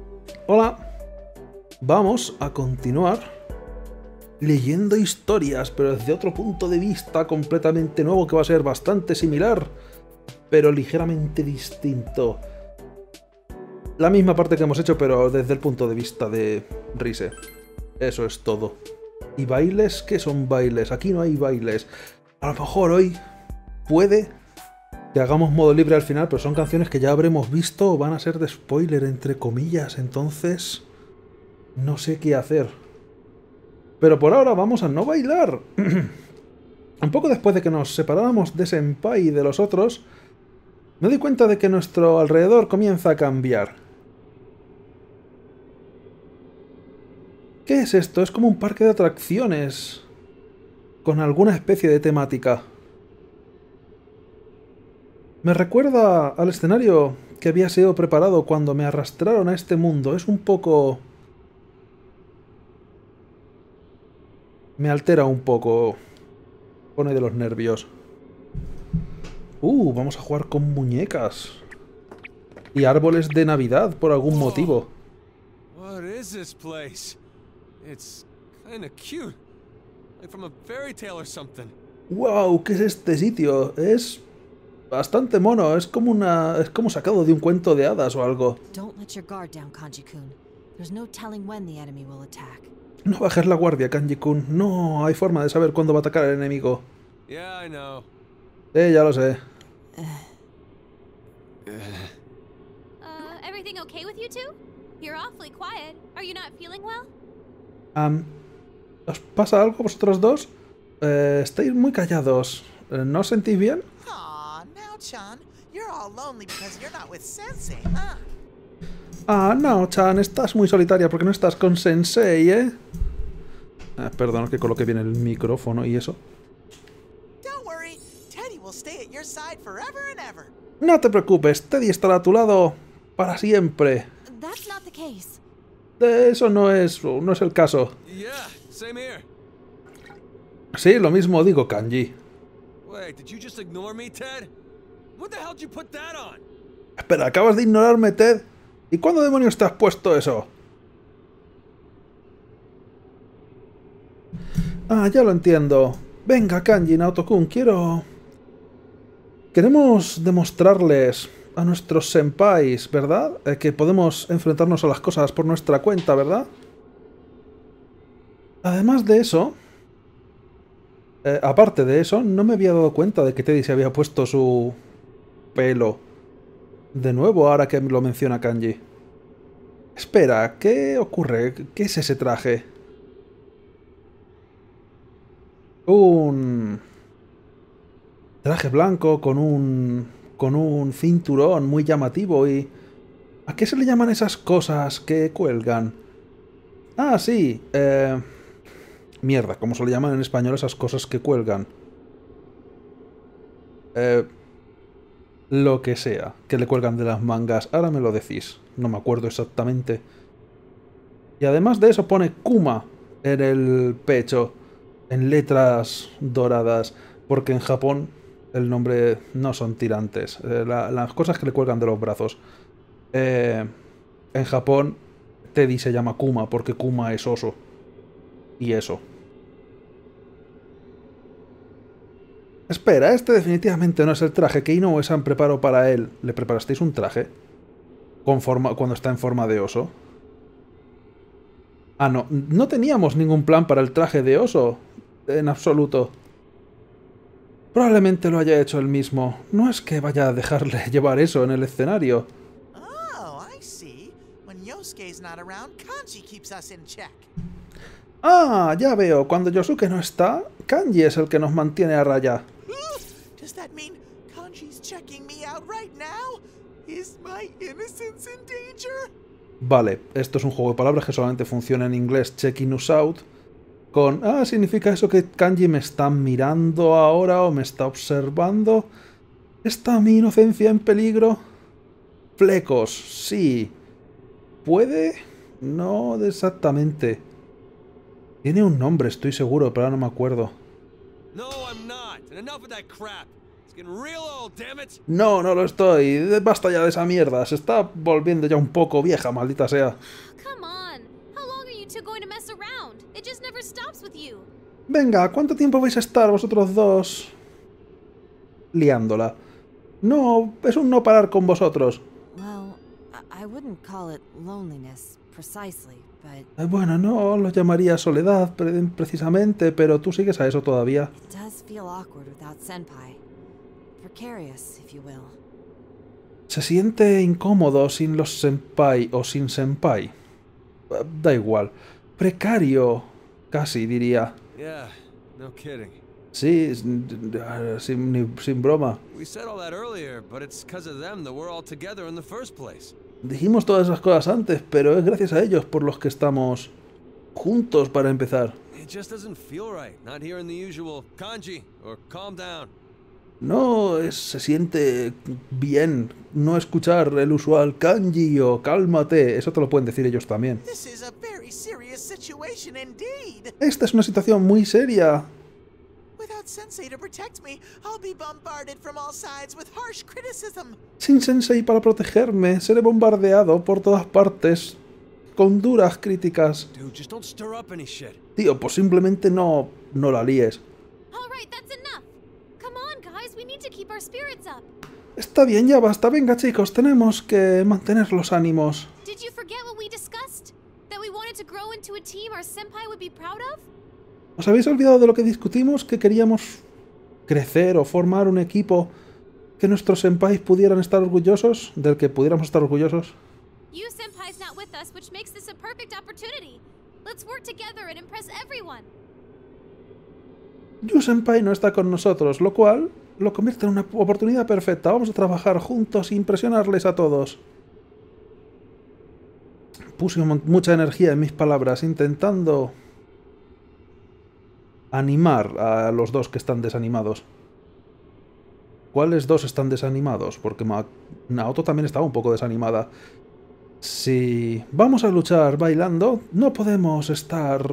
Hola, vamos a continuar leyendo historias, pero desde otro punto de vista completamente nuevo que va a ser bastante similar, pero ligeramente distinto. La misma parte que hemos hecho, pero desde el punto de vista de Rise. Eso es todo. ¿Y bailes? ¿Qué son bailes? Aquí no hay bailes. A lo mejor hoy puede que hagamos modo libre al final, pero son canciones que ya habremos visto o van a ser de spoiler, entre comillas, entonces no sé qué hacer. Pero por ahora vamos a no bailar. Un poco después de que nos separáramos de Senpai y de los otros, me doy cuenta de que nuestro alrededor comienza a cambiar. ¿Qué es esto? Es como un parque de atracciones con alguna especie de temática. Me recuerda al escenario que había sido preparado cuando me arrastraron a este mundo. Es un poco... me altera un poco. Pone de los nervios. Vamos a jugar con muñecas. Y árboles de Navidad por algún motivo. What is this place? It's kinda cute. Like from a fairy tale or something. ¡Wow! ¿Qué es este sitio? Es bastante mono. Es como sacado de un cuento de hadas o algo. Don't let your guard down, Kanji-kun. There's no telling when the enemy will attack. No bajes la guardia, Kanji-kun. No hay forma de saber cuándo va a atacar el enemigo. Yeah, I know. Ya lo sé. Everything okay with you two? You're awfully quiet. Are you not feeling well? ¿Os pasa algo vosotros dos? Estáis muy callados. ¿No os sentís bien? Aw, Nao-chan, you're all lonely because you're not with Sensei, huh? No, Chan, estás muy solitaria porque no estás con Sensei, ¿eh? Perdón, que coloque bien el micrófono y eso. Don't worry, Teddy will stay at your side forever and ever. No te preocupes, Teddy estará a tu lado para siempre. That's not the case. Eso no es el caso. Yeah, same here. Sí, lo mismo digo, Kanji. Wait, did you just ignore me, Ted? What the hell did you put that on? Espera, ¿acabas de ignorarme, Ted? ¿Y cuándo demonios te has puesto eso? Ya lo entiendo. Venga, Kanji, Naoto-kun, queremos demostrarles a nuestros senpais, ¿verdad? Que podemos enfrentarnos a las cosas por nuestra cuenta, ¿verdad? Además de eso... aparte de eso, no me había dado cuenta de que Teddy se había puesto su... pelo. De nuevo, ahora que lo menciona Kanji. Espera, ¿qué ocurre? ¿Qué es ese traje? Un... traje blanco con un cinturón muy llamativo y... ¿a qué se le llaman esas cosas que cuelgan? Sí, mierda, ¿cómo se le llaman en español esas cosas que cuelgan? Lo que sea, que le cuelgan de las mangas. Ahora me lo decís, no me acuerdo exactamente. Y además de eso pone Kuma en el pecho, en letras doradas, porque en Japón el nombre no son tirantes, las cosas que le cuelgan de los brazos. En Japón Teddy se llama Kuma porque Kuma es oso. Y eso. Espera, este definitivamente no es el traje que Inoue-san preparó para él. ¿Le preparasteis un traje? Cuando está en forma de oso. No. No teníamos ningún plan para el traje de oso. En absoluto. Probablemente lo haya hecho él mismo. No es que vaya a dejarle llevar eso en el escenario. Oh, I see. When Yosuke's not around, Kanji keeps us in check. Ya veo. Cuando Yosuke no está, Kanji es el que nos mantiene a raya. Does that mean Kanji's checking me out right now? Is my innocence in danger? Vale, esto es un juego de palabras que solamente funciona en inglés. Checking us out. Con... ¿significa eso que Kanji me está mirando ahora o me está observando? ¿Está mi inocencia en peligro? Flecos, sí. ¿Puede? No exactamente. Tiene un nombre, estoy seguro, pero ahora no me acuerdo. No, I'm not. And enough of that crap. It's getting real old, damn it. No, no lo estoy. Basta ya de esa mierda. Se está volviendo ya un poco vieja, maldita sea. Come on. How long are you two going to mess around? It just never stops with you. Venga, ¿cuánto tiempo vais a estar vosotros dos liándola? No, es un no parar con vosotros. Well, I wouldn't call it loneliness precisely, but Bueno, no lo llamaría soledad precisamente, pero tú sigues a eso todavía. it does feel awkward without Senpai. Precarious, if you will. Se siente incómodo sin los senpai o sin senpai. Da igual. Precario, casi diría. Yeah, no kidding. Sí, sin broma. We said all that earlier, but it's because of them that we're all together in the first place. Dijimos todas esas cosas antes, pero es gracias a ellos por los que estamos juntos para empezar. It just doesn't feel right, not hearing the usual kanji or calm down. No se siente bien no escuchar el usual kanji o cálmate. Eso te lo pueden decir ellos también. This is a very serious situation indeed. Esta es una situación muy seria. Without Sensei to protect me, I'll be bombarded from all sides with harsh criticism. Sin Sensei para protegerme, seré bombardeado por todas partes con duras críticas. Dude, just don't stir up any shit. Tío, pues simplemente no la líes. All right, that's enough. Come on, guys. We need to keep our spirits up. Está bien, ya basta. Venga, chicos, tenemos que mantener los ánimos. Did you forget what we discussed? That we wanted to grow into a team our senpai would be proud of? ¿Os habéis olvidado de lo que discutimos? Que queríamos crecer o formar un equipo que nuestros senpais pudieran estar orgullosos, del que pudiéramos estar orgullosos. You senpai's not with us, which makes this a perfect opportunity. Let's work together and impress everyone. Yu Senpai no está con nosotros, lo cual lo convierte en una oportunidad perfecta. Vamos a trabajar juntos e impresionarles a todos. Puse mucha energía en mis palabras, intentando animar a los dos que están desanimados. ¿Cuáles dos están desanimados? Porque Naoto también estaba un poco desanimada. Si vamos a luchar bailando, no podemos estar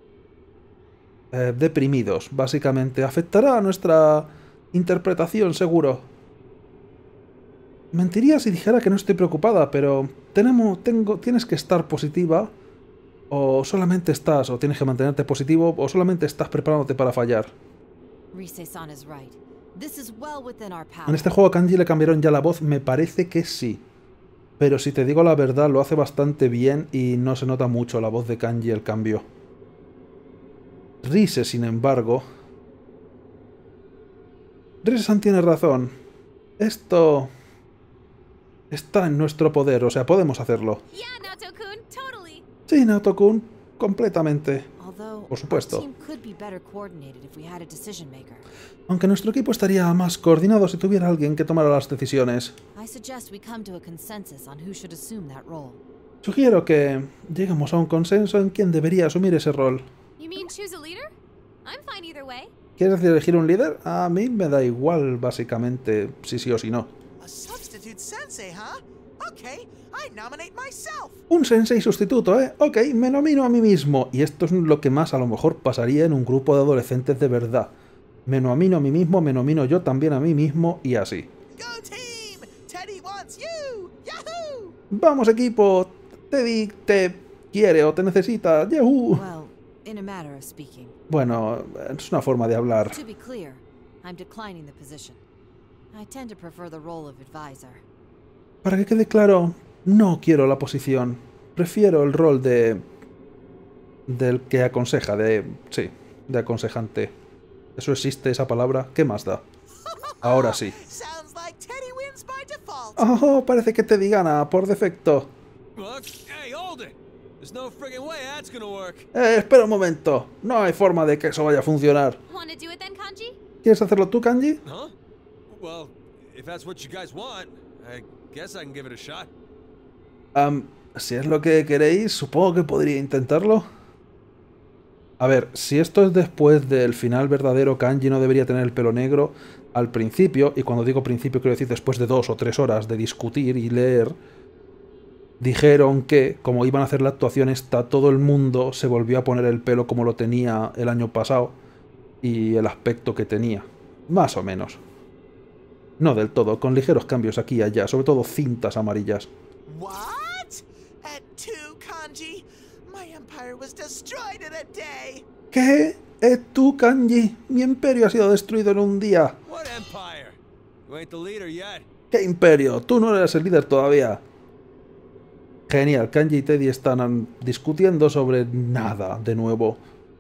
deprimidos, básicamente. Afectará a nuestra interpretación, seguro. Mentiría si dijera que no estoy preocupada, pero tienes que estar positiva, o solamente estás, o tienes que mantenerte positivo, o solamente estás preparándote para fallar. Rise-san is right. This is well within our power. En este juego a Kanji le cambiaron ya la voz, me parece que sí. Pero si te digo la verdad, lo hace bastante bien y no se nota mucho la voz de Kanji el cambio. Rise, sin embargo... Rise-san tiene razón. Esto... está en nuestro poder, o sea, podemos hacerlo. Yeah, Naoto-kun, totally. Sí, Naoto-kun, completamente. Although Por supuesto. our team could be better coordinated if we had a decision maker. Aunque nuestro equipo estaría más coordinado si tuviera alguien que tomara las decisiones. I suggest we come to a consensus on who should assume that role. Sugiero que lleguemos a un consenso en quién debería asumir ese rol. You mean choose a leader? I'm fine either way. ¿Quieres decir elegir un líder? A mí me da igual, básicamente, si sí o si no. A substitute sensei, huh? Okay, I nominate myself. Un sensei sustituto, ¿eh? Ok, me nomino a mí mismo. Y esto es lo que más a lo mejor pasaría en un grupo de adolescentes de verdad. Me nomino a mí mismo, me nomino yo también a mí mismo y así. Go team! Teddy wants you! Yahoo! ¡Vamos, equipo! Teddy te quiere o te necesita. ¡Yahoo! Well, in a matter of speaking. Bueno, es una forma de hablar. To be clear, I'm declining the position. I tend to prefer the role of advisor. Para que quede claro, no quiero la posición. Prefiero el rol del que aconseja, sí, de aconsejante. ¿Eso existe, esa palabra? ¿Qué más da? Ahora sí. Sounds like Teddy wins by default. Oh, parece que Teddy gana por defecto. Look, hey, hold it. There's no friggin' way that's gonna work. Espera un momento. No hay forma de que eso vaya a funcionar. Want to do it then, Kanji? ¿Quieres hacerlo tú, Kanji? Huh? Well, if that's what you guys want, I guess I can give it a shot. Si es lo que queréis, supongo que podría intentarlo. A ver, si esto es después del final verdadero, Kanji no debería tener el pelo negro al principio, y cuando digo principio quiero decir después de 2 o 3 horas de discutir y leer, dijeron que, como iban a hacer la actuación esta, todo el mundo se volvió a poner el pelo como lo tenía el año pasado, y el aspecto que tenía, más o menos. No del todo, con ligeros cambios aquí y allá, sobre todo cintas amarillas. What? At 2, Kanji? My empire was destroyed in a day. ¿Qué? Tú, Kanji? Mi imperio ha sido destruido en un día. What empire? You ain't the leader yet. ¿Qué imperio? Tú no eres el líder todavía. Genial, Kanji y Teddy están discutiendo sobre nada de nuevo.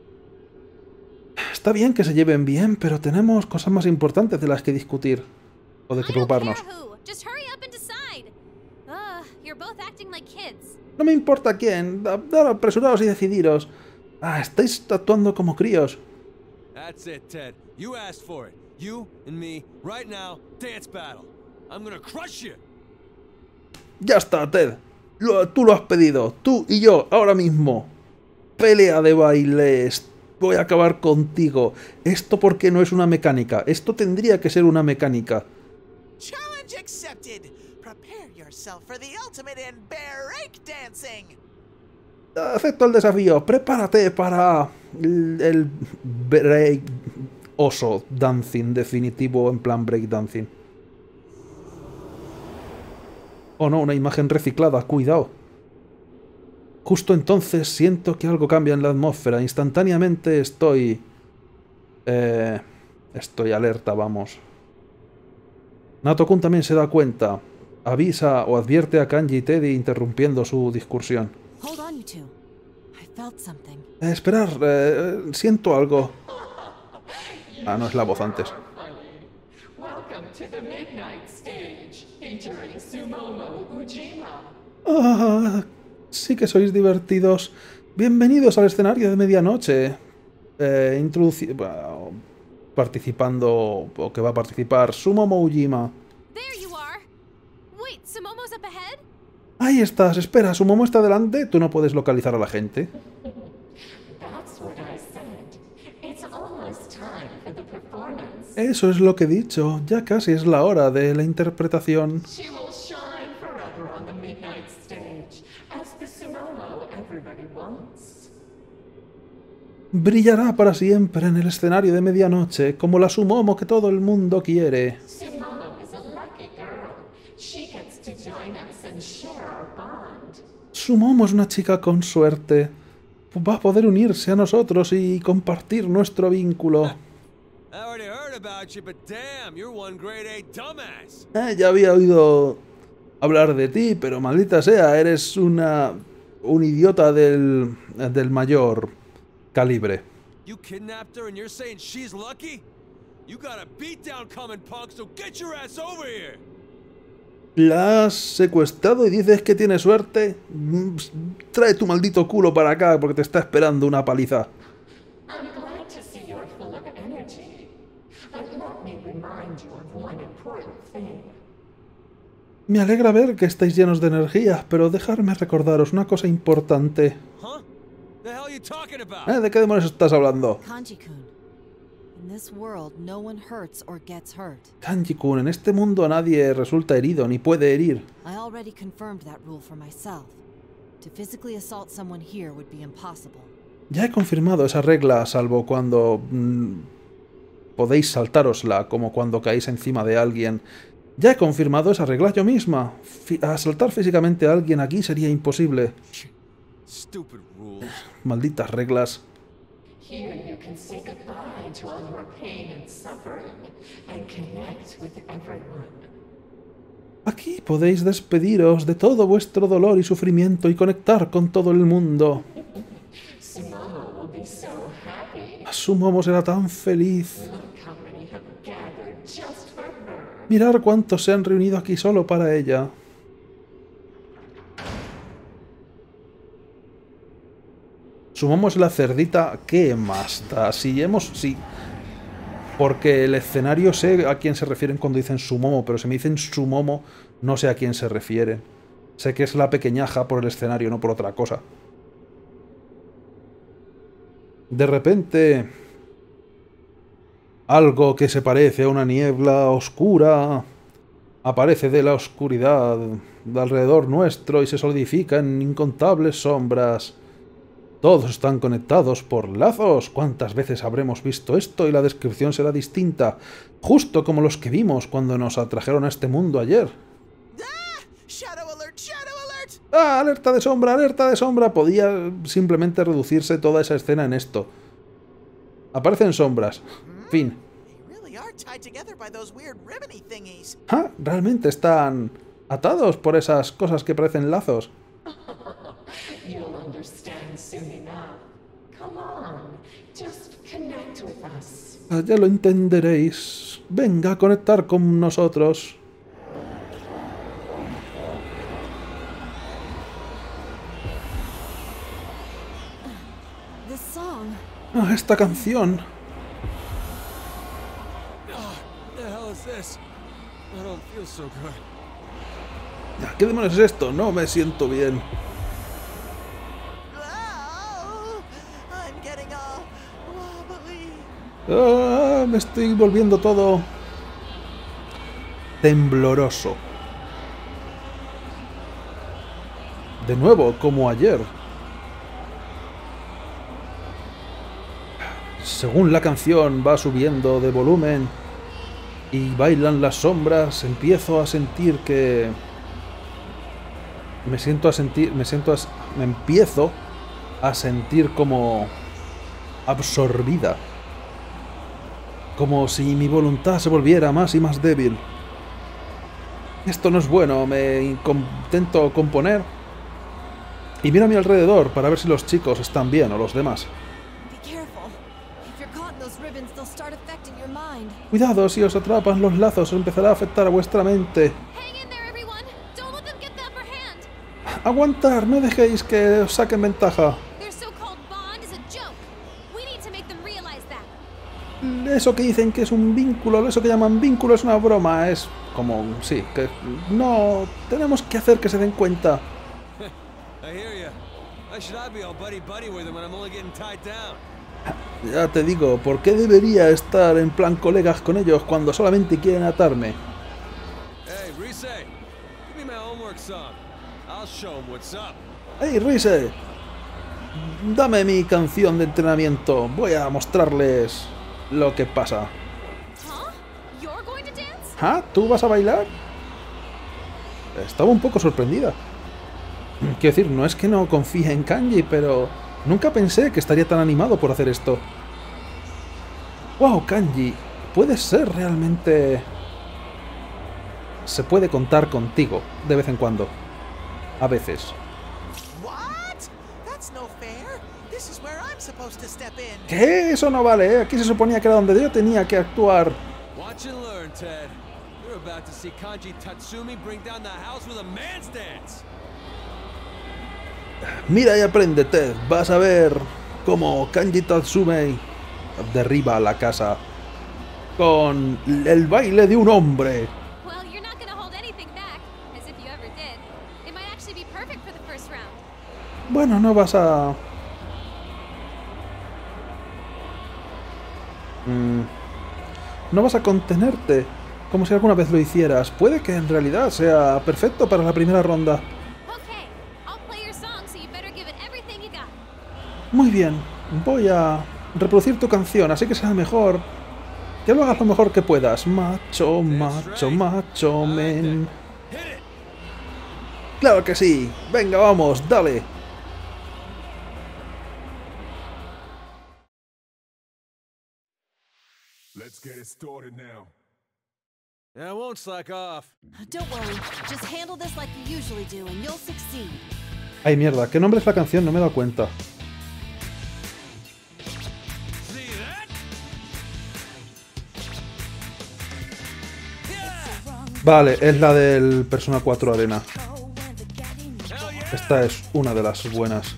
Está bien que se lleven bien, pero tenemos cosas más importantes de las que discutir. O de que I don't care preocuparnos. who. Just hurry up and decide. You're both acting like kids. No me importa quién. Apresuraos y decidiros. Estáis actuando como críos. That's it, Ted. You asked for it. You and me, right now, dance battle. I'm gonna crush you. Ya está, Ted. Tú lo has pedido. Tú y yo, ahora mismo. Pelea de bailes. Voy a acabar contigo. Esto porque no es una mecánica. Esto tendría que ser una mecánica. Challenge accepted. Prepare yourself for the ultimate in break dancing. Acepto el desafío. Prepárate para el break oso dancing definitivo en plan break dancing. Oh no, una imagen reciclada. Cuidado. Justo entonces siento que algo cambia en la atmósfera. Instantáneamente estoy alerta, vamos. Nato-kun también se da cuenta. Avisa o advierte a Kanji y Teddy interrumpiendo su discusión. Hold on, you two. I felt something. Esperar, siento algo. No es la voz antes. Sí que sois divertidos. Bienvenidos al escenario de medianoche. Participando, o que va a participar, Sumomo Ujima. There you are. Wait, Sumomo's up ahead? Ahí estás, espera, Sumomo está delante. Tú no puedes localizar a la gente. Eso es lo que he dicho. Ya casi es la hora de la interpretación. Brillará para siempre en el escenario de medianoche, como la Sumomo que todo el mundo quiere. Sumomo es una chica con suerte. Va a poder unirse a nosotros y compartir nuestro vínculo. I already heard about you, but damn, you're one grade A dumbass. Ya había oído hablar de ti, pero maldita sea, eres un idiota del mayor calibre. You kidnapped her and you're saying she's lucky? You got a beatdown coming, punk, so get your ass over here. ¿La has secuestrado y dices que tiene suerte? Trae tu maldito culo para acá porque te está esperando una paliza. Me alegra ver que estáis llenos de energía, pero dejadme recordaros una cosa importante. Huh? The hell you talking about? ¿De qué demonios estás hablando? Kanji-kun, in this world, no one hurts or gets hurt. Kanji-kun, en este mundo nadie resulta herido ni puede herir. I already confirmed that rule for myself. To physically assault someone here would be impossible. Ya he confirmado esa regla, salvo cuando podéis saltárosla, como cuando caéis encima de alguien. Ya he confirmado esa regla yo misma. Asaltar físicamente a alguien aquí sería imposible. Stupid rules. Malditas reglas. Aquí podéis despediros de todo vuestro dolor y sufrimiento y conectar con todo el mundo. Sumomo será tan feliz. Mirar cuántos se han reunido aquí solo para ella. Sumomo es la cerdita. ¿Qué más da? Sí. Porque el escenario sé a quién se refieren cuando dicen Sumomo, pero si me dicen Sumomo no sé a quién se refieren. Sé que es la pequeñaja por el escenario, no por otra cosa. De repente, algo que se parece a una niebla oscura aparece de la oscuridad de alrededor nuestro y se solidifica en incontables sombras. Todos están conectados por lazos. ¿Cuántas veces habremos visto esto y la descripción será distinta? Justo como los que vimos cuando nos atrajeron a este mundo ayer. Ah! Shadow alert! Shadow alert! ¡Ah! ¡Alerta de sombra! ¡Alerta de sombra! Podía simplemente reducirse toda esa escena en esto. Aparecen sombras. Fin. They really are tied together by those weird ribbony thingies. ¡Ah! Realmente están atados por esas cosas que parecen lazos. You'll understand soon enough. Come on, just connect with us. Ah, ya lo entenderéis. Venga a conectar con nosotros. This song. Ah, esta canción. The hell is this? I don't feel so good. Ah, ¿qué demonios es esto? No me siento bien. Oh, I'm getting all wobbly. Ah, me estoy volviendo todo tembloroso. De nuevo, como ayer. Según la canción va subiendo de volumen y bailan las sombras, empiezo a sentir que... Me empiezo a sentir como absorbida. Como si mi voluntad se volviera más y más débil. Esto no es bueno, me intento componer y miro a mi alrededor para ver si los chicos están bien o los demás. Be careful. If you're caught in those ribbons, they'll start affecting your mind. Cuidado, si os atrapan los lazos, empezará a afectar a vuestra mente. Hang in there, everyone. Don't let them get the upper hand. Aguantar, no dejéis que os saquen ventaja. Their so-called bond is a joke. We need to make them realize that. Eso que dicen que es un vínculo, eso que llaman vínculo es una broma, es como... sí, que no... tenemos que hacer que se den cuenta. I hear ya. Why should I be all buddy-buddy with them when I'm only getting tied down? Ya te digo, ¿por qué debería estar en plan colegas con ellos cuando solamente quieren atarme? Hey, Rise, give me my homework song. I'll show 'em what's up. ¡Hey, Rise! Dame mi canción de entrenamiento, voy a mostrarles lo que pasa. Huh? You're going to dance? ¿Ah? ¿Tú vas a bailar? Estaba un poco sorprendida. Quiero decir, no es que no confíe en Kanji, pero nunca pensé que estaría tan animado por hacer esto. ¡Wow, Kanji! Puedes ser realmente... Se puede contar contigo, de vez en cuando. A veces. What? That's no fair. This is where I'm supposed to step in. ¿Qué? Eso no vale, ¿eh? Aquí se suponía que era donde yo tenía que actuar. Watch and learn, Ted. You're about to see Kanji Tatsumi bring down the house with a man's dance. Mira y aprende, Ted. Vas a ver cómo Kanji Tatsumi derriba la casa con el baile de un hombre. Well, you're not going to hold anything back, as if you ever did. It might actually be perfect for the first round. Bueno, no vas a... No vas a contenerte, como si alguna vez lo hicieras. Puede que en realidad sea perfecto para la primera ronda. Okay, I'll play your song, so you better give it everything you got. Muy bien, voy a reproducir tu canción, así que será mejor que lo hagas lo mejor que puedas. Macho, macho, macho, men. Hit it! Claro que sí. Venga, vamos, dale. Let's get it started now. I won't slack off. Don't worry. Just handle this like you usually do, and you'll succeed. Ay, mierda, ¿qué nombre es la canción? No me he dado cuenta. See that? Yeah! Vale, es la del Persona 4 Arena. Hell yeah! Esta es una de las buenas.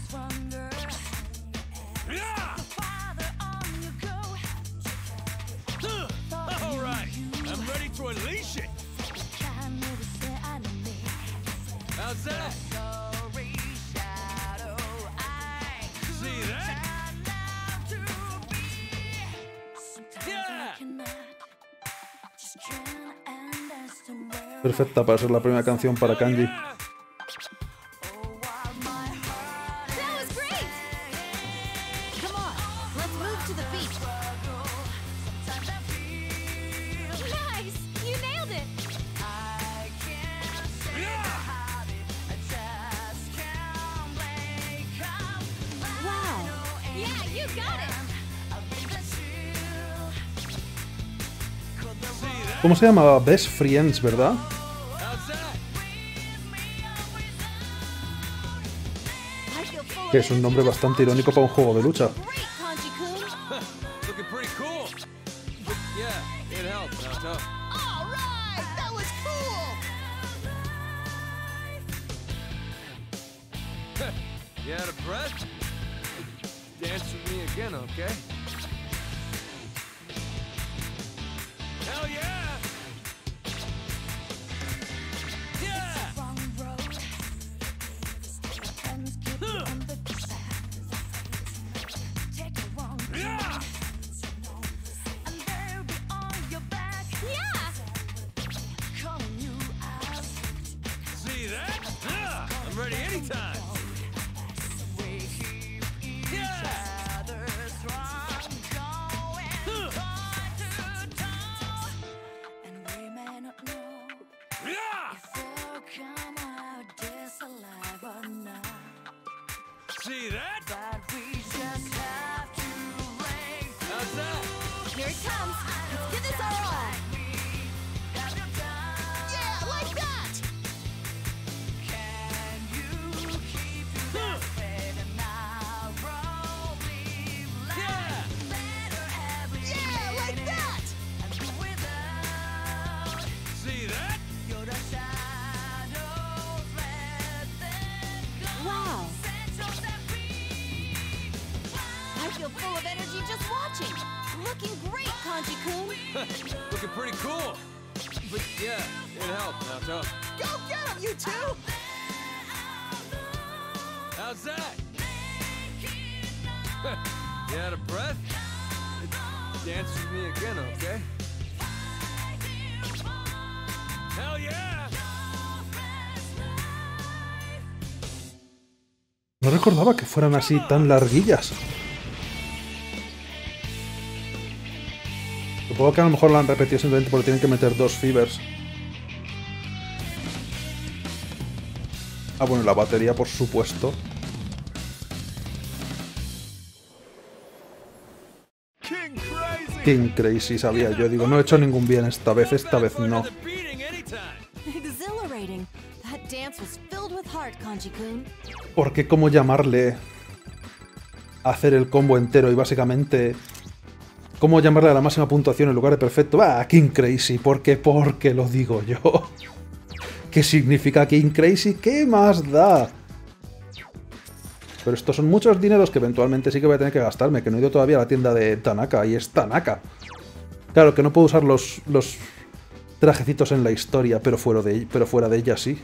Yeah! All right, I'm ready to unleash it. How's that? See that? Yeah! Perfecta para ser la primera canción para Kanji. Yeah! That was great! to the beach. Nice! You nailed it! Wow! Yeah, you got it! ¿Cómo se llamaba? Best Friends, ¿verdad? How's that? I feel full of Que es un nombre bastante irónico para un juego de lucha. Great, Kanji-kun! Looking pretty cool. But yeah, it helped, Naoto. All right, that was cool. You out of breath? Dance with me again, okay? Hell yeah! Yeah! Yeah! Yeah! See that? I'm ready anytime. Yeah! Yeah! See that? How's that? Here it comes! Let's give this our all! Yeah, like that. Yeah! Yeah, like that. See that? Wow! I feel full of energy just watching! Looking great, Kanji-kun! Looking pretty cool. But yeah, it helped, Naoto. Go get him, you two. How's that? You out of breath? Dance with me again, okay? Hell yeah! No recordaba que fueran así tan larguillas. Supongo que a lo mejor la han repetido simplemente porque tienen que meter 2 fibers. Ah, bueno, la batería, por supuesto. King Crazy, sabía yo. Digo, no he hecho ningún bien esta vez no. The beating anytime. Exhilarating. That dance was filled with heart, Kanji-kun. ¿Por qué cómo llamarle a hacer el combo entero y básicamente cómo llamarle a la máxima puntuación en lugar de perfecto? ¡Ah, King Crazy! ¿Por qué? Porque lo digo yo. ¿Qué significa King Crazy? ¿Qué más da? Pero estos son muchos dineros que eventualmente sí que voy a tener que gastarme, que no he ido todavía a la tienda de Tanaka, y es Tanaka. Claro, que no puedo usar los trajecitos en la historia, pero fuera de ella sí.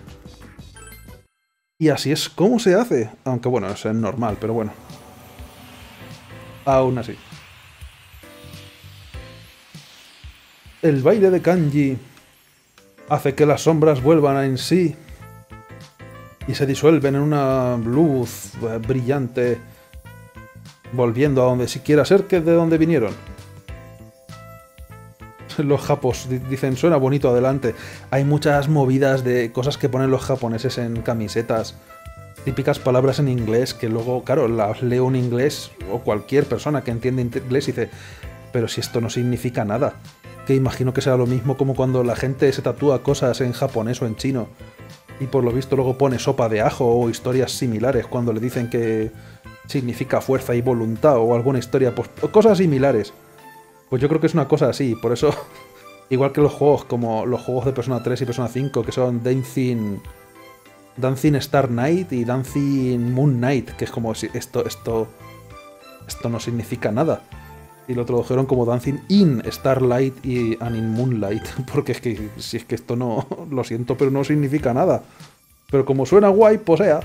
Y así es como se hace. Aunque bueno, es normal, pero bueno. Aún así. El baile de Kanji hace que las sombras vuelvan en sí y se disuelven en una luz brillante, volviendo a donde siquiera ser que de donde vinieron. Los japos dicen, suena bonito, adelante. Hay muchas movidas de cosas que ponen los japoneses en camisetas. Típicas palabras en inglés que luego, claro, las leo en inglés, o cualquier persona que entiende inglés dice, pero si esto no significa nada. Que imagino que será lo mismo como cuando la gente se tatúa cosas en japonés o en chino y por lo visto luego pone sopa de ajo o historias similares cuando le dicen que significa fuerza y voluntad o alguna historia, pues cosas similares. Pues yo creo que es una cosa así, por eso, igual que los juegos como los juegos de Persona 3 y Persona 5 que son Dancing Star Night y Dancing Moon Night, que es como si esto no significa nada. Y lo tradujeron como Dancing in Starlight y in Moonlight. Porque es que, si es que esto no... Lo siento, pero no significa nada. Pero como suena guay, pues sea.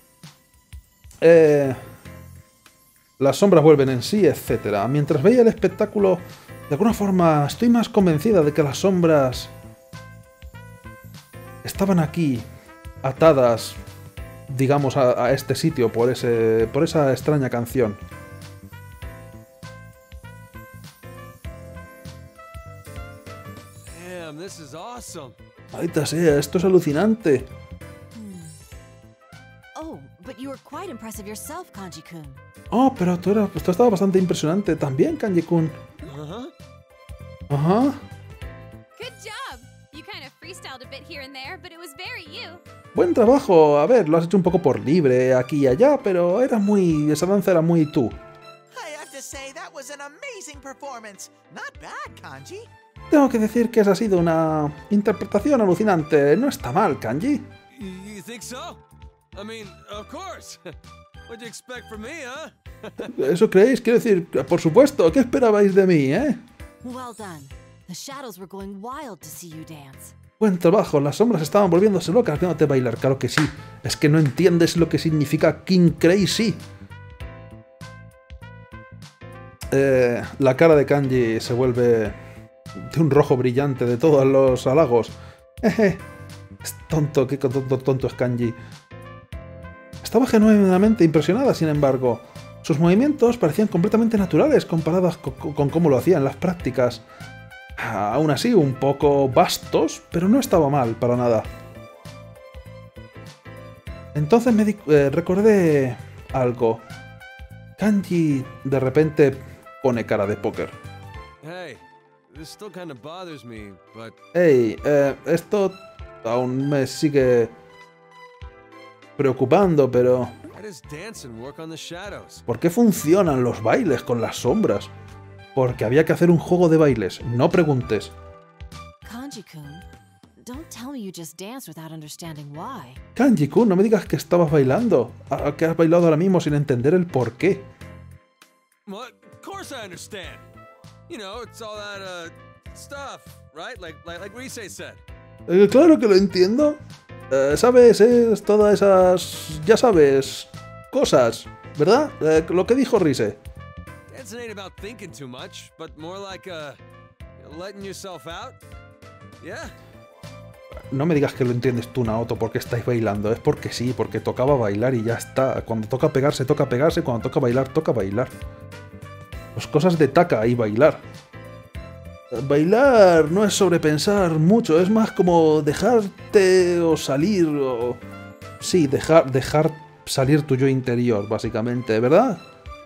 Las sombras vuelven en sí, etc. Mientras veía el espectáculo, de alguna forma estoy más convencida de que las sombras estaban aquí, atadas, digamos, a este sitio por esa extraña canción. awesome. Ahorita sea, esto es alucinante. Oh, but you were quite impressive yourself, Kanji-kun. Oh, pero tú estabas bastante impresionante también, Kanji-kun. Uh-huh. Ajá. Good job! You kind of freestyled a bit here and there, but it was very you. Buen trabajo. A ver, lo has hecho un poco por libre aquí y allá, pero esa danza era muy tú. I have to say that was an amazing performance. Not bad, Kanji. Tengo que decir que esa ha sido una interpretación alucinante. No está mal, Kanji. You think so? I mean, of course. What'd you expect from me, huh? ¿Eso creéis? Quiero decir, por supuesto. ¿Qué esperabais de mí, eh? Well done. The shadows were going wild to see you dance. Buen trabajo. Las sombras estaban volviéndose locas viéndote bailar. Claro que sí. Es que no entiendes lo que significa King Crazy. La cara de Kanji se vuelve de un rojo brillante de todos los halagos. Es tonto, qué tonto es Kanji. Estaba genuinamente impresionada, sin embargo. Sus movimientos parecían completamente naturales comparados con cómo lo hacía en las prácticas. Aún así, un poco vastos, pero no estaba mal para nada. Entonces recordé algo. Kanji de repente pone cara de póker. Hey, this still kind of bothers me, but... Hey, esto aún me sigue preocupando, pero... How does dancing work on the shadows? ¿Por qué funcionan los bailes con las sombras? Porque había que hacer un juego de bailes, no preguntes. Kanji-kun, don't tell me you just danced without understanding why. Kanji-kun, no me digas que estabas bailando, que has bailado ahora mismo sin entender el por qué. Well, of course I understand. You know, it's all that, stuff, right? Like Rise said. Claro que lo entiendo. ¿Sabes? Es todas esas... ya sabes... cosas, ¿verdad? Lo que dijo Rise. Dancing ain't about thinking too much, but more like, letting yourself out. Yeah? No me digas que lo entiendes tú, Naoto, porque estáis bailando. Es porque sí, porque tocaba bailar y ya está. Cuando toca pegarse, toca pegarse. Cuando toca bailar, toca bailar. Pues cosas de taka y bailar. Bailar no es sobrepensar mucho, es más como dejarte o salir o... Sí, dejar salir tu yo interior, básicamente, ¿verdad?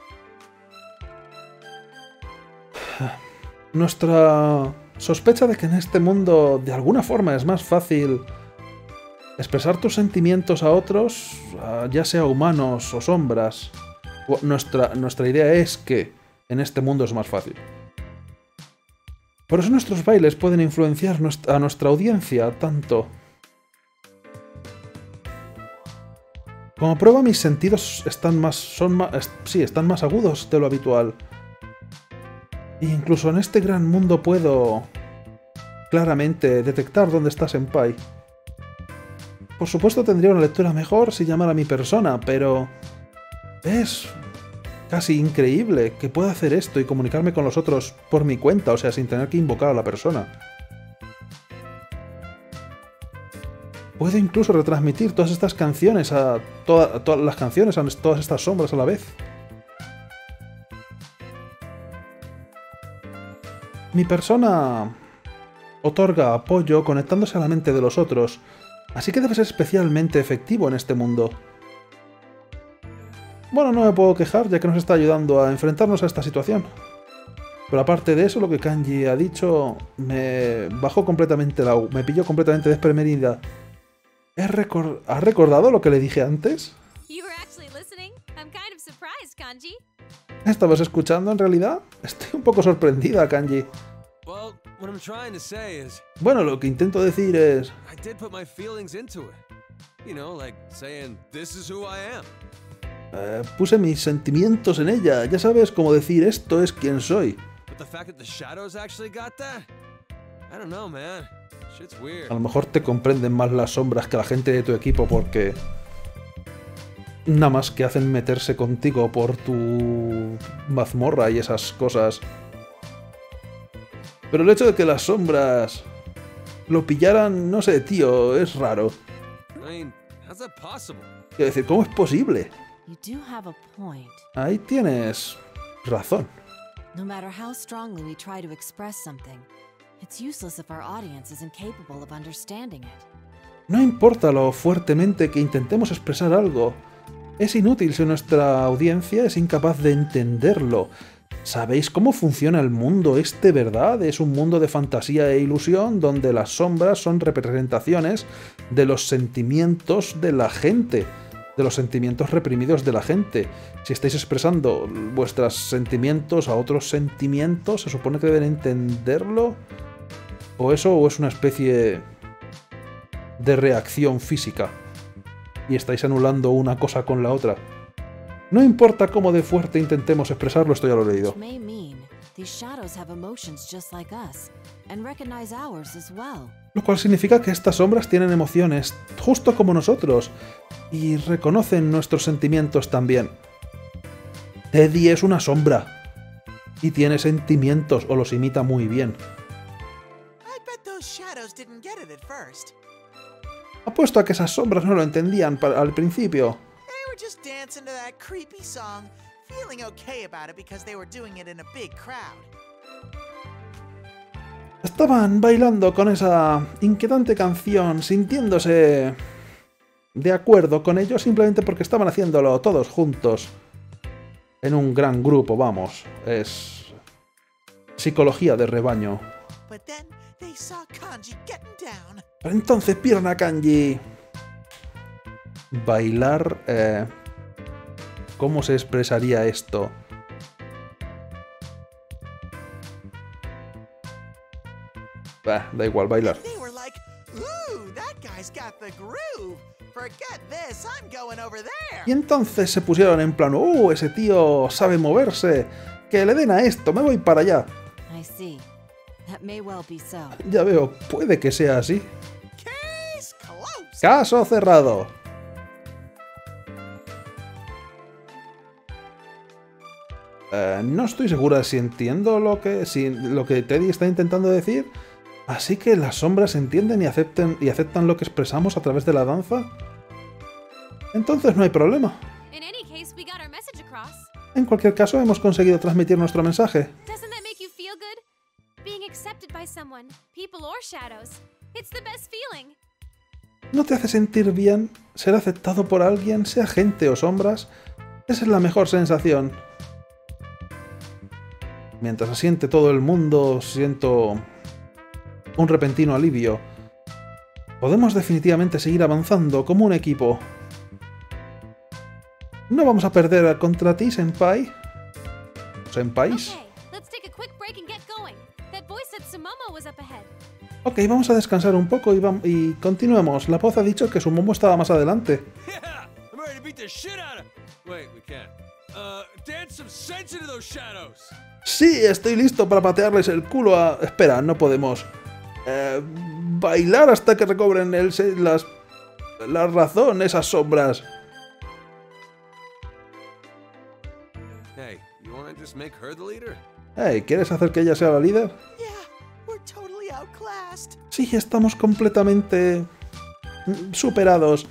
Nuestra sospecha de que en este mundo de alguna forma es más fácil expresar tus sentimientos a otros, ya sea humanos o sombras. Nuestra idea es que en este mundo es más fácil. Por eso nuestros bailes pueden influenciar a nuestra audiencia tanto. Como prueba, mis sentidos están más agudos de lo habitual. E incluso en este gran mundo puedo claramente detectar dónde está Senpai. Por supuesto tendría una lectura mejor si llamara a mi persona, pero es casi increíble que pueda hacer esto y comunicarme con los otros por mi cuenta, o sea, sin tener que invocar a la persona. Puedo incluso retransmitir todas estas canciones a todas las canciones, a todas estas sombras a la vez. Mi persona otorga apoyo conectándose a la mente de los otros, así que debe ser especialmente efectivo en este mundo. Bueno, no me puedo quejar, ya que nos está ayudando a enfrentarnos a esta situación. Pero aparte de eso, lo que Kanji ha dicho me bajó completamente me pilló completamente desprevenida. ¿Has recordado lo que le dije antes? You were actually listening? I'm kind of surprised, Kanji. ¿Estabas escuchando en realidad? Estoy un poco sorprendida, Kanji. Well, what I'm trying to say is... Bueno, lo que intento decir es... I did put my feelings into it. You know, like saying, this is who I am. Puse mis sentimientos en ella. Ya sabes, como decir, esto es quien soy. But the fact that the shadows actually got that? I don't know, man. Shit's weird. A lo mejor te comprenden más las sombras que la gente de tu equipo porque... nada más que hacen meterse contigo por tu mazmorra y esas cosas. Pero el hecho de que las sombras lo pillaran, no sé, tío, es raro. I mean, how's that possible? Quiero decir, ¿cómo es posible? You do have a point. Ahí tienes razón. No matter how strongly we try to express something, It's useless if our audience isn't capable of understanding it. No importa lo fuertemente que intentemos expresar algo. Es inútil si nuestra audiencia es incapaz de entenderlo. ¿Sabéis cómo funciona el mundo este, verdad? Es un mundo de fantasía e ilusión donde las sombras son representaciones de los sentimientos de la gente, de los sentimientos reprimidos de la gente. Si estáis expresando vuestros sentimientos a otros sentimientos, ¿se supone que deben entenderlo? ¿O eso o es una especie de reacción física? Y estáis anulando una cosa con la otra. No importa cómo de fuerte intentemos expresarlo, esto ya lo he leído. Which may mean these shadows have emotions just like us, and recognize ours as well. Lo cual significa que estas sombras tienen emociones, justo como nosotros, y reconocen nuestros sentimientos también. Teddy es una sombra, y tiene sentimientos, o los imita muy bien. I bet those shadows didn't get it at first. Apuesto a que esas sombras no lo entendían al principio. They were just dancing to that creepy song, feeling okay about it because they were doing it in a big crowd. Estaban bailando con esa inquietante canción, sintiéndose de acuerdo con ello simplemente porque estaban haciéndolo todos juntos. En un gran grupo, vamos. Es psicología de rebaño. But then they saw Kanji getting down. Pero entonces vieron a Kanji bailar. ¿Cómo se expresaría esto? Da igual, bailar. They were like, "Ooh, that guy's got the groove. Forget this, I'm going over there." Y entonces se pusieron en plan, ese tío sabe moverse. Que le den a esto, me voy para allá. I see. That may well be so. Ya veo, puede que sea así. Case closed. Caso cerrado. No estoy segura si entiendo lo que Teddy está intentando decir. Así que las sombras entienden y aceptan lo que expresamos a través de la danza. Entonces no hay problema. In any case, we got our message across. En cualquier caso, hemos conseguido transmitir nuestro mensaje. Doesn't that make you feel good? Being accepted by someone, people or shadows. It's the best feeling. ¿No te hace sentir bien ser aceptado por alguien, sea gente o sombras? Esa es la mejor sensación. Mientras asiente todo el mundo, siento un repentino alivio. Podemos definitivamente seguir avanzando como un equipo. ¿No vamos a perder contra ti, Senpai? ¿Senpais? Okay, let's take a quick break and get going. That boy said Sumomo was up ahead. Ok, vamos a descansar un poco y continuemos. La voz ha dicho que su momo estaba más adelante. Yeah, I'm ready to beat the shit out of. Wait, we can't. Dance some sense into those shadows. Sí, estoy listo para patearles el culo a... Espera, no podemos. Bailar hasta que recobren la razón esas sombras. Hey, you wanna just make her the leader? Hey, ¿quieres hacer que ella sea la líder? Yeah, we're totally outclassed. Sí, estamos completamente superados.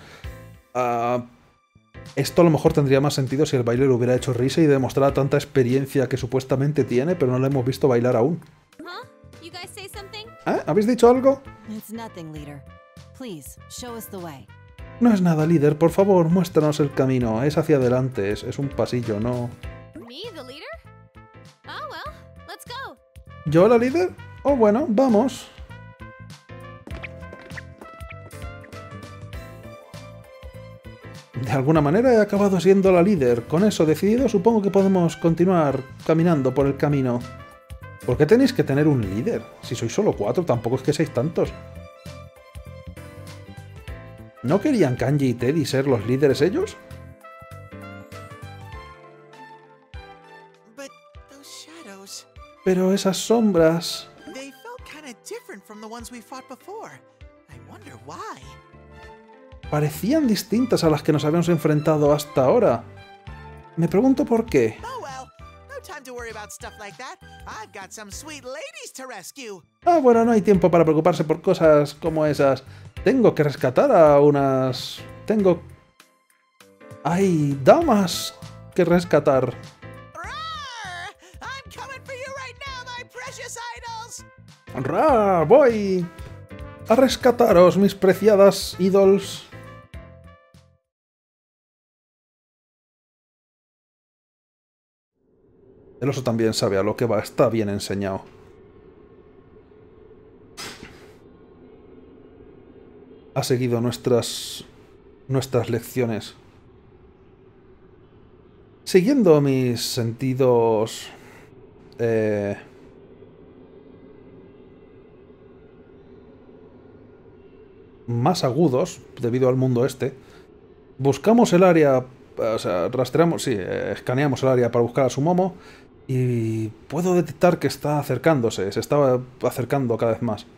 Esto a lo mejor tendría más sentido si el baile lo hubiera hecho risa y demostrara tanta experiencia que supuestamente tiene, pero no la hemos visto bailar aún. Huh? You guys say something? ¿Habéis dicho algo? It's nothing, leader. Please, show us the way. No es nada, líder. Por favor, muéstranos el camino. Es hacia adelante, es un pasillo, no... Me, the leader? Oh well, let's go. ¿Yo la líder? Oh, bueno, vamos. De alguna manera he acabado siendo la líder. Con eso decidido, supongo que podemos continuar caminando por el camino. ¿Por qué tenéis que tener un líder? Si sois solo 4, tampoco es que seáis tantos. ¿No querían Kanji y Teddy ser los líderes ellos? But those shadows, Pero esas sombras... they felt kind of different from the ones we fought before. I wonder why. parecían distintas a las que nos habíamos enfrentado hasta ahora. Me pregunto por qué. Oh well, no time to worry about stuff like that. I've got some sweet ladies to rescue. Ah, bueno, no hay tiempo para preocuparse por cosas como esas. Tengo que rescatar a unas... Hay damas que rescatar. Roar! I'm coming for you right now, my precious idols. ¡Ra! ¡Voy a rescataros, mis preciadas idols! El oso también sabe a lo que va, está bien enseñado. Ha seguido nuestras lecciones. Siguiendo mis sentidos... más agudos, debido al mundo este, buscamos el área, o sea, rastreamos, sí, escaneamos el área para buscar a Sumomo y puedo detectar que está acercándose, se estaba acercando cada vez más.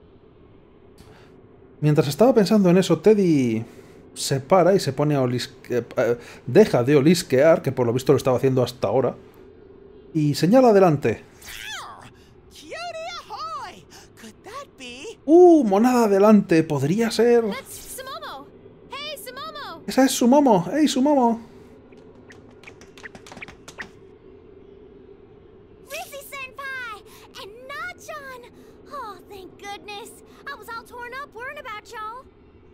Mientras estaba pensando en eso, Teddy se para y se pone a deja de olisquear, que por lo visto lo estaba haciendo hasta ahora, y señala adelante. Monada adelante, podría ser... That's Sumomo. Hey, Sumomo. Esa es Sumomo. ¡Hey, Sumomo! Risi-senpai and Nachan. Oh, thank goodness. I was all torn up worrying about y'all.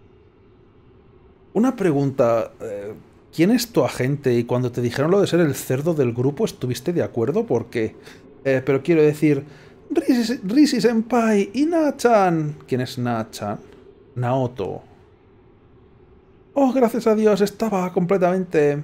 Una pregunta. ¿Quién es tu agente? Y cuando te dijeron lo de ser el cerdo del grupo, ¿estuviste de acuerdo? ¿Por qué? Pero quiero decir... Risi-senpai y Nachan. ¿Quién es Nachan? Naoto. Oh, gracias a Dios, estaba completamente...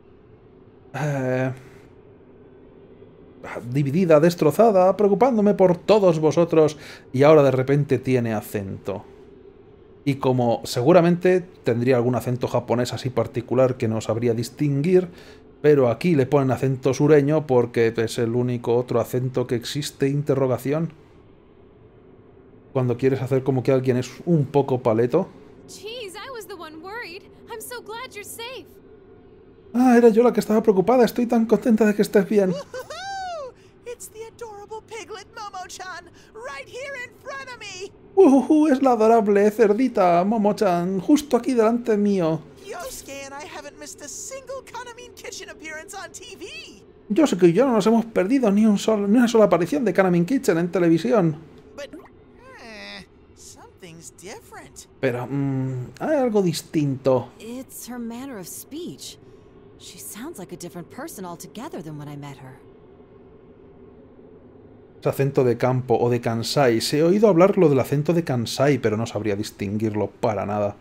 dividida, destrozada, preocupándome por todos vosotros, y ahora de repente tiene acento. Y como seguramente tendría algún acento japonés así particular que no sabría distinguir, pero aquí le ponen acento sureño porque es el único otro acento que existe, interrogación. Cuando quieres hacer como que alguien es un poco paleto. Jeez, I was the one worried. I'm so glad you're safe. Ah, era yo la que estaba preocupada. Estoy tan contenta de que estés bien. It's the adorable piglet Momo-chan, right here in front of me. Es la adorable cerdita Momo-chan, justo aquí delante mío. Yosuke and I haven't missed a single Kanamin Kitchen appearance on TV. Yosuke y yo no nos hemos perdido ni una sola aparición de Kanamin Kitchen en televisión. But something's different. Pero hay algo distinto. It's her manner of speech. She sounds like a different person altogether than when I met her. Ese acento de campo o de Kansai. Se he oído hablar lo del acento de Kansai, pero no sabría distinguirlo para nada.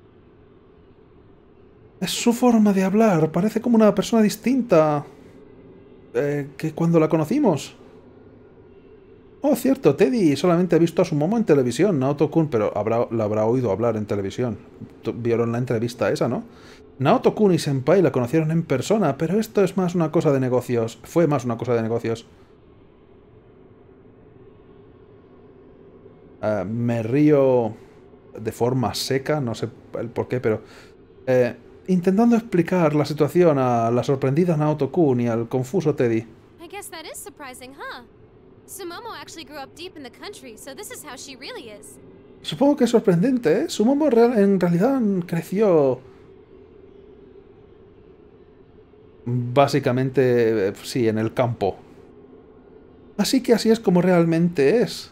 Es su forma de hablar. Parece como una persona distinta que cuando la conocimos. Oh, cierto, Teddy solamente ha visto a Sumomo en televisión, Naoto-kun, pero la habrá oído hablar en televisión. Vieron la entrevista esa, ¿no? Naoto-kun y Senpai la conocieron en persona, pero esto es más una cosa de negocios. Fue más una cosa de negocios. Me río de forma seca, no sé el por qué, pero... intentando explicar la situación a la sorprendida Naoto-kun y al confuso Teddy. I guess that is surprising, huh? Sumomo actually grew up deep in the country, so this is how she really is. Supongo que es sorprendente, ¿eh? Sumomo en realidad creció... básicamente, sí, en el campo. Así que así es como realmente es.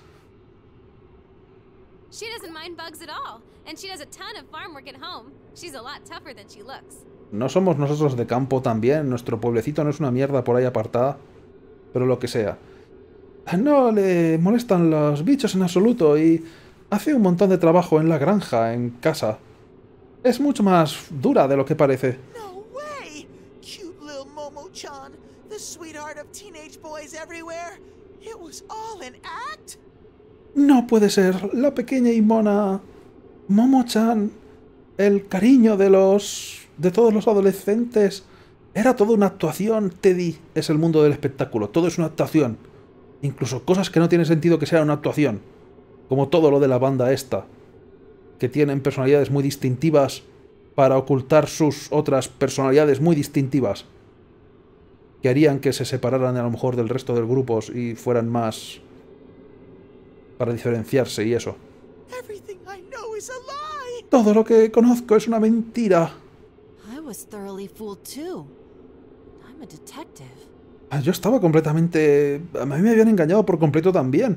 She doesn't mind bugs at all, and she does a ton of farm work at home. She's a lot tougher than she looks. ¿No somos nosotros de campo también? Nuestro pueblecito no es una mierda por ahí apartada. Pero lo que sea. No le molestan los bichos en absoluto y hace un montón de trabajo en la granja, en casa. Es mucho más dura de lo que parece. No way! Cute little Momo-chan, the sweetheart of teenage boys everywhere. It was all an act? No puede ser. La pequeña y mona Momo-chan, el cariño de todos los adolescentes, era toda una actuación. Teddy es el mundo del espectáculo. Todo es una actuación. Incluso cosas que no tienen sentido que sea una actuación. Como todo lo de la banda esta. Que tienen personalidades muy distintivas para ocultar sus otras personalidades muy distintivas. Que harían que se separaran a lo mejor del resto del grupo y fueran más... para diferenciarse y eso. Everything I know is a lie. Todo lo que conozco es una mentira. I was thoroughly fooled too. I'm a detective. Yo estaba completamente... A mí me habían engañado por completo también.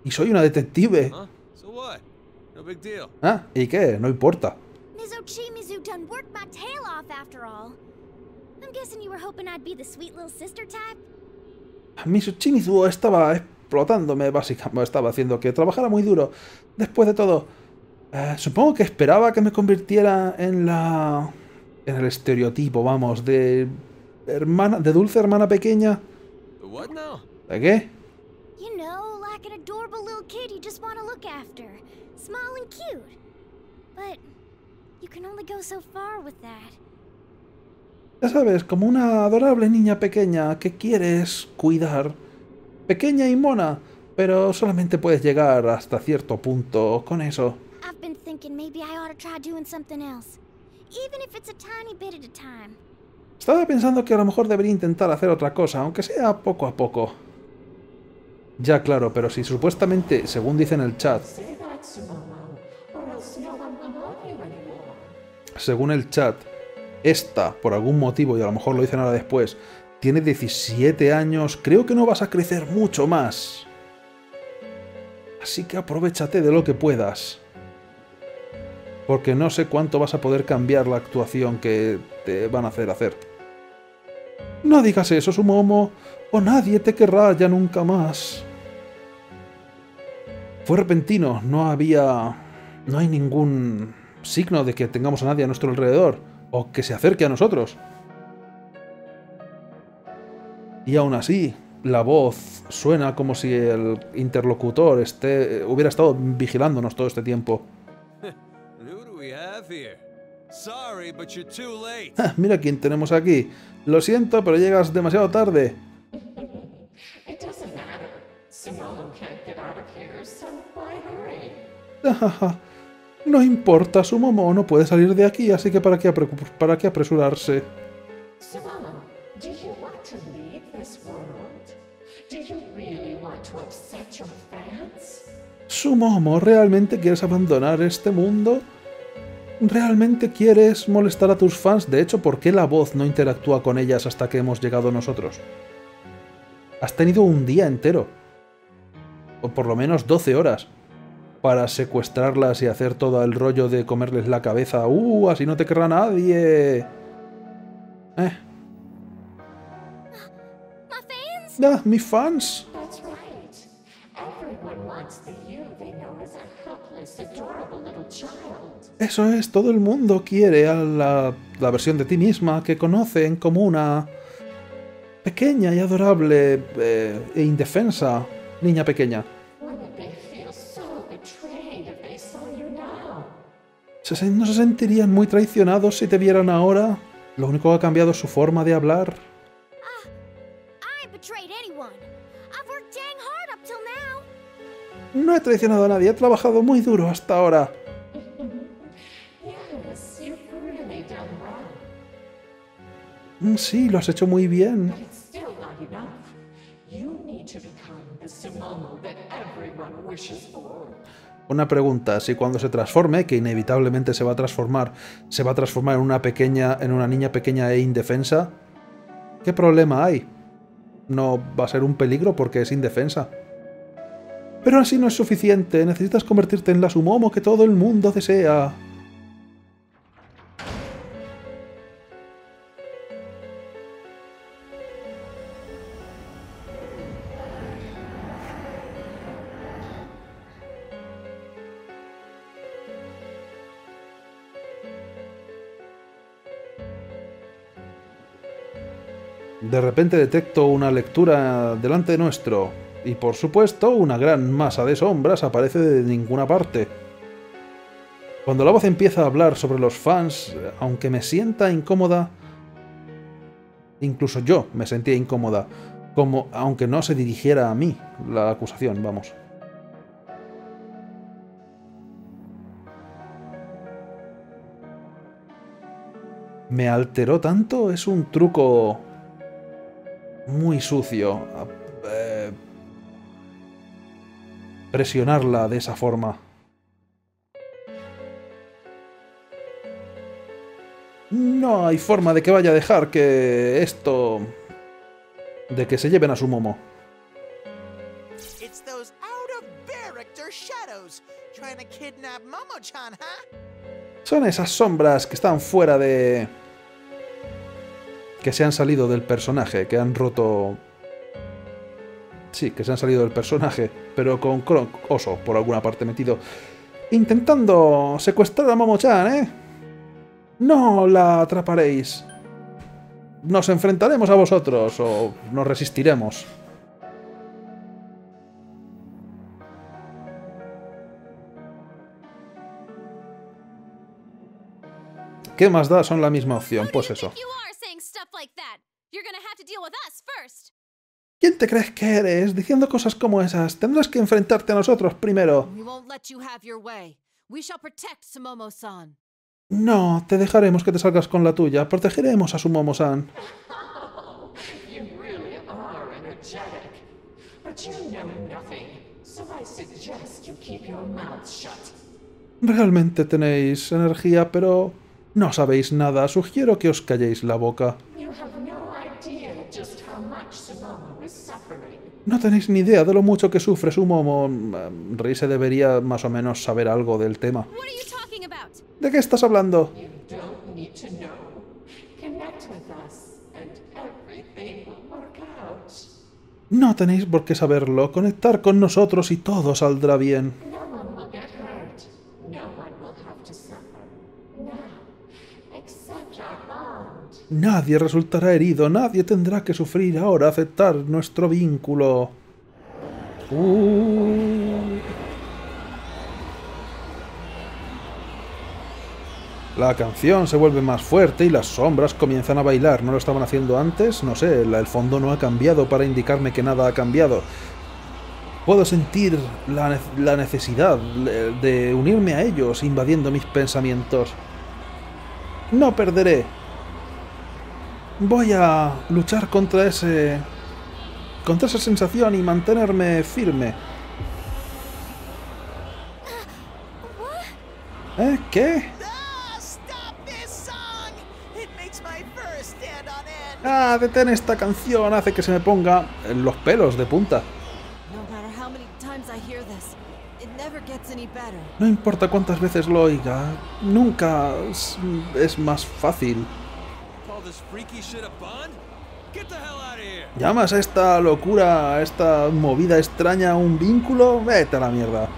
Y soy una detective. Huh? So what? No big deal. Ah, ¿y qué? No importa. Mizo Chimizu done worked my tail off after all. I'm guessing you were hoping I'd be the sweet little sister type? Shimizu estaba explotándome, básicamente. Estaba haciendo que trabajara muy duro. Después de todo, supongo que esperaba que me convirtiera en el estereotipo, vamos, de dulce hermana pequeña. The what now? ¿De qué? You know, like an adorable little kid you just want to look after. Small and cute. But you can only go so far with that. Ya sabes, como una adorable niña pequeña que quieres cuidar. Pequeña y mona, pero solamente puedes llegar hasta cierto punto con eso. I've been thinking maybe I ought to try doing something else. Even if it's a tiny bit at a time. Estaba pensando que a lo mejor debería intentar hacer otra cosa, aunque sea poco a poco. Ya, claro, pero si supuestamente, según dice en el chat, Say that, Sumomo, or else no one will love you anymore. según el chat, esta, por algún motivo, y a lo mejor lo dicen ahora después, tiene 17 años, creo que no vas a crecer mucho más. Así que aprovéchate de lo que puedas. Porque no sé cuánto vas a poder cambiar la actuación que te van a hacer. No digas eso, Sumomo, o nadie te querrá ya nunca más. Fue repentino, no hay ningún signo de que tengamos a nadie a nuestro alrededor, o que se acerque a nosotros. Y aún así, la voz suena como si el interlocutor hubiera estado vigilándonos todo este tiempo. Who do we have here? Sorry, but you're too late. Mira quién tenemos aquí. Lo siento, pero llegas demasiado tarde. It doesn't matter. Sumomo can't get out of here, so why hurry? No importa, Sumomo no puede salir de aquí, así que ¿para qué apresurarse? Sumomo, do you want to leave this world? Do you really want to upset your fans? Sumomo, ¿realmente quieres abandonar este mundo? ¿Realmente quieres molestar a tus fans? De hecho, ¿por qué la voz no interactúa con ellas hasta que hemos llegado nosotros? Has tenido un día entero. O por lo menos 12 horas. Para secuestrarlas y hacer todo el rollo de comerles la cabeza. Así no te querrá nadie. My fans? Mis fans. That's right. Everyone wants the you they know as a helpless, adorable little child. Eso es, todo el mundo quiere a la versión de ti misma que conocen como una pequeña y adorable e indefensa niña pequeña. Wouldn't they feel so betrayed if they saw you now? ¿No se sentirían muy traicionados si te vieran ahora? Lo único que ha cambiado es su forma de hablar. I ain't betrayed anyone. I've worked dang hard up till now. No he traicionado a nadie, he trabajado muy duro hasta ahora. Yes, you've really done well. Sí, lo has hecho muy bien. But it's still not enough. You need to become the Sumomo that everyone wishes for. Una pregunta, si cuando se transforme, que inevitablemente se va a transformar en una niña pequeña e indefensa, ¿qué problema hay? No va a ser un peligro porque es indefensa. Pero así no es suficiente, necesitas convertirte en la Sumomo que todo el mundo desea. De repente detecto una lectura delante de nuestro, y por supuesto una gran masa de sombras aparece de ninguna parte. Cuando la voz empieza a hablar sobre los fans, aunque me sienta incómoda, incluso yo me sentía incómoda, como aunque no se dirigiera a mí la acusación, vamos. Me alteró tanto, es un truco muy sucio. Presionarla de esa forma. No hay forma de que vaya a dejar que esto... de que se lleven a Sumomo. It's those out of gonna kidnap Momo-chan, huh? Son esas sombras que están fuera de... que se han salido del personaje, que han roto... Sí, que se han salido del personaje, pero con Oso por alguna parte metido. Intentando secuestrar a Momo-chan, ¿eh? No la atraparéis. Nos enfrentaremos a vosotros o nos resistiremos. ¿Qué más da? Son la misma opción, pues eso. ¿Quién te crees que eres? Diciendo cosas como esas. Tendrás que enfrentarte a nosotros primero. No, te dejaremos que te salgas con la tuya. Protegeremos a Sumomo-san. You really are energetic, but you know nothing, so I suggest you keep your mouth shut. Realmente tenéis energía, pero no sabéis nada. Sugiero que os calléis la boca. You have no idea just how much Sumomo is suffering. No tenéis ni idea de lo mucho que sufre Sumomo. Rise debería más o menos saber algo del tema. ¿De qué estás hablando? You don't need to know. Connect with us, and everything will work out. No tenéis por qué saberlo. Conectar con nosotros y todo saldrá bien. No one will get hurt. No one will have to suffer. No, except our bond. Nadie resultará herido. Nadie tendrá que sufrir ahora. Aceptar nuestro vínculo. La canción se vuelve más fuerte y las sombras comienzan a bailar. ¿No lo estaban haciendo antes? No sé, el fondo no ha cambiado para indicarme que nada ha cambiado. Puedo sentir la necesidad de unirme a ellos, invadiendo mis pensamientos. No perderé. Voy a luchar contra esa sensación y mantenerme firme. ¿Qué? Ah, detén esta canción, hace que se me ponga los pelos de punta. No importa cuántas veces lo oiga, nunca es más fácil. ¿Llamas a esta locura, a esta movida extraña un vínculo? Vete a la mierda.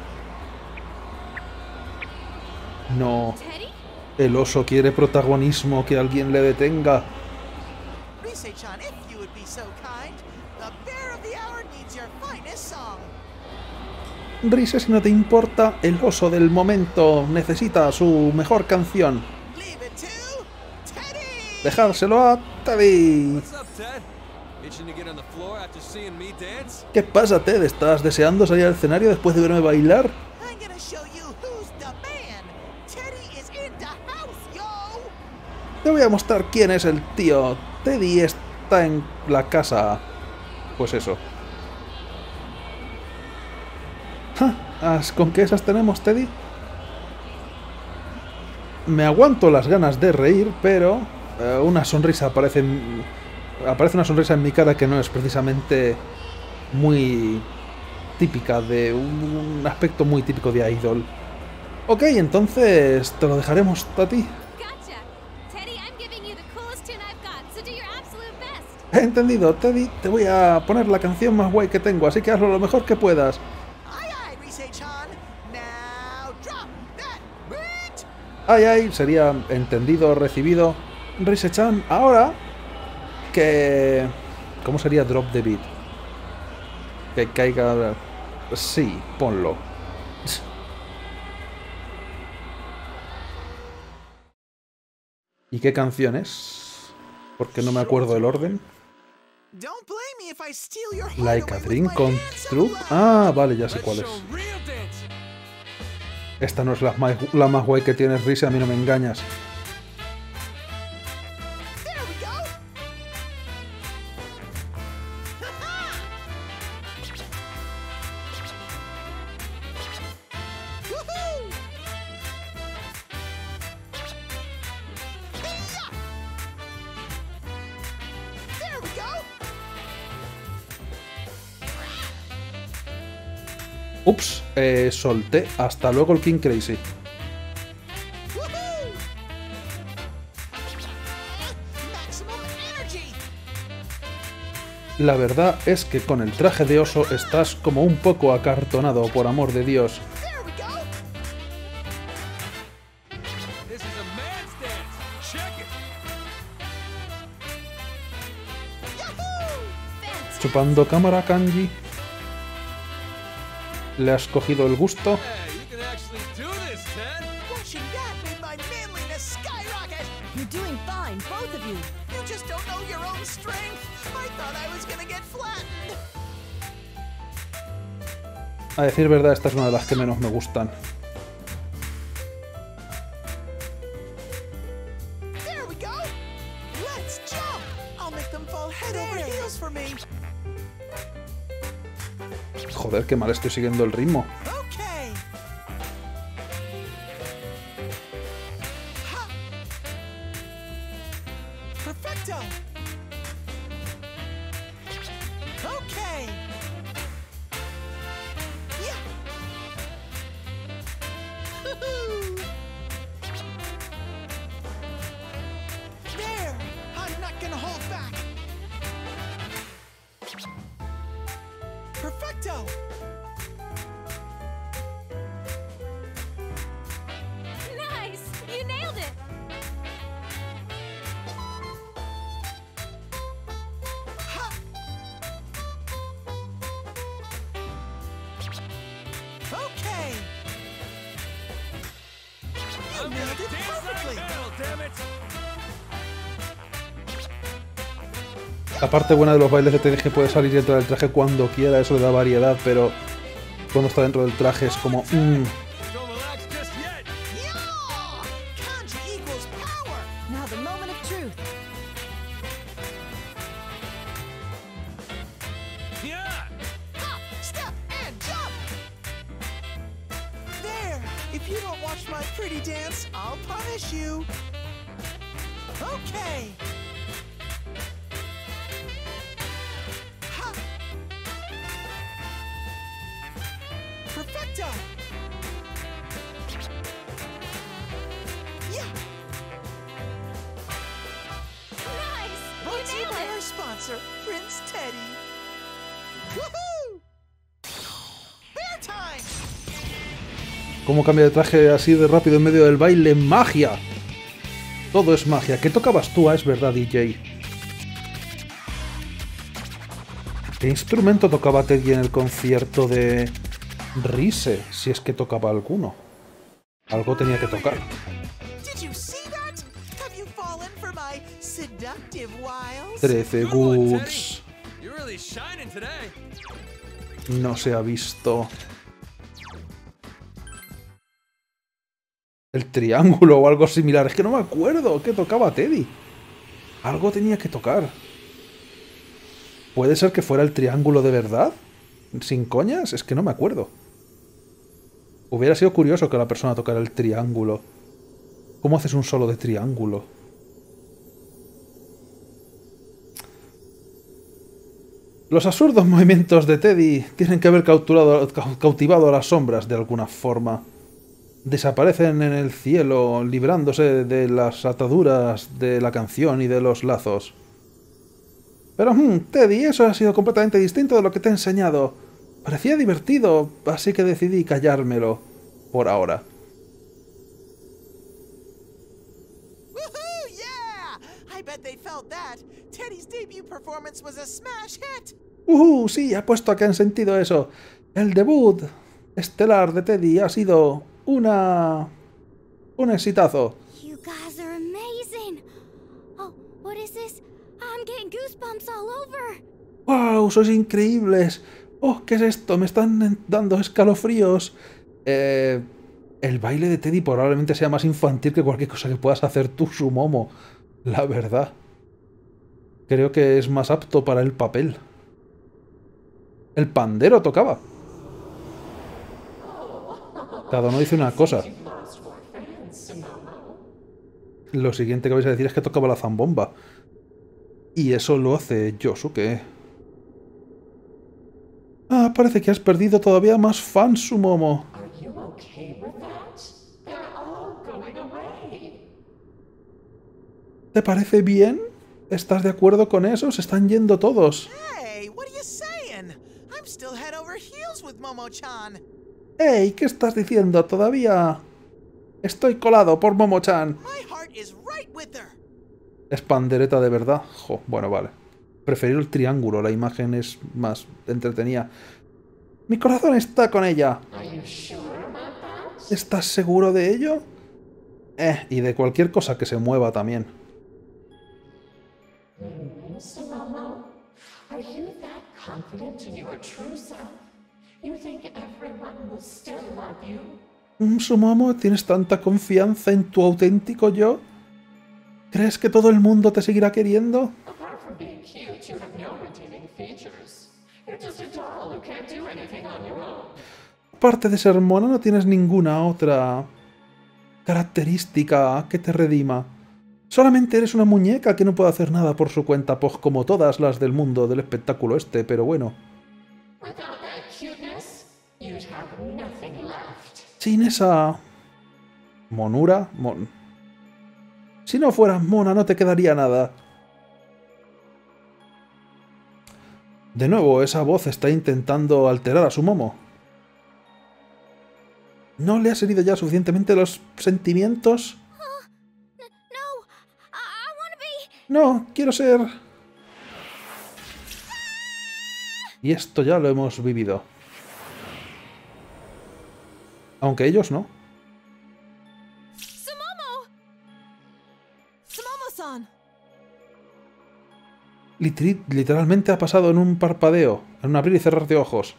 No. El oso quiere protagonismo, que alguien le detenga. Rise-chan, if you would be so kind, the bear of the hour needs your finest song. Rise, si no te importa, el oso del momento necesita su mejor canción. Leave it to Teddy. Dejárselo a Teddy. What's up, Ted? Itching to get on the floor after seeing me dance? ¿Qué pasa, Ted? ¿Estás deseando salir al escenario después de verme bailar? I'm gonna show you who's the man. Teddy is in the house, yo. Te voy a mostrar quién es el tío. Teddy está en la casa. Pues eso. ¿Con qué esas tenemos, Teddy? Me aguanto las ganas de reír, pero una sonrisa aparece una sonrisa en mi cara que no es precisamente muy típica de un aspecto muy típico de idol. Ok, entonces te lo dejaremos a ti. He entendido, Teddy. Te voy a poner la canción más guay que tengo, así que hazlo lo mejor que puedas. Ay, ay, sería entendido, recibido. Rise-chan, ahora que... ¿Cómo sería drop the beat? Que caiga... Sí, ponlo. ¿Y qué canción es? Porque no me acuerdo del orden. Like a Dream con Troop. Ah, vale, ya sé cuál es. Esta no es la más guay que tienes, Rise, a mí no me engañas. Ups, solté. Hasta luego el King Crazy. Woohoo! Maximum energy. La verdad es que con el traje de oso estás como un poco acartonado, por amor de Dios. There we go. This is a man's dance. Check it. Yahoo! Chupando cámara, Kanji. ¿Le has cogido el gusto? Hey, you can actually do this, Ted. Watching that made my manliness skyrocket. You're doing fine, both of you. You just don't know your own strength. I thought I was gonna get flattened. A decir verdad, esta es una de las que menos me gustan. There we go. Let's jump. I'll make them fall head over heels for me. Joder, qué mal estoy siguiendo el ritmo. Okay. Ha. Perfecto. Okay. Yeah. Woohoo. There. I'm not gonna hold back. Perfecto. Nice! You nailed it! Ha. Okay. You I'm nailed gonna it dance that perfectly. pedal, damn it. La parte buena de los bailes de Teddy es que puede salir dentro del traje cuando quiera, eso le da variedad, pero cuando está dentro del traje es como... Don't relax just yet. Yeah! Kanji equals power. Now the moment of truth. Yeah. Hop, step, and jump. There. If you don't watch my pretty dance, I'll punish you. Okay. Ha. Perfecto. Yeah. Nice! Brought You to you nailed by it! our sponsor, Prince Teddy. Woohoo! Bear time! ¿Cómo cambia de traje así de rápido en medio del baile? ¡Magia! Todo es magia. ¿Qué tocabas tú? Ah, es verdad, DJ. ¿Qué instrumento tocaba Teddy en el concierto de Rise? Si es que tocaba alguno. Algo tenía que tocar. Did you see that? Have you fallen for my seductive wiles? 13 Good one, Teddy. goods. You're really shining today. No se ha visto. El triángulo o algo similar. Es que no me acuerdo qué tocaba Teddy. Algo tenía que tocar. ¿Puede ser que fuera el triángulo de verdad? ¿Sin coñas? Es que no me acuerdo. Hubiera sido curioso que la persona tocara el triángulo. ¿Cómo haces un solo de triángulo? Los absurdos movimientos de Teddy tienen que haber cautivado a las sombras de alguna forma. Desaparecen en el cielo, librándose de las ataduras de la canción y de los lazos. Pero, Teddy, eso ha sido completamente distinto de lo que te he enseñado. Parecía divertido, así que decidí callármelo. Por ahora. Woohoo! Yeah! I bet they felt that. Teddy's debut performance was a smash hit. Sí, apuesto a que han sentido eso. El debut estelar de Teddy ha sido un exitazo. You guys are amazing! Oh, what is this? I'm getting goosebumps all over! ¡Wow! ¡Sois increíbles! ¡Oh, qué es esto! Me están dando escalofríos. El baile de Teddy probablemente sea más infantil que cualquier cosa que puedas hacer tú, Sumomo. La verdad. Creo que es más apto para el papel. El pandero tocaba. Cada uno dice una cosa. Lo siguiente que vais a decir es que tocaba la zambomba. Y eso lo hace Yosuke. Ah, parece que has perdido todavía más fans, Sumomo. Are you okay with that? They're all going away. ¿Te parece bien? ¿Estás de acuerdo con eso? Se están yendo todos. Hey, what are you saying? I'm still head over heels with Momo-chan. ¡Ey! ¿Qué estás diciendo? Todavía estoy colado por Momo-chan. My heart is right with her. Es pandereta de verdad. Jo, bueno, vale. Prefiero el triángulo, la imagen es más entretenida. Mi corazón está con ella. Are you sure about that? ¿Estás seguro de ello? Y de cualquier cosa que se mueva también. Sumomo, are you that confident in your true self? You think everyone will still love you? Sumomo, ¿tienes tanta confianza en tu auténtico yo? ¿Crees que todo el mundo te seguirá queriendo? Apart from being cute, you have no redeeming features. You're just a doll who can't do anything on your own. Aparte de ser mona, no tienes ninguna otra característica que te redima. Solamente eres una muñeca que no puede hacer nada por su cuenta, pues como todas las del mundo del espectáculo este, pero bueno. Without that cuteness, you'd have nothing left. Sin esa monura, si no fueras mona no te quedaría nada. De nuevo, esa voz está intentando alterar a Sumomo. ¿No le has herido ya suficientemente los sentimientos? No, I want to be. No, quiero ser... Y esto ya lo hemos vivido. Aunque ellos no. Sumomo! Sumomo-san! Literalmente ha pasado en un parpadeo, en un abrir y cerrar de ojos.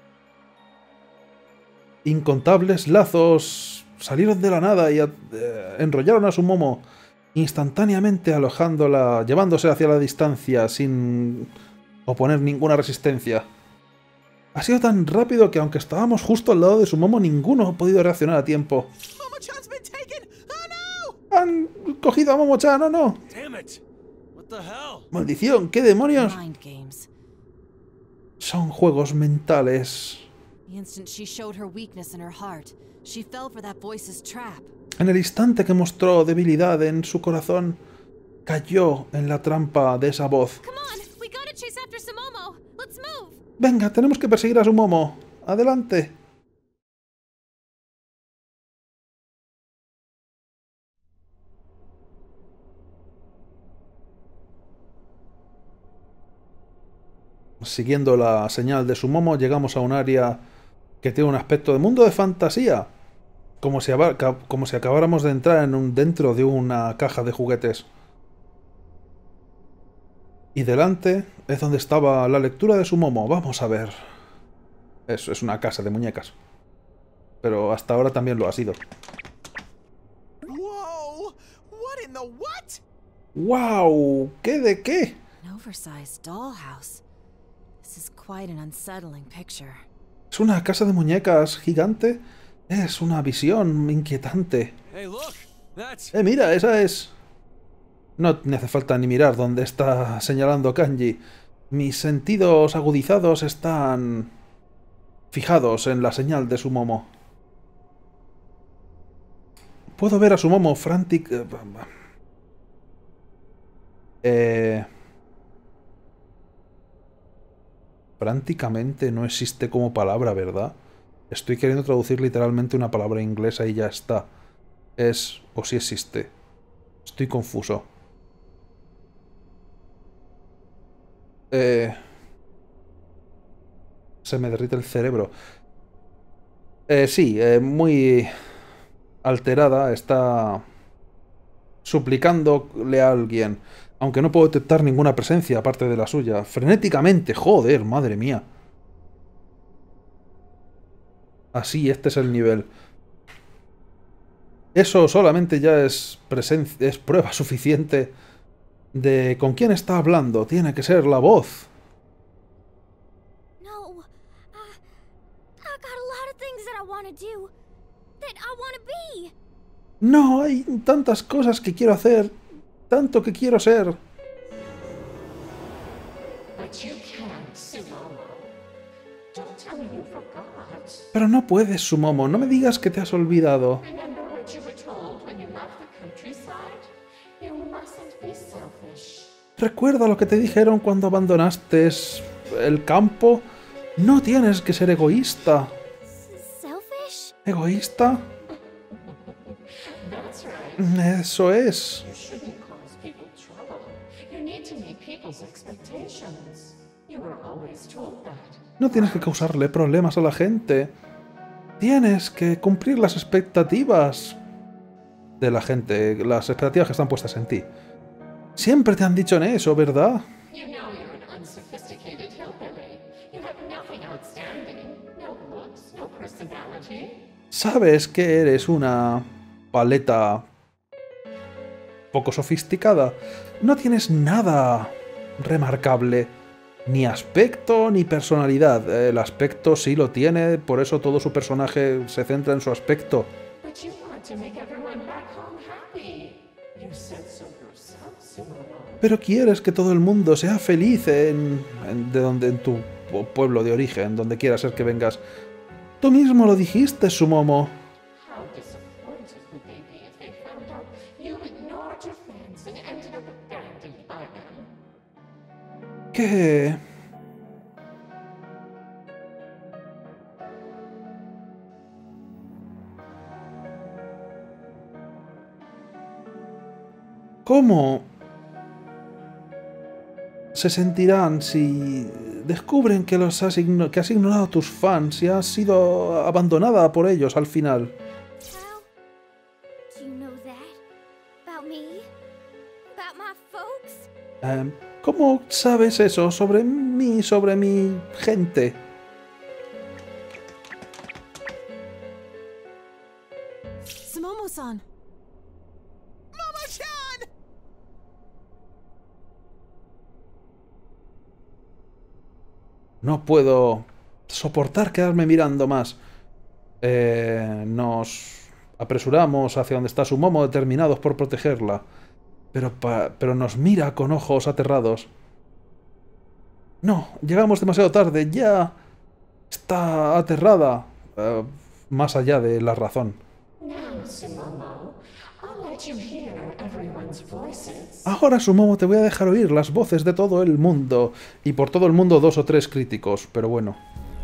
Incontables lazos salieron de la nada y enrollaron a Sumomo, instantáneamente alojándola, llevándose hacia la distancia sin oponer ninguna resistencia. Ha sido tan rápido que aunque estábamos justo al lado de Sumomo, ninguno ha podido reaccionar a tiempo. Momo-chan's been taken. Oh no! ¡Han cogido a Momo-chan! ¡Oh no! Damn it! What the hell? ¡Maldición! ¿Qué demonios? Mind games. Son juegos mentales. The instant she showed her weakness in her heart, she fell for that voice's trap. En el instante que mostró debilidad en su corazón, cayó en la trampa de esa voz. Come on, we gotta chase after Sumomo. Let's move. Venga, tenemos que perseguir a Sumomo. ¡Adelante! Siguiendo la señal de Sumomo, llegamos a un área que tiene un aspecto de mundo de fantasía. Como si acabáramos de entrar dentro de una caja de juguetes. Y delante es donde estaba la lectura de Sumomo. Vamos a ver. Eso es una casa de muñecas. Pero hasta ahora también lo ha sido. Whoa! What in the what? ¡Wow! ¿Qué de qué? An oversized dollhouse. This is quite an unsettling picture. ¿Es una casa de muñecas gigante? Es una visión inquietante. Hey, look! That's... Mira, esa es... No me hace falta ni mirar dónde está señalando Kanji. Mis sentidos agudizados están fijados en la señal de Sumomo. Puedo ver a Sumomo frantic... Franticamente no existe como palabra, ¿verdad? Estoy queriendo traducir literalmente una palabra inglesa y ya está. Es... o sí existe. Estoy confuso. Se me derrite el cerebro. Sí, muy alterada. Está suplicándole a alguien. Aunque no puedo detectar ninguna presencia aparte de la suya. Frenéticamente, joder, madre mía. Así, este es el nivel. Eso solamente ya es prueba suficiente de con quién está hablando. Tiene que ser la voz. No, I got a lot of things that I want to do, that I want to be. No, hay tantas cosas que quiero hacer. Tanto que quiero ser. But you can't, Sumomo. Don't tell me you forgot. Pero no puedes, Sumomo. No me digas que te has olvidado. Remember what you were told when you left the countryside? You mustn't be selfish. Recuerda lo que te dijeron cuando abandonaste el campo. No tienes que ser egoísta. Selfish? ¿Egoísta? That's right. Eso es. You shouldn't cause people trouble. You need to meet people's expectations. You were always told that. No tienes que causarle problemas a la gente. Tienes que cumplir las expectativas de la gente, las expectativas que están puestas en ti. Siempre te han dicho en eso, ¿verdad? You know you're an unsophisticated hillbilly. You have nothing outstanding. No looks, no personality. Sabes que eres una paleta poco sofisticada. No tienes nada remarcable. Ni aspecto ni personalidad. El aspecto sí lo tiene, por eso todo su personaje se centra en su aspecto. But you want to make everyone back home happy. You said so yourself, Sumomo. Pero quieres que todo el mundo sea feliz en tu pueblo de origen, donde quiera ser que vengas. Tú mismo lo dijiste, Sumomo. How disappointed would they be if they found out you ignored your friends and ended up abandoned by them? ¿Qué? ¿Cómo se sentirán si descubren que que has ignorado a tus fans y has sido abandonada por ellos al final? How? Do you know that? About me? About my folks? ¿Cómo sabes eso sobre mí, sobre mi gente? Sumomo-san! Momo-chan! No puedo soportar quedarme mirando más. Nos apresuramos hacia donde está Sumomo, determinados por protegerla. Pero nos mira con ojos aterrados. No, llegamos demasiado tarde. Ya está aterrada. Más allá de la razón. Now, Sumomo, I'll let you hear everyone's voices. Ahora, Sumomo, te voy a dejar oír las voces de todo el mundo. Y por todo el mundo 2 o 3 críticos. Pero bueno.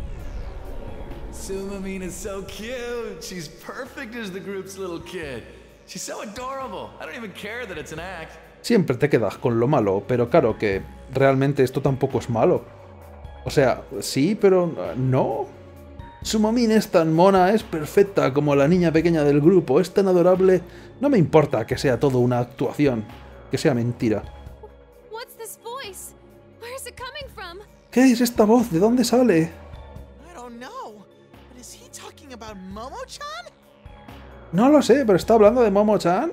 Sumamine is so cute. She's perfect as the group's little kid. She's so adorable. I don't even care that it's an act. Siempre te quedas con lo malo, pero claro que realmente esto tampoco es malo. O sea, sí, pero no. Sumamine es tan mona, es perfecta como la niña pequeña del grupo, es tan adorable. No me importa que sea todo una actuación, que sea mentira. What's this voice? Where's it coming from? ¿Qué es esta voz? ¿De dónde sale? I don't know, but is he talking about Momo-chan? No lo sé, pero está hablando de Momo-chan.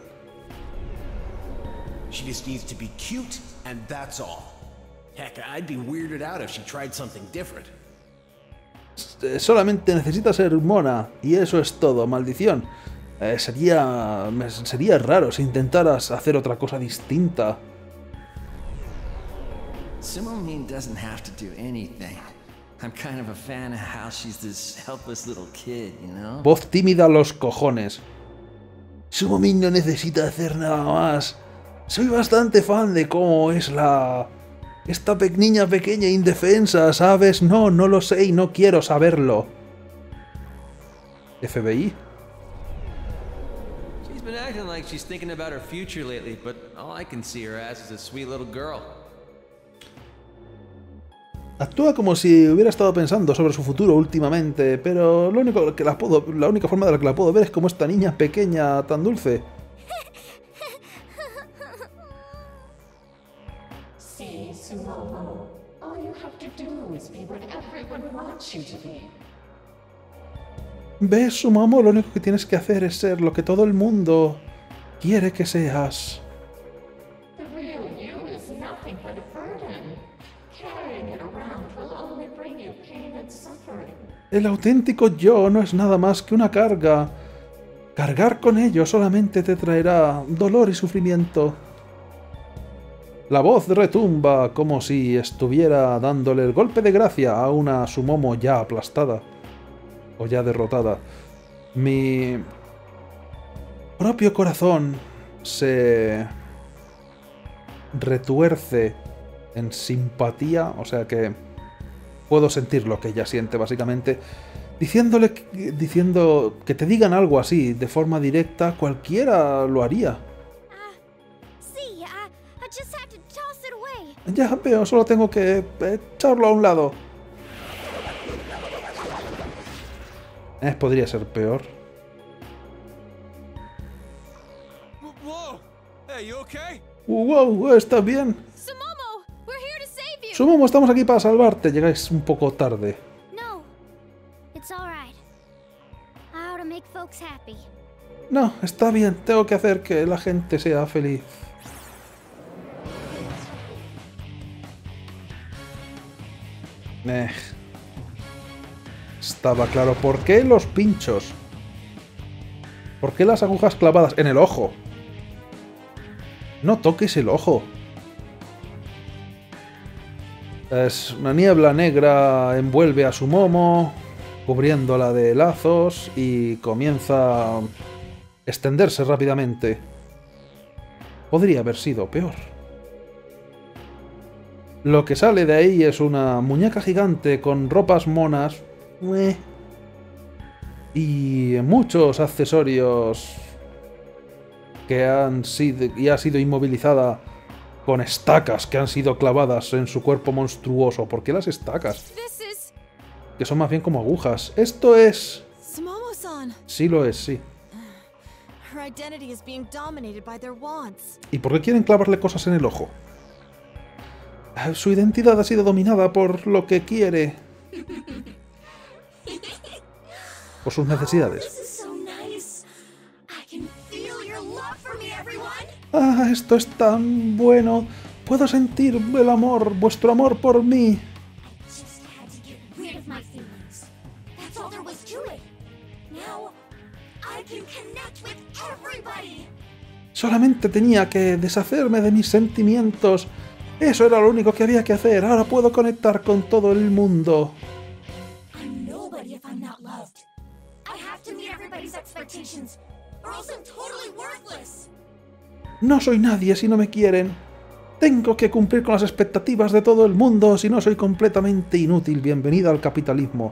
She just needs to be cute, and that's all. Heck, I'd be weirded out if she tried something different. Solamente necesita ser mona, y eso es todo, maldición. Sería raro si intentaras hacer otra cosa distinta. Sumamine doesn't have to do anything. I'm kind of a fan of how she's this helpless little kid, you know? Voz tímida a los cojones. Sumamine no necesita hacer nada más. Soy bastante fan de cómo es esta niña pequeña indefensa, ¿sabes? No lo sé y no quiero saberlo. FBI. She's been acting like she's thinking about her future lately, but all I can see her as is a sweet little girl. Actúa como si hubiera estado pensando sobre su futuro últimamente, pero la única forma de la que la puedo ver es como esta niña pequeña tan dulce. See, Sumomo, all you have to do is be what everyone wants you to be. ¿Ves, Sumomo? Lo único que tienes que hacer es ser lo que todo el mundo quiere que seas. The real you is nothing but a burden. Carrying it around will only bring you pain and suffering. El auténtico yo no es nada más que una carga. Cargar con ello solamente te traerá dolor y sufrimiento. La voz retumba como si estuviera dándole el golpe de gracia a una Sumomo ya aplastada. O ya derrotada. Mi propio corazón se retuerce en simpatía, o sea que puedo sentir lo que ella siente básicamente. Diciendo que te digan algo así de forma directa, cualquiera lo haría. See, I just had to toss it away. Ya veo, solo tengo que echarlo a un lado. Podría ser peor. Whoa! Hey, you okay? Wow, ¿estás bien? Sumomo, we're here to save you. Sumomo, estamos aquí para salvarte. Llegáis un poco tarde. No, it's all right. I ought to make folks happy. No, está bien. Tengo que hacer que la gente sea feliz. Estaba claro. ¿Por qué los pinchos? ¿Por qué las agujas clavadas en el ojo? No toques el ojo. Una niebla negra envuelve a Sumomo, cubriéndola de lazos, y comienza a extenderse rápidamente. Podría haber sido peor. Lo que sale de ahí es una muñeca gigante con ropas monas y muchos accesorios que ha sido inmovilizada con estacas que han sido clavadas en su cuerpo monstruoso. ¿Por qué las estacas? Que son más bien como agujas. Esto es... Sumomo-san. Sí lo es, sí. Her identity is being dominated by their wants. ¿Y por qué quieren clavarle cosas en el ojo? Su identidad ha sido dominada por lo que quiere. Por sus necesidades. Ah, esto es tan bueno. Puedo sentir el amor, vuestro amor por mí. Solamente tenía que deshacerme de mis sentimientos. Eso era lo único que había que hacer. Ahora puedo conectar con todo el mundo. No soy nadie si no me quieren. Tengo que cumplir con las expectativas de todo el mundo, si no soy completamente inútil. Bienvenida al capitalismo.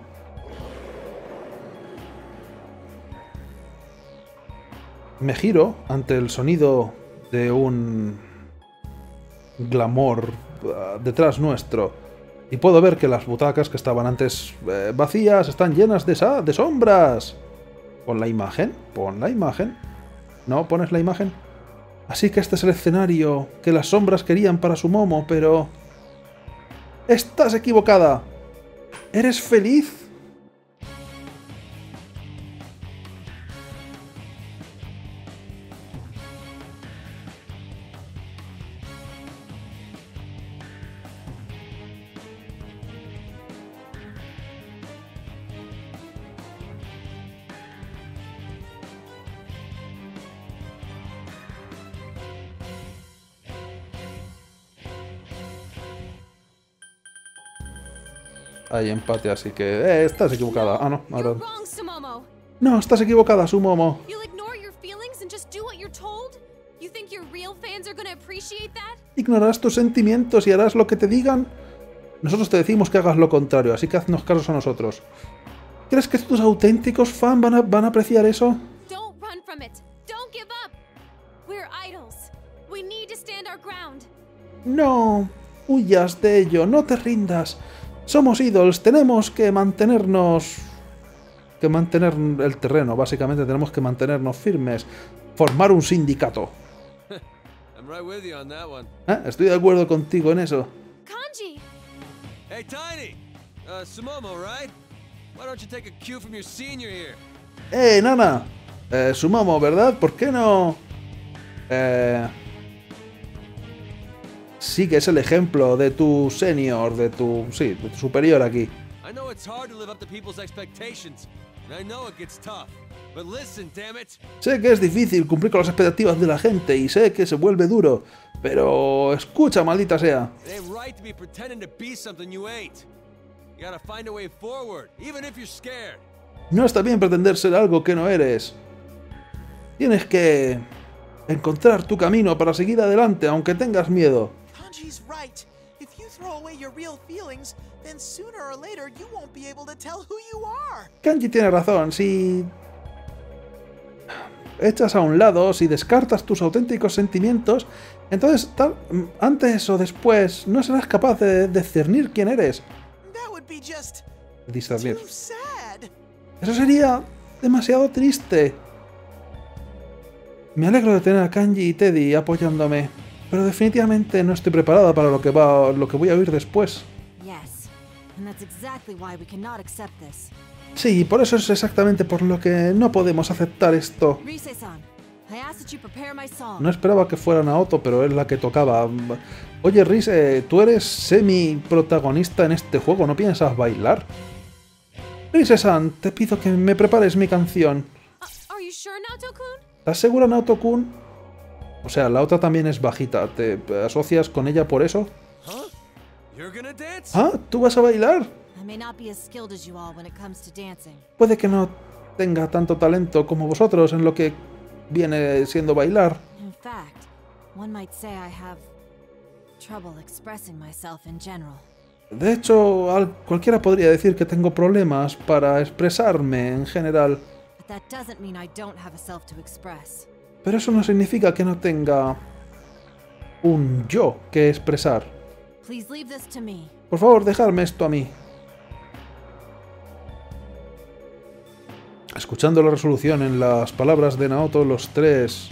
Me giro ante el sonido de un glamour detrás nuestro y puedo ver que las butacas que estaban antes vacías están llenas de sombras. Pon la imagen, pon la imagen. ¿No pones la imagen? Así que este es el escenario que las sombras querían para Sumomo, pero... ¡Estás equivocada! ¿Eres feliz? Hay empate, así que... estás equivocada. Ah, no. Ahora... No, estás equivocada, Sumomo. Ignorarás tus sentimientos y harás lo que te digan. Nosotros te decimos que hagas lo contrario, así que haznos caso a nosotros. ¿Crees que tus auténticos fans van a apreciar eso? No, huyas de ello, no te rindas. Somos idols, tenemos que mantenernos... que mantener el terreno, básicamente tenemos que mantenernos firmes. Formar un sindicato. Estoy de acuerdo contigo en eso. Kanji! Hey, Tiny! Sumomo, right? Why don't you take a cue from your senior here? Nana! Sumomo, ¿verdad? ¿Por qué no...? Sí que es el ejemplo de tu senior, de tu superior aquí. But listen, damn it. Sé que es difícil cumplir con las expectativas de la gente y sé que se vuelve duro, pero escucha, maldita sea. It ain't right to be pretending to be something you ain't. You gotta find a way forward, even if you're scared. No está bien pretender ser algo que no eres. Tienes que encontrar tu camino para seguir adelante, aunque tengas miedo. Kanji's right. If you throw away your real feelings, then sooner or later you won't be able to tell who you are. Kanji tiene razón. Si echas a un lado, si descartas tus auténticos sentimientos, entonces antes o después no serás capaz de discernir quién eres. That would be just Discernir. too sad. Eso sería demasiado triste. Me alegro de tener a Kanji y Teddy apoyándome, pero definitivamente no estoy preparada para lo que voy a oír después. Yes, and that's exactly why we cannot accept this. Sí, por eso es exactamente por lo que no podemos aceptar esto. Rise-san, I asked that you prepare my song. No esperaba que fuera Naoto, pero es la que tocaba. Oye, Rise, tú eres semi-protagonista en este juego, ¿no piensas bailar? Rise-san, te pido que me prepares mi canción. Are you sure, Naoto-kun? ¿Estás segura, Naoto-kun? O sea, la otra también es bajita. ¿Te asocias con ella por eso? Huh? You're gonna dance? ¿Ah? ¿Tú vas a bailar? I may not be as skilled as you all when it comes to dancing. Puede que no tenga tanto talento como vosotros en lo que viene siendo bailar. In fact, one might say I have trouble expressing myself in general. De hecho, cualquiera podría decir que tengo problemas para expresarme en general. But that doesn't mean I don't have a self to express. Pero eso no significa que no tenga un yo que expresar. Please leave this to me. Por favor, dejadme esto a mí. Escuchando la resolución en las palabras de Naoto, los tres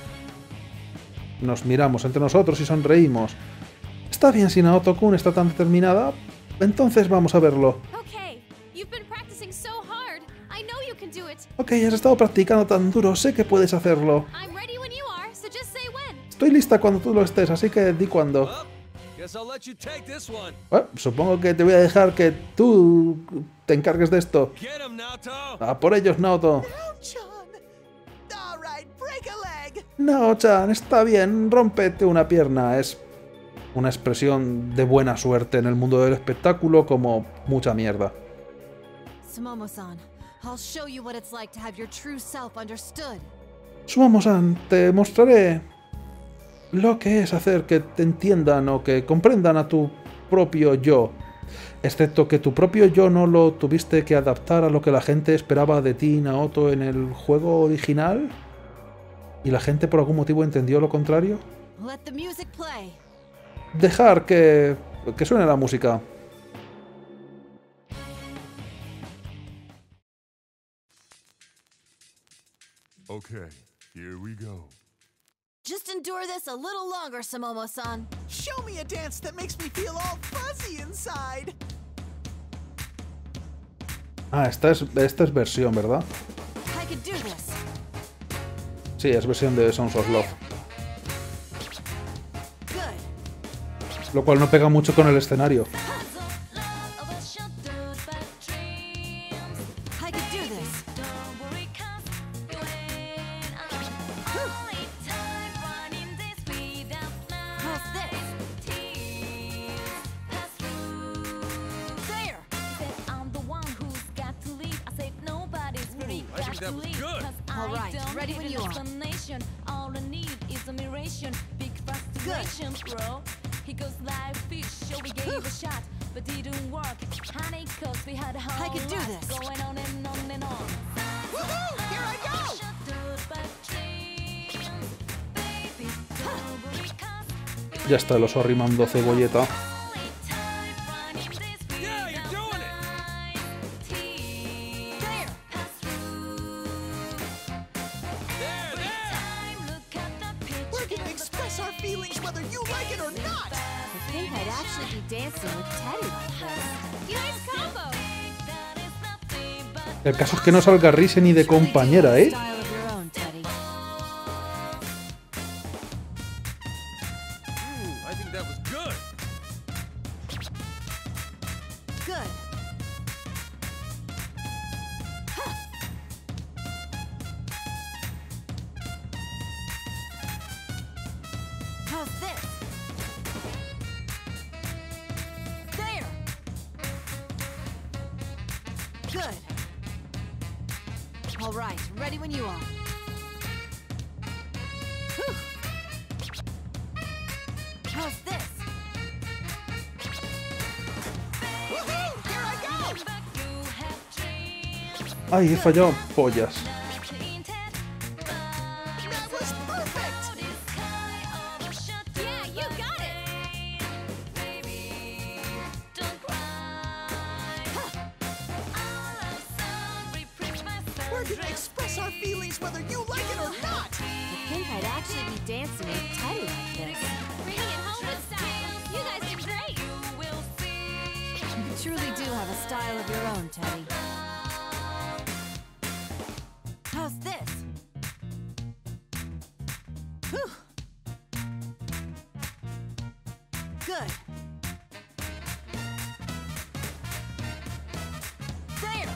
nos miramos entre nosotros y sonreímos. Está bien si Naoto-kun está tan determinada, entonces vamos a verlo. Okay, you've been practicing so hard. I know you can do it. Ok, has estado practicando tan duro, sé que puedes hacerlo. I'm ready when you are, so just say when. Estoy lista cuando tú lo estés, así que di cuándo. Well, guess I'll let you take this one. Bueno, supongo que te voy a dejar que tú te encargues de esto. Get him, Naoto. A por ellos, Naoto. Naochan! Alright, break a leg! Nao-chan, está bien, rómpete una pierna. Es una expresión de buena suerte en el mundo del espectáculo como mucha mierda. Sumomo-san, I'll show you what it's like to have your true self understood. Sumomo-san, te mostraré lo que es hacer que te entiendan o que comprendan a tu propio yo. Excepto que tu propio yo no lo tuviste que adaptar a lo que la gente esperaba de ti, Naoto, en el juego original. ¿Y la gente por algún motivo entendió lo contrario? Let the music play. Dejar que suene la música. Okay, here we go. Just endure this a little longer, Sumomo-san. Show me a dance that makes me feel all fuzzy inside. Ah, esta es versión, ¿verdad? I could do this. Sí, es versión de Sounds of Love. Good. Lo cual no pega mucho con el escenario. I could do this. How's this? There. I think that was good. All right, ready when you are. All I need is admiration, big frustration, bro. He goes like fish, so we gave a shot, but didn't work. Honey, cause we had a whole I could do lot this. going on and on and on. Woohoo! Here I go! Ya está el oso arrimando cebolleta. Yeah, you're doing it. There. We're gonna express our feelings whether you like it or not! I think I'd actually be dancing with Teddy like this. Nice combo. El caso es que no salga Rise ni de compañera, ¿eh? Style of your own, Teddy. Ooh, I think that was good. Good. How's this? There! Good. All right, ready when you are. Whew. How's this? Woohoo! Here I go! Ay, he fallado pollas. That was perfect! Yeah, you got it! We're gonna express our feelings whether you like it or not! I think I'd actually be dancing with Teddy like this. Bringing it home with style. You guys did great. You truly do have a style of your own, Teddy. How's this? Whew. Good. There.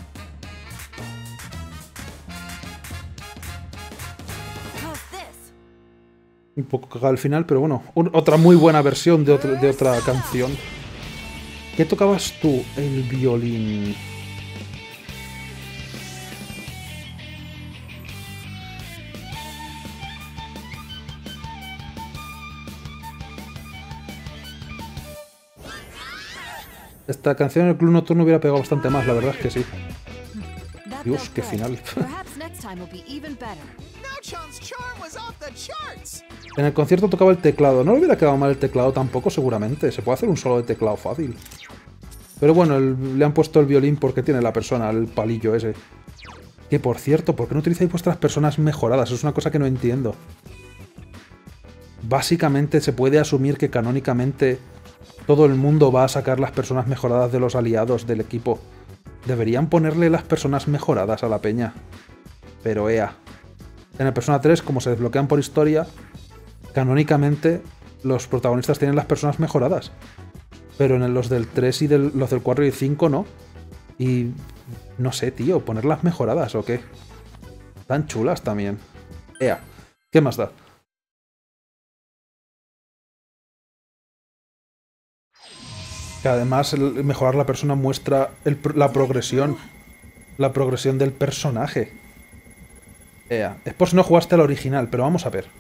How's this? Un poco cagada al final, pero bueno. Otra muy buena versión de otra canción. ¿Qué tocabas tú? El violín. Esta canción en el Club Nocturno hubiera pegado bastante más, la verdad es que sí. That Dios, felt qué good. final. Perhaps next time will be even better. Now-chan's charm was off the charts! En el concierto tocaba el teclado. No le hubiera quedado mal el teclado tampoco, seguramente. Se puede hacer un solo de teclado fácil. Pero bueno, le han puesto el violín porque tiene la persona, el palillo ese. Que por cierto, ¿por qué no utilizáis vuestras personas mejoradas? Es una cosa que no entiendo. Básicamente se puede asumir que canónicamente todo el mundo va a sacar las personas mejoradas de los aliados del equipo. Deberían ponerle las personas mejoradas a la peña. Pero ea. En el Persona 3, como se desbloquean por historia, canónicamente los protagonistas tienen las personas mejoradas. Pero en los del 3 y los del 4 y el 5 no. Y no sé, tío, ponerlas mejoradas o qué. Tan chulas también. Ea, ¿qué más da? Que además mejorar la persona muestra la progresión. La progresión del personaje. Ea, es por si no jugaste al original, pero vamos a ver.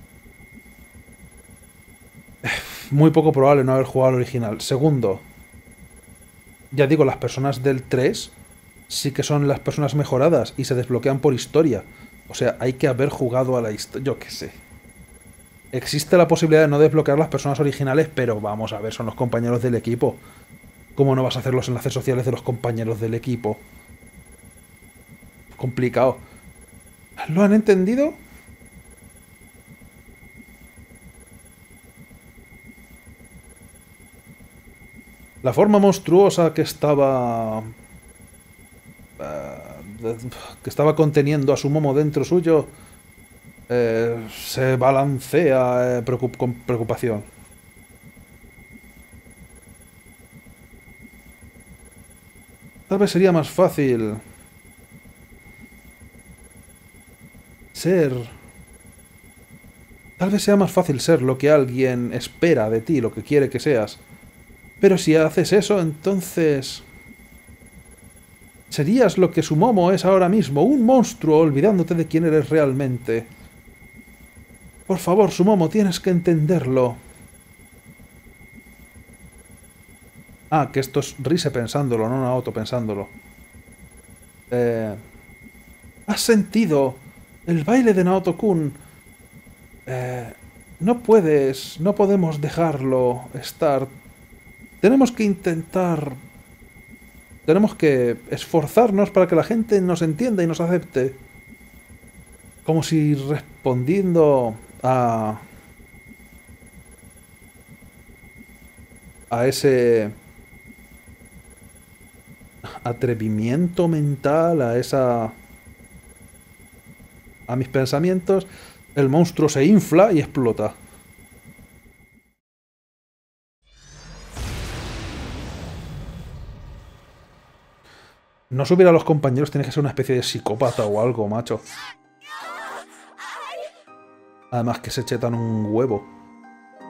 Muy poco probable no haber jugado al original. Segundo, ya digo, las personas del 3 sí que son las personas mejoradas y se desbloquean por historia. O sea, hay que haber jugado a la historia. Yo qué sé. Existe la posibilidad de no desbloquear las personas originales, pero vamos a ver, son los compañeros del equipo. ¿Cómo no vas a hacer los enlaces sociales de los compañeros del equipo? Complicado. ¿Lo han entendido? La forma monstruosa que estaba conteniendo a su momo dentro suyo se balancea con preocupación. Tal vez sería más fácil Tal vez sea más fácil ser lo que alguien espera de ti, lo que quiere que seas. Pero si haces eso, entonces serías lo que su momo es ahora mismo, un monstruo olvidándote de quién eres realmente. Por favor, Sumomo, tienes que entenderlo. Ah, que esto es Rise pensándolo, no Naoto pensándolo. ¿Has sentido el baile de Naoto-kun? No podemos dejarlo estar. Tenemos que intentar... Tenemos que esforzarnos para que la gente nos entienda y nos acepte. Como si respondiendo a ese atrevimiento mental, a mis pensamientos, el monstruo se infla y explota. No subir a los compañeros, tienes que ser una especie de psicópata o algo, macho. Además que se chetan un huevo.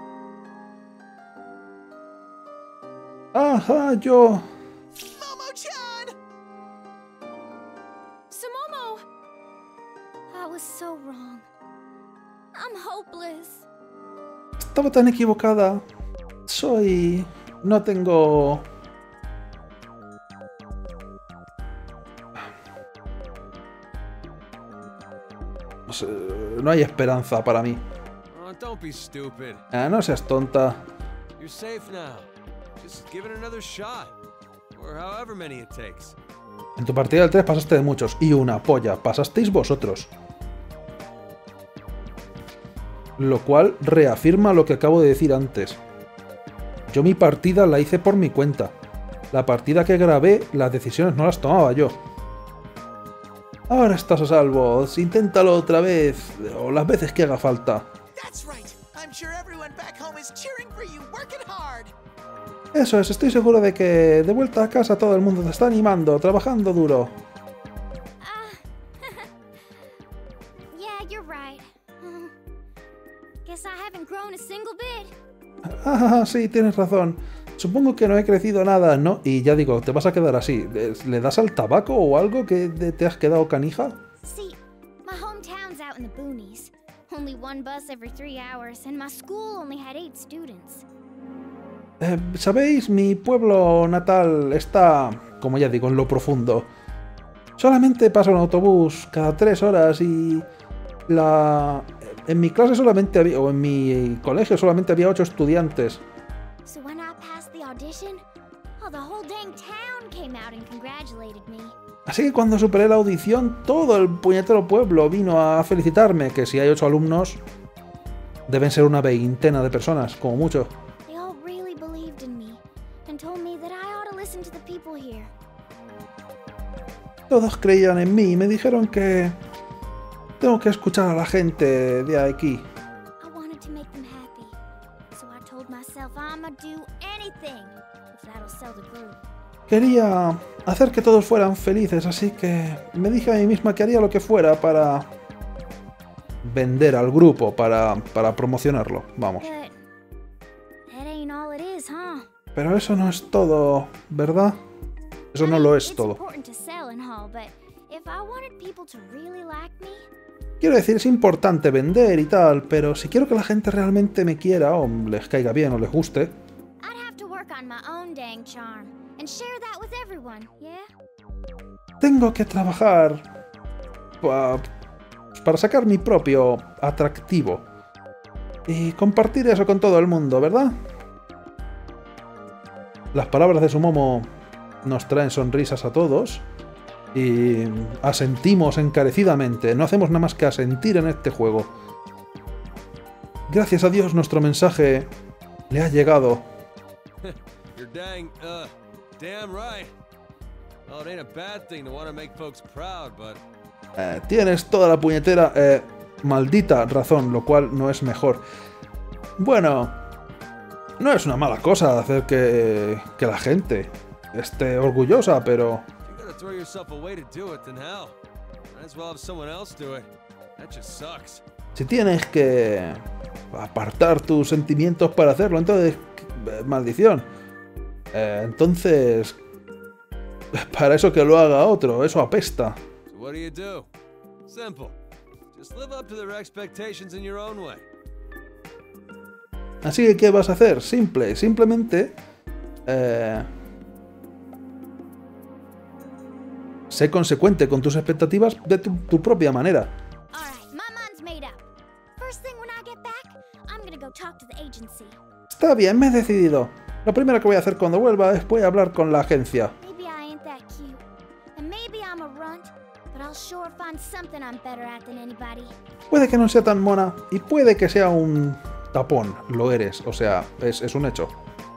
Jaja, yo... Momo-chan! Sumomo! I was so wrong. I'm hopeless. Estaba tan equivocada. Soy... No tengo... No hay esperanza para mí. Oh, don't be stupid. Ah, no seas tonta. You're safe now. Just give it another shot. Or however many it takes. En tu partida del 3 pasaste de muchos. Y una polla, pasasteis vosotros. Lo cual reafirma lo que acabo de decir antes. Yo mi partida la hice por mi cuenta. La partida que grabé, las decisiones no las tomaba yo. Ahora estás a salvo. Inténtalo otra vez. O las veces que haga falta. That's right. I'm sure everyone back home is cheering for you, working hard. Eso es, estoy seguro de que de vuelta a casa todo el mundo te está animando, trabajando duro. Yeah, you're right. Guess I haven't grown a single bit. Ah, sí, tienes razón. Supongo que no he crecido nada, ¿no? Y ya digo, te vas a quedar así. ¿Le das al tabaco o algo que te has quedado canija? See, my hometown's out in the boonies. Only one bus every 3 hours, and my school only had 8 students. ¿Sabéis? Mi pueblo natal está, como ya digo, en lo profundo. Solamente pasa un autobús cada 3 horas y... En mi clase solamente había... o en mi colegio solamente había 8 estudiantes. So when I passed the audition, the whole dang town came out and congratulated me. Así que cuando superé la audición, todo el puñetero pueblo vino a felicitarme, que si hay 8 alumnos, deben ser una veintena de personas, como mucho. They all really believed in me and told me that I ought to listen to the people here. Todos creían en mí y me dijeron que tengo que escuchar a la gente de aquí. I wanted to make them happy, so I told myself I'ma do anything if that'll sell the group. Quería hacer que todos fueran felices, así que me dije a mí misma que haría lo que fuera para vender al grupo, para promocionarlo, vamos. But that ain't all it is, huh? Pero eso no es todo, ¿verdad? Eso no lo es todo. It's important to sell and all, but if I wanted people to really like me, Quiero decir, es importante vender y tal, pero si quiero que la gente realmente me quiera, o les caiga bien, o les guste, I'd have to work on my own dang charm and share that with everyone, yeah? tengo que trabajar para sacar mi propio atractivo y compartir eso con todo el mundo, ¿verdad? Las palabras de Sumomo nos traen sonrisas a todos y asentimos encarecidamente. No hacemos nada más que asentir en este juego. Gracias a Dios nuestro mensaje le ha llegado. You're damn right. Well, it ain't a bad thing to want to make folks proud, but... Tienes toda la puñetera maldita razón, lo cual no es mejor. Bueno, no es una mala cosa hacer que la gente esté orgullosa, pero... If you're gonna throw yourself away to do it, then hell, might as well have someone else do it. That just sucks. Si tienes que apartar tus sentimientos para hacerlo, entonces... maldición. Entonces... para eso que lo haga otro, eso apesta. So what do? Simple. Just live up to their expectations in your own way. Así que, ¿qué vas a hacer? Simple, simplemente... sé consecuente con tus expectativas de tu propia manera. Alright, my mind's made up. First thing when I get back, I'm gonna go talk to the agency. Está bien, me he decidido. Lo primero que voy a hacer cuando vuelva es voy a hablar con la agencia. Maybe I ain't that cute, and maybe I'm a runt, but I'll sure find something I'm better at than anybody. Puede que no sea tan mona y puede que sea un tapón, lo eres, o sea, es un hecho.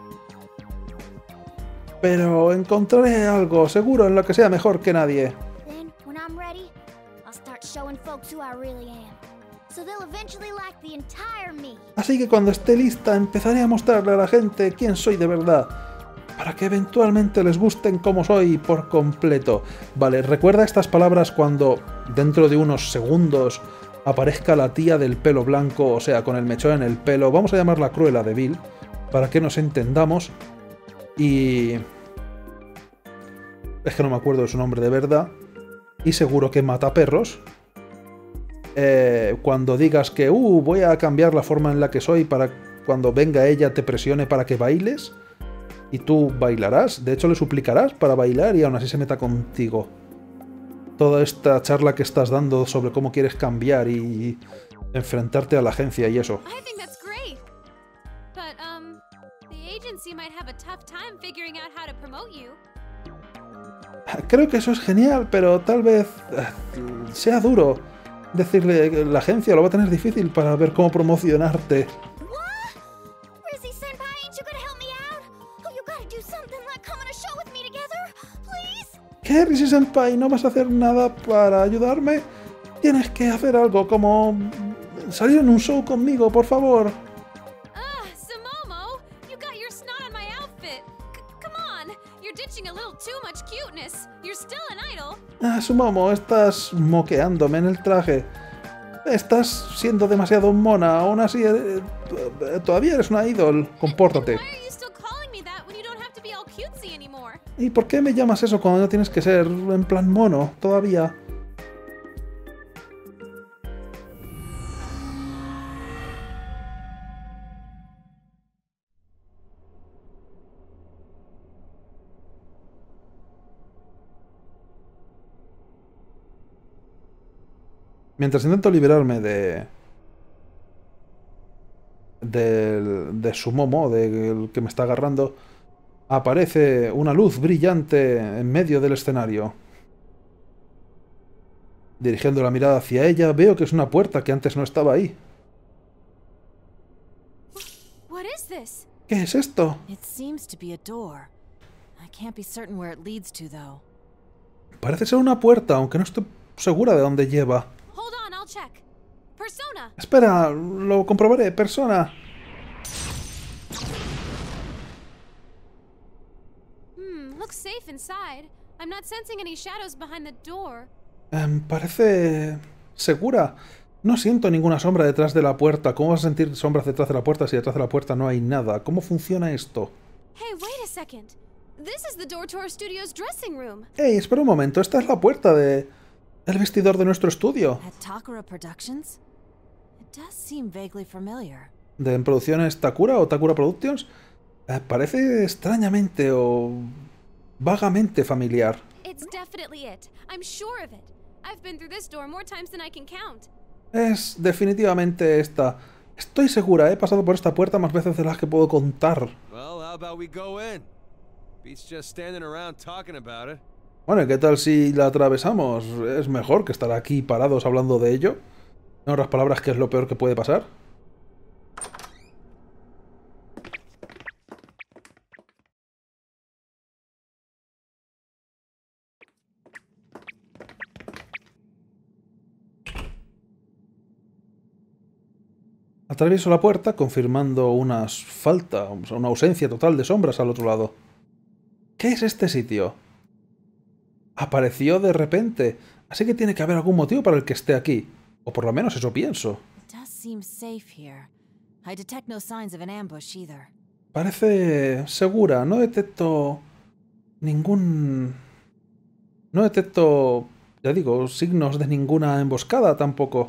Pero encontraré algo seguro en lo que sea mejor que nadie. Then, when I'm ready, I'll start showing folks who I really am. So they'll eventually like the entire me. Así que cuando esté lista empezaré a mostrarle a la gente quién soy de verdad, para que eventualmente les gusten como soy por completo. Vale, recuerda estas palabras cuando dentro de unos segundos aparezca la tía del pelo blanco, o sea, con el mechón en el pelo, vamos a llamarla Cruella de Vil, para que nos entendamos. Y... es que no me acuerdo de su nombre de verdad. Y seguro que mata perros. Cuando digas que voy a cambiar la forma en la que soy para cuando venga ella te presione para que bailes, y tú bailarás, de hecho le suplicarás para bailar y aún así se meta contigo. Toda esta charla que estás dando sobre cómo quieres cambiar y enfrentarte a la agencia y eso. I think that's great. But the agency might have a tough time figuring out how to promote you. Creo que eso es genial, pero tal vez sea duro decirle que la agencia lo va a tener difícil para ver cómo promocionarte. ¿Qué, Risi-senpai? ¿No vas a hacer nada para ayudarme? Tienes que hacer algo, como salir en un show conmigo, por favor. Sumomo, you got your snot on my outfit. Come on, you're ditching a little too much cuteness. You're still an idol. Sumomo, estás moqueándome en el traje. Estás siendo demasiado mona. Aún así, todavía eres una idol. Compórtate. ¿Y por qué me llamas eso cuando no tienes que ser en plan mono todavía? Mientras intento liberarme de Sumomo, del que me está agarrando, aparece una luz brillante en medio del escenario. Dirigiendo la mirada hacia ella, veo que es una puerta que antes no estaba ahí. ¿Qué es esto? Parece ser una puerta, aunque no estoy segura de dónde lleva. Espera, lo comprobaré. Persona. Parece segura. No siento ninguna sombra detrás de la puerta. ¿Cómo vas a sentir sombras detrás de la puerta si detrás de la puerta no hay nada? ¿Cómo funciona esto? Hey, espera un momento. Esta es la puerta del vestidor de nuestro estudio. ¿De producciones Takura o Takura Productions? Parece extrañamente o vagamente familiar. Es definitivamente esta. Estoy segura, he pasado por esta puerta más veces de las que puedo contar. Bueno, ¿y qué tal si la atravesamos? Es mejor que estar aquí parados hablando de ello. En otras palabras, ¿qué es lo peor que puede pasar? Atravieso la puerta, confirmando una ausencia total de sombras al otro lado. ¿Qué es este sitio? Apareció de repente, así que tiene que haber algún motivo para el que esté aquí. O por lo menos eso pienso. Parece segura, no detecto No detecto, ya digo, signos de ninguna emboscada tampoco.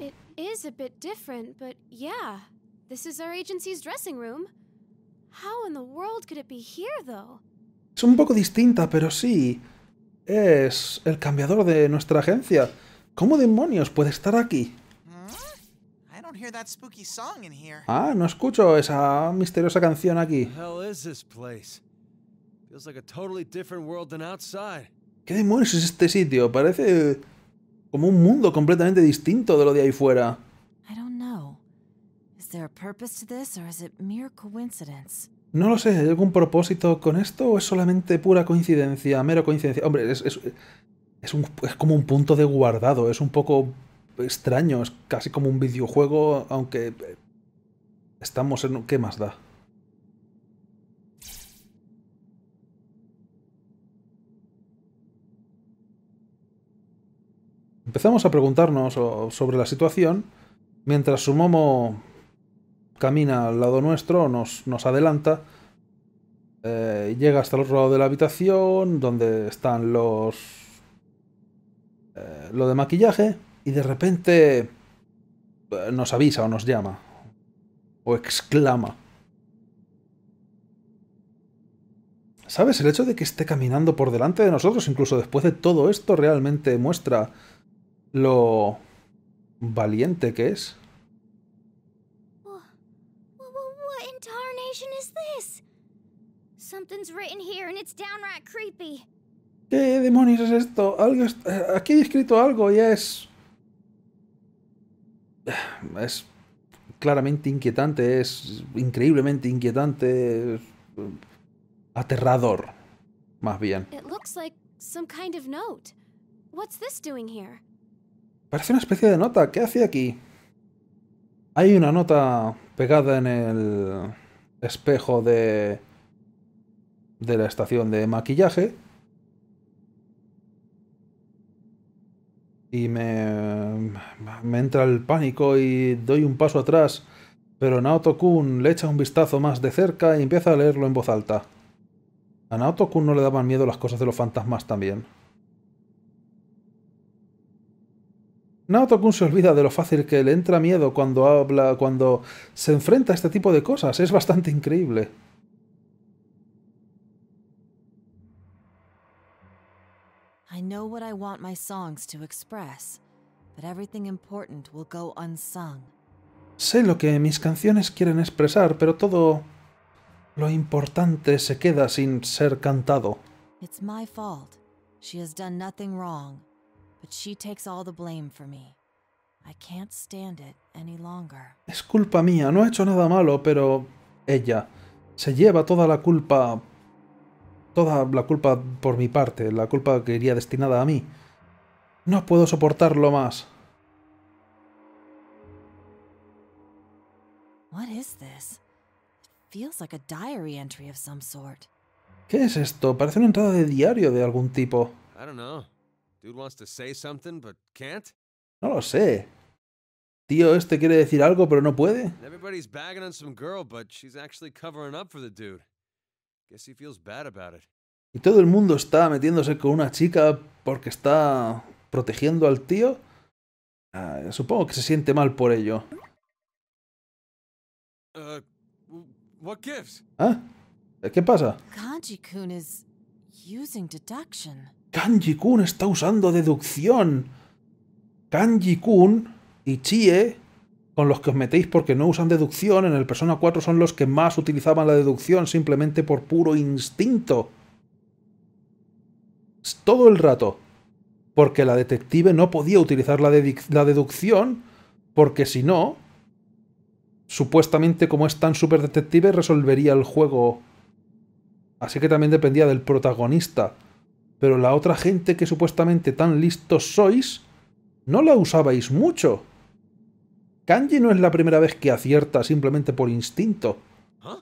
Es un poco distinta, pero sí. Es el cambiador de nuestra agencia. ¿Cómo demonios puede estar aquí? Ah, no escucho esa misteriosa canción aquí. ¿Qué demonios es este sitio? Parece como un mundo completamente distinto de lo de ahí fuera. No lo sé, ¿hay algún propósito con esto o es solamente pura coincidencia, mera coincidencia? Hombre, es como un punto de guardado, es un poco extraño, es casi como un videojuego, aunque estamos en... ¿Qué más da? Empezamos a preguntarnos sobre la situación, mientras Sumomo camina al lado nuestro, nos adelanta. Llega hasta el otro lado de la habitación, donde están los... lo de maquillaje, y de repente nos avisa o nos llama. O exclama. ¿Sabes? El hecho de que esté caminando por delante de nosotros, incluso después de todo esto, realmente muestra lo valiente que es. What in tarnation is this? Something's written here and it's downright creepy. ¿Qué demonios es esto? Algo aquí hay escrito algo y es claramente inquietante, es increíblemente inquietante, es aterrador, más bien. It looks like some kind of note. What's this doing here? Parece una especie de nota. ¿Qué hace aquí? Hay una nota pegada en el espejo de la estación de maquillaje. Y me entra el pánico y doy un paso atrás. Pero Naoto-kun le echa un vistazo más de cerca y empieza a leerlo en voz alta. A Naoto-kun no le daban miedo las cosas de los fantasmas también. Naoto-kun se olvida de lo fácil que le entra miedo cuando habla, cuando se enfrenta a este tipo de cosas. Es bastante increíble. I know what I want my songs to express, but everything important will go unsung. Sé lo que mis canciones quieren expresar, pero todo lo importante se queda sin ser cantado. It's my fault. She has done nothing wrong, but she takes all the blame for me. I can't stand it any longer. Es culpa mía, no he hecho nada malo, pero ella se lleva toda la culpa por mi parte, la culpa que iría destinada a mí. No puedo soportarlo más. What is this? It feels like a diary entry of some sort. ¿Qué es esto? Parece una entrada de diario de algún tipo. I don't know. Dude wants to say something but can't? No lo sé. Tío, este quiere decir algo pero no puede. Everybody's bagging on some girl, but she's actually covering up for the dude. Guess he feels bad about it. Y todo el mundo está metiéndose con una chica porque está protegiendo al tío. Supongo que se siente mal por ello. What gives? ¿Ah? ¿Qué pasa? Kanji-kun is using deduction. Kanji-kun está usando deducción. Kanji-kun y Chie, con los que os metéis porque no usan deducción, en el Persona 4 son los que más utilizaban la deducción simplemente por puro instinto. Todo el rato. Porque la detective no podía utilizar la deducción, porque si no, supuestamente como es tan super detective, resolvería el juego. Así que también dependía del protagonista. Pero la otra gente que supuestamente tan listos sois, no la usabais mucho. Kanji no es la primera vez que acierta simplemente por instinto. Huh?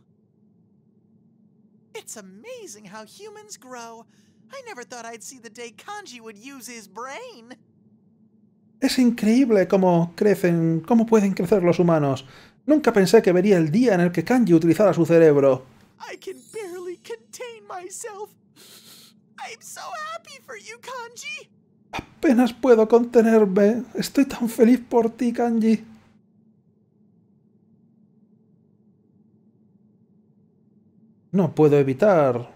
It's amazing how humans grow. I never thought I'd see the day Kanji would use his brain. Es increíble cómo pueden crecer los humanos. Nunca pensé que vería el día en el que Kanji utilizara su cerebro. I can barely contain myself. I'm so happy for you, Kanji. Apenas puedo contenerme. Estoy tan feliz por ti, Kanji. No puedo evitar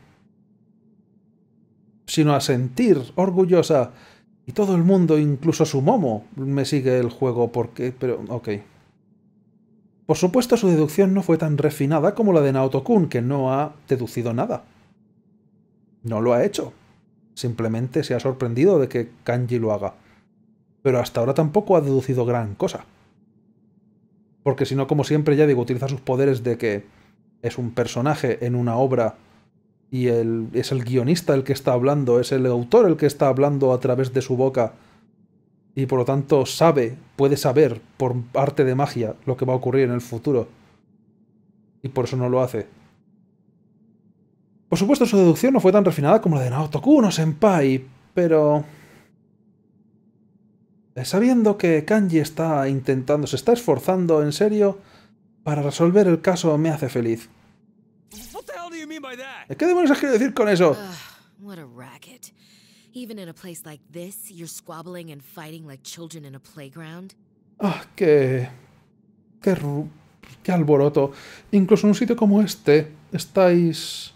sino asentir, orgullosa. Y todo el mundo, incluso su momo, me sigue el juego porque... Pero, ok. Por supuesto, su deducción no fue tan refinada como la de Naoto-kun, que no ha deducido nada. No lo ha hecho. Simplemente se ha sorprendido de que Kanji lo haga. Pero hasta ahora tampoco ha deducido gran cosa. Porque si no, como siempre, ya digo, utiliza sus poderes de que es un personaje en una obra y es el guionista el que está hablando, es el autor el que está hablando a través de su boca y por lo tanto puede saber por arte de magia lo que va a ocurrir en el futuro. Y por eso no lo hace. Por supuesto, su deducción no fue tan refinada como la de Naoto-kun o Senpai, pero... sabiendo que Kanji se está esforzando en serio para resolver el caso, me hace feliz. What the hell do you mean mean by that? ¿Qué demonios quiere decir con eso? What a racket. Even in a place like this, you're squabbling and fighting like children in a playground. Ah, qué alboroto. Incluso en un sitio como este, estáis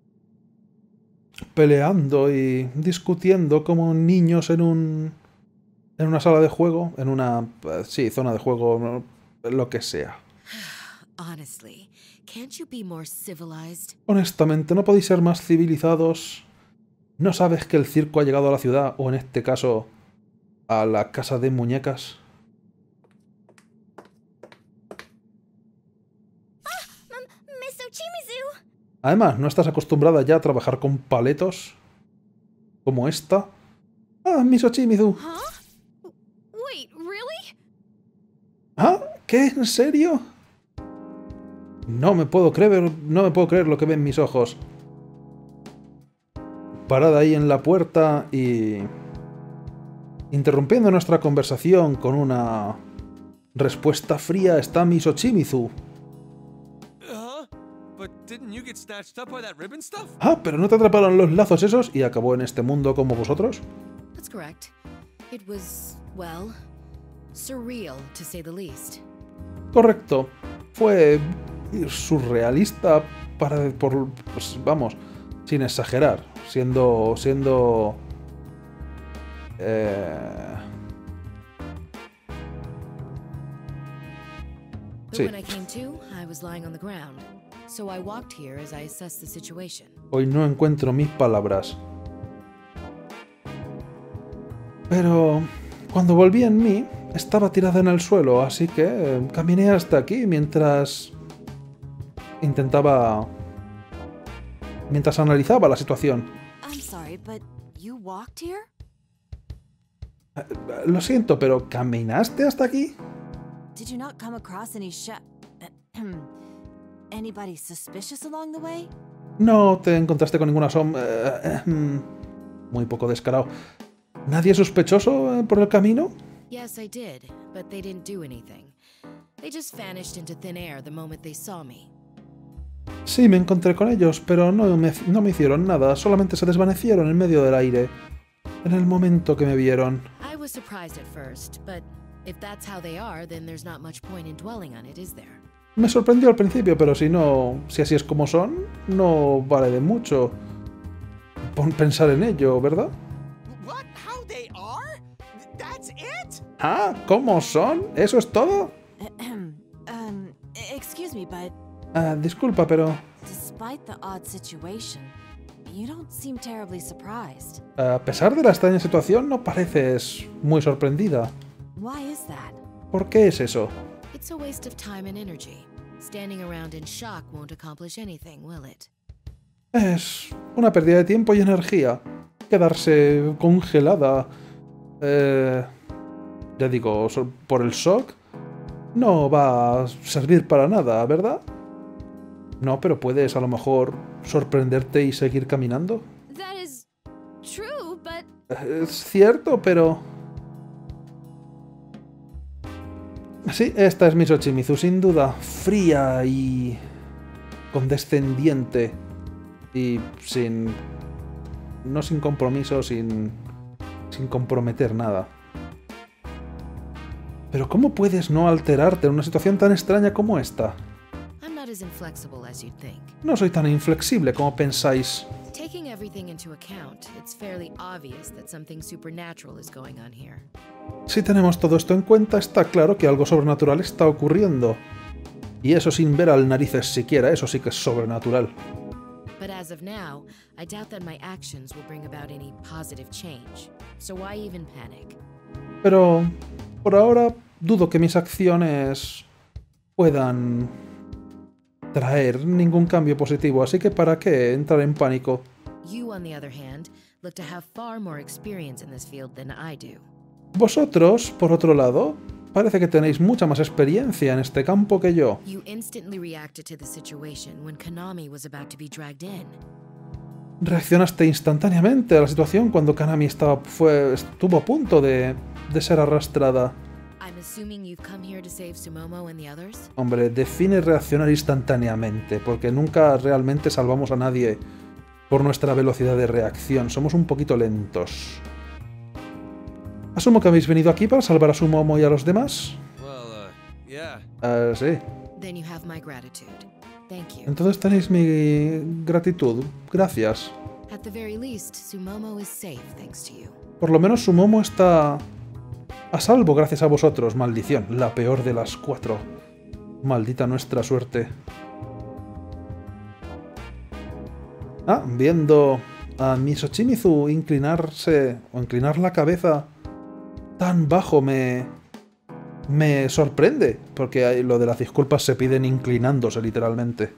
peleando y discutiendo como niños en una sala de juego, en una, sí, zona de juego, lo que sea. Honestly, can't you be more civilized? Honestamente, ¿no podéis ser más civilizados? ¿No sabes que el circo ha llegado a la ciudad, o en este caso, a la casa de muñecas? Miss Ochimizu! Además, ¿no estás acostumbrada ya a trabajar con paletos? ¿Como esta? ¡Ah, Miss Ochimizu! Huh? Wait, really? ¿Ah? ¿Qué? ¿En serio? No me puedo creer lo que ven mis ojos. Parada ahí en la puerta y interrumpiendo nuestra conversación con una respuesta fría está Miss Ochimizu. But didn't you get snatched up by that ribbon stuff? Ah, pero ¿no te atraparon los lazos esos y acabó en este mundo como vosotros? That's correct. It was, well, surreal to say the least. Correcto. Fue surrealista pues, vamos, sin exagerar, siendo sí. When I came to, I was lying on the ground. So I walked here as I assessed the situation. Hoy no encuentro mis palabras. Pero cuando volví en mí, estaba tirada en el suelo, así que caminé hasta aquí mientras analizaba la situación. I'm sorry, but you walked here? Lo siento, pero ¿caminaste hasta aquí? Did you not come across anybody suspicious along the way? No te encontraste con ninguna sombra. Muy poco descarado. ¿Nadie sospechoso por el camino? Yes, I did, but they didn't do anything. They just vanished into thin air the moment they saw me. Sí, me encontré con ellos, pero no me hicieron nada. Solamente se desvanecieron en medio del aire. En el momento que me vieron. I was surprised at first, but if that's how they are, then there's not much point in dwelling on it, is there? Me sorprendió al principio, pero si así es como son, no vale de mucho pensar en ello, ¿verdad? What? How they are? That's it? Ah, ¿cómo son? ¿Eso es todo? Excuse me, but disculpa, pero despite the odd situation, you don't seem terribly surprised. A pesar de la extraña situación, no pareces muy sorprendida. Why is that? ¿Por qué es eso? It's a waste of time and energy. Standing around in shock won't accomplish anything, will it? Es una pérdida de tiempo y energía. Quedarse congelada, ya digo, por el shock, no va a servir para nada, ¿verdad? No, pero puedes a lo mejor sorprenderte y seguir caminando. That is true, but Es cierto, pero sí, esta es Miss Ochimizu, sin duda, fría y condescendiente y no sin compromiso, sin comprometer nada. Pero ¿cómo puedes no alterarte en una situación tan extraña como esta? I'm not as inflexible as you'd think. No soy tan inflexible como pensáis. Taking everything into account, it's fairly obvious that something supernatural is going on here. Si tenemos todo esto en cuenta, está claro que algo sobrenatural está ocurriendo. Y eso sin ver al narices siquiera, eso sí que es sobrenatural. But as of now, I doubt that my actions will bring about any positive change. So why even panic? Pero por ahora dudo que mis acciones puedan traer ningún cambio positivo, así que ¿para qué entrar en pánico? You, on the other hand, look to have far more experience in this field than I do. Vosotros, por otro lado, parece que tenéis mucha más experiencia en este campo que yo. You instantly reacted to the situation when Konami was about to be dragged in. Reaccionaste instantáneamente a la situación cuando Konami estuvo a punto de ser arrastrada. I I'm assuming you've come here to save Sumomo and the others? Hombre, define reaccionar instantáneamente, porque nunca realmente salvamos a nadie por nuestra velocidad de reacción. Somos un poquito lentos. Asumo que habéis venido aquí para salvar a Sumomo y a los demás. Yeah. Sí. Then you have my gratitude. Thank you. Entonces tenéis mi gratitud. Gracias. At the very least, Sumomo is safe thanks to you. Por lo menos Sumomo está a salvo gracias a vosotros. Maldición, la peor de las 4. Maldita nuestra suerte. Ah, viendo a Misochimizu inclinarse o inclinar la cabeza tan bajo me sorprende, porque lo de las disculpas se piden inclinándose literalmente.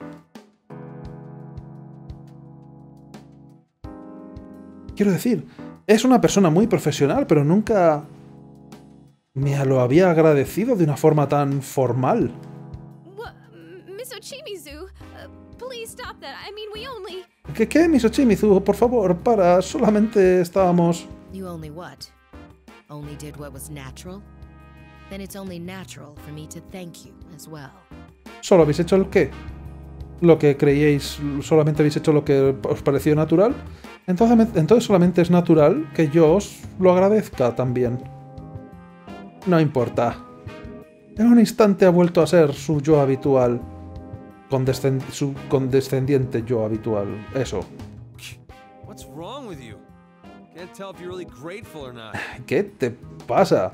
Quiero decir, es una persona muy profesional, pero nunca me lo había agradecido de una forma tan formal. Misochimizu, please stop that. I mean, we only... ¿Qué, Misochimizu? Por favor, para. Solamente estábamos... You only what? Only did what was natural? Then it's only natural for me to thank you as well. ¿Solo habéis hecho el qué? ¿Lo que creíais? ¿Solamente habéis hecho lo que os pareció natural? Entonces solamente es natural que yo os lo agradezca también. No importa. En un instante ha vuelto a ser su yo habitual. Su condescendiente yo habitual. Eso. What's wrong with you? Can't tell if you're really grateful or not. ¿Qué te pasa?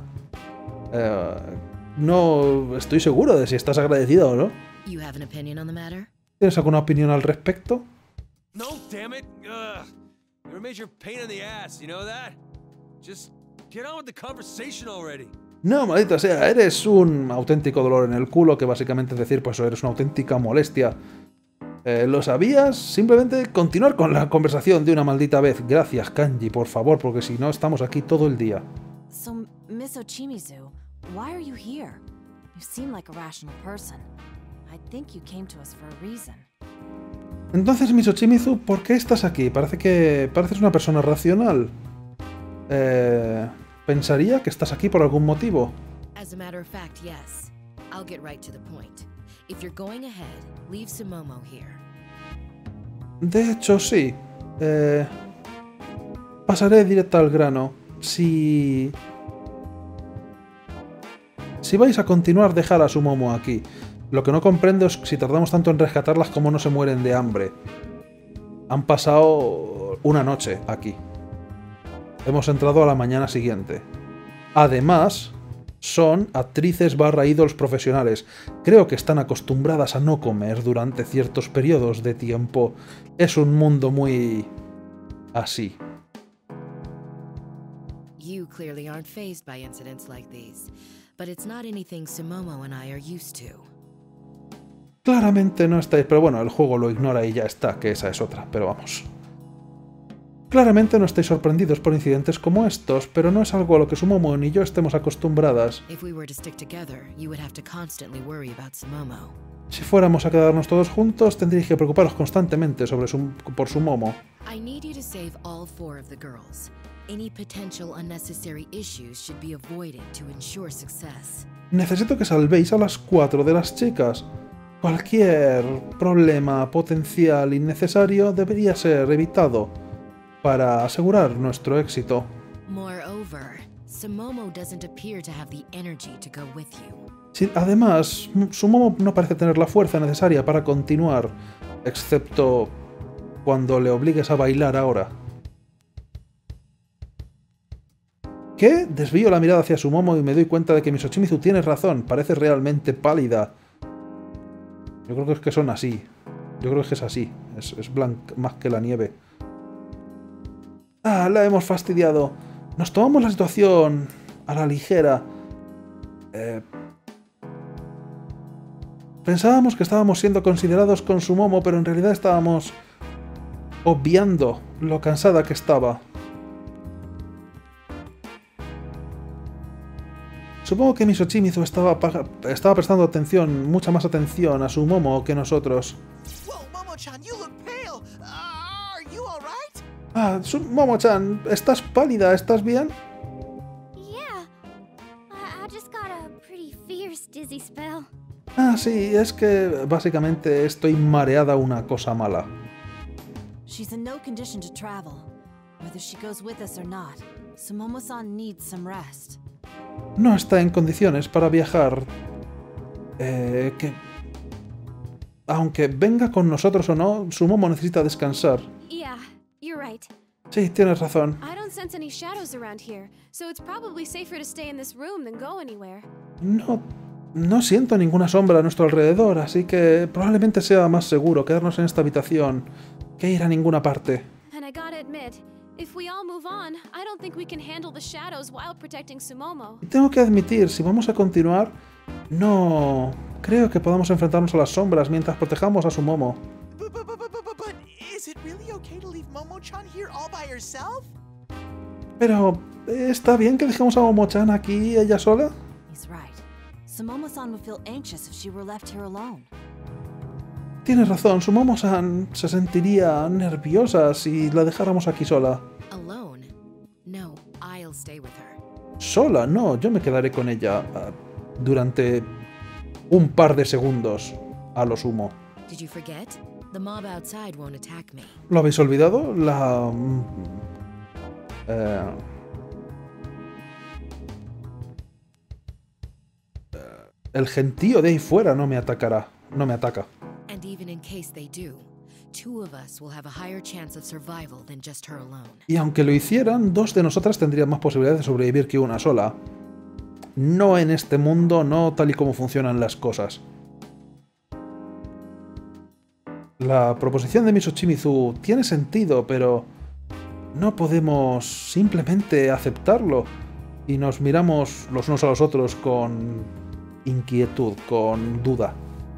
No estoy seguro de si estás agradecido o no. You have an opinion on the matter? ¿Tienes alguna opinión al respecto? No, damn it. You're a major pain in the ass, you know that? Just get on with the conversation already. No, maldita sea, eres un auténtico dolor en el culo, que básicamente es decir, pues eres una auténtica molestia. ¿Lo sabías? Simplemente continuar con la conversación de una maldita vez. Gracias, Kanji, por favor, porque si no estamos aquí todo el día. So, Misochimizu, why are you here? You seem like a rational person. I think you came to us for a reason. Entonces, Misochimizu, ¿por qué estás aquí? Pareces una persona racional. Pensaría que estás aquí por algún motivo. As a matter of fact, yes. I'll get right to the point. If you're going ahead, leave Sumomo here. De hecho, sí. Pasaré directo al grano. Si vais a continuar, dejar a Sumomo aquí. Lo que no comprendo es si tardamos tanto en rescatarlas, como no se mueren de hambre. Han pasado una noche aquí. Hemos entrado a la mañana siguiente. Además, son actrices / ídols profesionales. Creo que están acostumbradas a no comer durante ciertos periodos de tiempo. Es un mundo muy... así. You clearly aren't fazed by incidents like these, but it's not anything Sumomo and I are used to. Claramente no estáis... Pero bueno, el juego lo ignora y ya está, que esa es otra, pero vamos. Claramente no estáis sorprendidos por incidentes como estos, pero no es algo a lo que Sumomo ni yo estemos acostumbradas. Si fuéramos a quedarnos todos juntos, tendríais que preocuparos constantemente por Sumomo. Necesito que salvéis a las 4 de las chicas. Cualquier problema potencial innecesario debería ser evitado para asegurar nuestro éxito. Sí, además, Sumomo no parece tener la fuerza necesaria para continuar, excepto cuando le obligues a bailar ahora. ¿Qué? Desvío la mirada hacia Sumomo y me doy cuenta de que Misochimizu tiene razón, parece realmente pálida. Yo creo que es que son así. Yo creo que es así. Es blanca más que la nieve. Ah, la hemos fastidiado. Nos tomamos la situación a la ligera. Pensábamos que estábamos siendo considerados con Sumomo, pero en realidad estábamos obviando lo cansada que estaba. Supongo que Misochimizu estaba prestando atención, mucha más atención a Sumomo que nosotros. Ah, Momo-chan, ¿estás pálida? ¿Estás bien? Yeah. I just got a dizzy spell. Ah, sí, es que básicamente estoy mareada una cosa mala. She's in no condition to travel. Whether she goes with us or not, Sumomo-san needs some rest. No está en condiciones para viajar. Aunque venga con nosotros o no, Sumomo necesita descansar. Yeah, you're right. Sí, tienes razón. I don't sense any shadows around here, so it's probably safer to stay in this room than go anywhere. No siento ninguna sombra a nuestro alrededor, así que probablemente sea más seguro quedarnos en esta habitación que ir a ninguna parte. And I gotta admit, if we all move on, I don't think we can handle the shadows while protecting Sumomo. Tengo que admitir, si vamos a continuar, no creo que podamos enfrentarnos a las sombras mientras protejamos a Sumomo. But is it really okay to leave Momo-chan here all by herself? Pero, ¿está bien que dejemos a Momo-chan aquí ella sola? He's right. Sumomo-san would feel anxious if she were left here alone. Tienes razón, Sumomo-san se sentiría nerviosa si la dejáramos aquí sola. Alone? No, I'll stay with her. Sola, no, yo me quedaré con ella durante un par de segundos, a lo sumo. Did you forget? The mob outside won't attack me. ¿Lo habéis olvidado? El gentío de ahí fuera no me atacará. No me ataca. And even in case they do, two of us will have a higher chance of survival than just her alone. Y aunque lo hicieran, dos de nosotras tendrían más posibilidades de sobrevivir que una sola. No en este mundo, no tal y como funcionan las cosas. La proposición de Misochimizu tiene sentido, pero no podemos simplemente aceptarlo. Y nos miramos los unos a los otros con inquietud, con duda.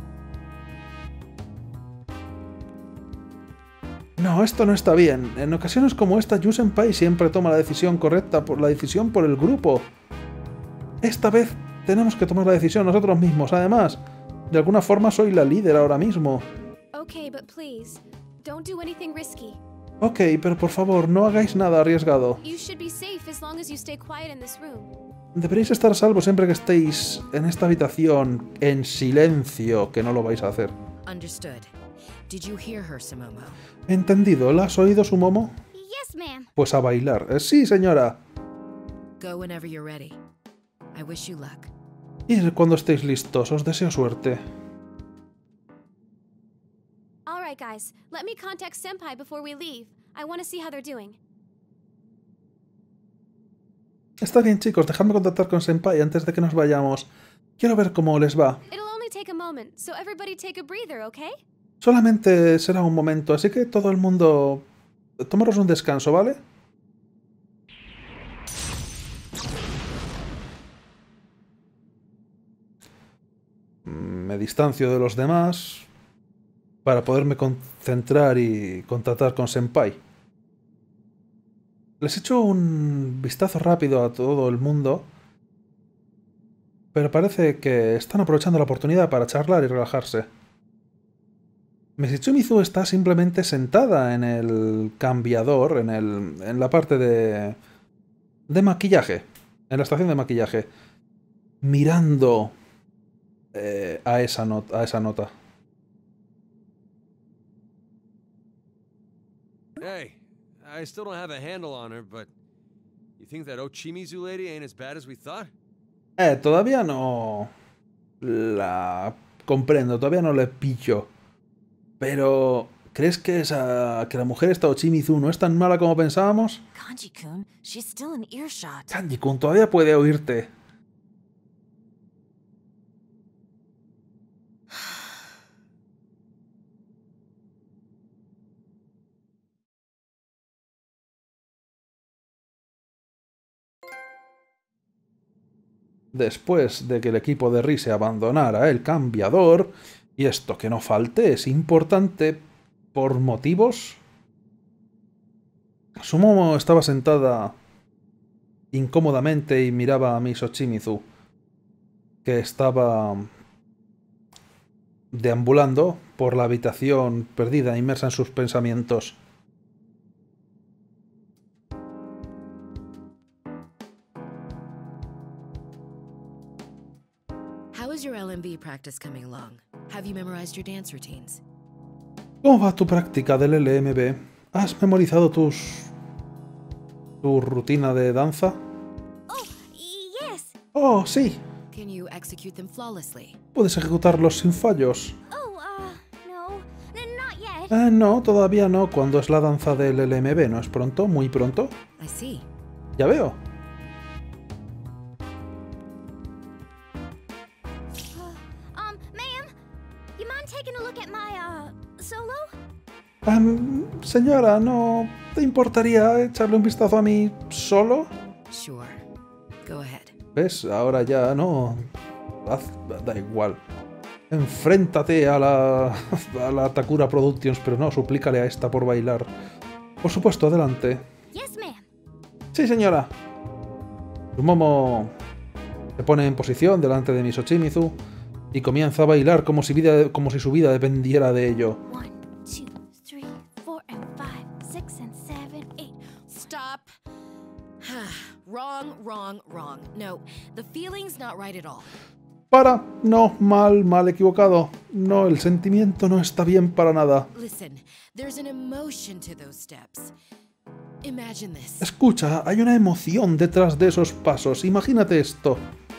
No, esto no está bien. En ocasiones como esta, Yu-senpai siempre toma la decisión correcta, la decisión por el grupo. Esta vez tenemos que tomar la decisión nosotros mismos. Además, de alguna forma soy la líder ahora mismo. Okay, but please, don't do anything risky. Ok, pero por favor, no hagáis nada arriesgado. You should be safe as long as you stay quiet in this room. Deberéis estar a salvo siempre que estéis en esta habitación en silencio, que no lo vais a hacer. Understood. Did you hear her, Sumomo? ¿Entendido? ¿La has oído, Sumomo? Yes, ma'am. Pues a bailar. Sí, señora. Go whenever you're ready. I wish you luck. Y cuando estéis listos, os deseo suerte. All right, guys, let me contact Senpai before we leave. I want to see how they're doing. Está bien, chicos, dejadme contactar con Senpai antes de que nos vayamos. Quiero ver cómo les va. It'll only take a moment, so everybody take a breather, okay? Solamente será un momento, así que todo el mundo... Tomaros un descanso, ¿vale? Me distancio de los demás para poderme concentrar y contactar con Senpai. Les echo un vistazo rápido a todo el mundo, pero parece que están aprovechando la oportunidad para charlar y relajarse. Misochimizu está simplemente sentada en el cambiador, en la parte de maquillaje, en la estación de maquillaje, mirando a esa nota. Hey, I still don't have a handle on her, but you think that Ochimizu lady ain't as bad as we thought? Todavía no la comprendo, todavía no le pillo. Pero, ¿crees que la mujer esta Ochimizu no es tan mala como pensábamos? Kanji-kun, she's still in earshot. Kanji-kun todavía puede oírte. Después de que el equipo de Rise abandonara el cambiador, y esto que no falte es importante por motivos... Sumomo estaba sentada incómodamente y miraba a Misochimizu, que estaba deambulando por la habitación perdida, inmersa en sus pensamientos. How How is your LMV practice coming along? Have you memorized your dance routines? ¿Cómo va tu práctica del LMB? ¿Has memorizado tu rutina de danza? Oh, yes. Oh, sí. Can you execute them flawlessly? ¿Puedes ejecutarlos sin fallos? Oh, no. Not yet. No, todavía no. ¿Cuándo es la danza del LMB? ¿No es pronto? ¿Muy pronto? I see. Ya veo. Ma'am, you mind taking a look at my, solo? Señora, ¿no te importaría echarle un vistazo a mi solo? Sure. Go ahead. ¿Ves? Ahora ya no... Da igual. Enfréntate a la Takura Productions, pero no, suplícale a esta por bailar. Por supuesto, adelante. Yes, ma'am. Sí, señora. Momo se pone en posición delante de Miss Ochimizu y comienza a bailar como si su vida dependiera de ello. 1, 2, 3, 4 and 5, 6 and 7, 8. Stop. Wrong. No, the feeling's not right at all. Para, no, mal equivocado. No, el sentimiento no está bien para nada. Listen, there's an emotion to those steps. Imagine this. Escucha, hay una emoción detrás de esos pasos. Imagínate esto.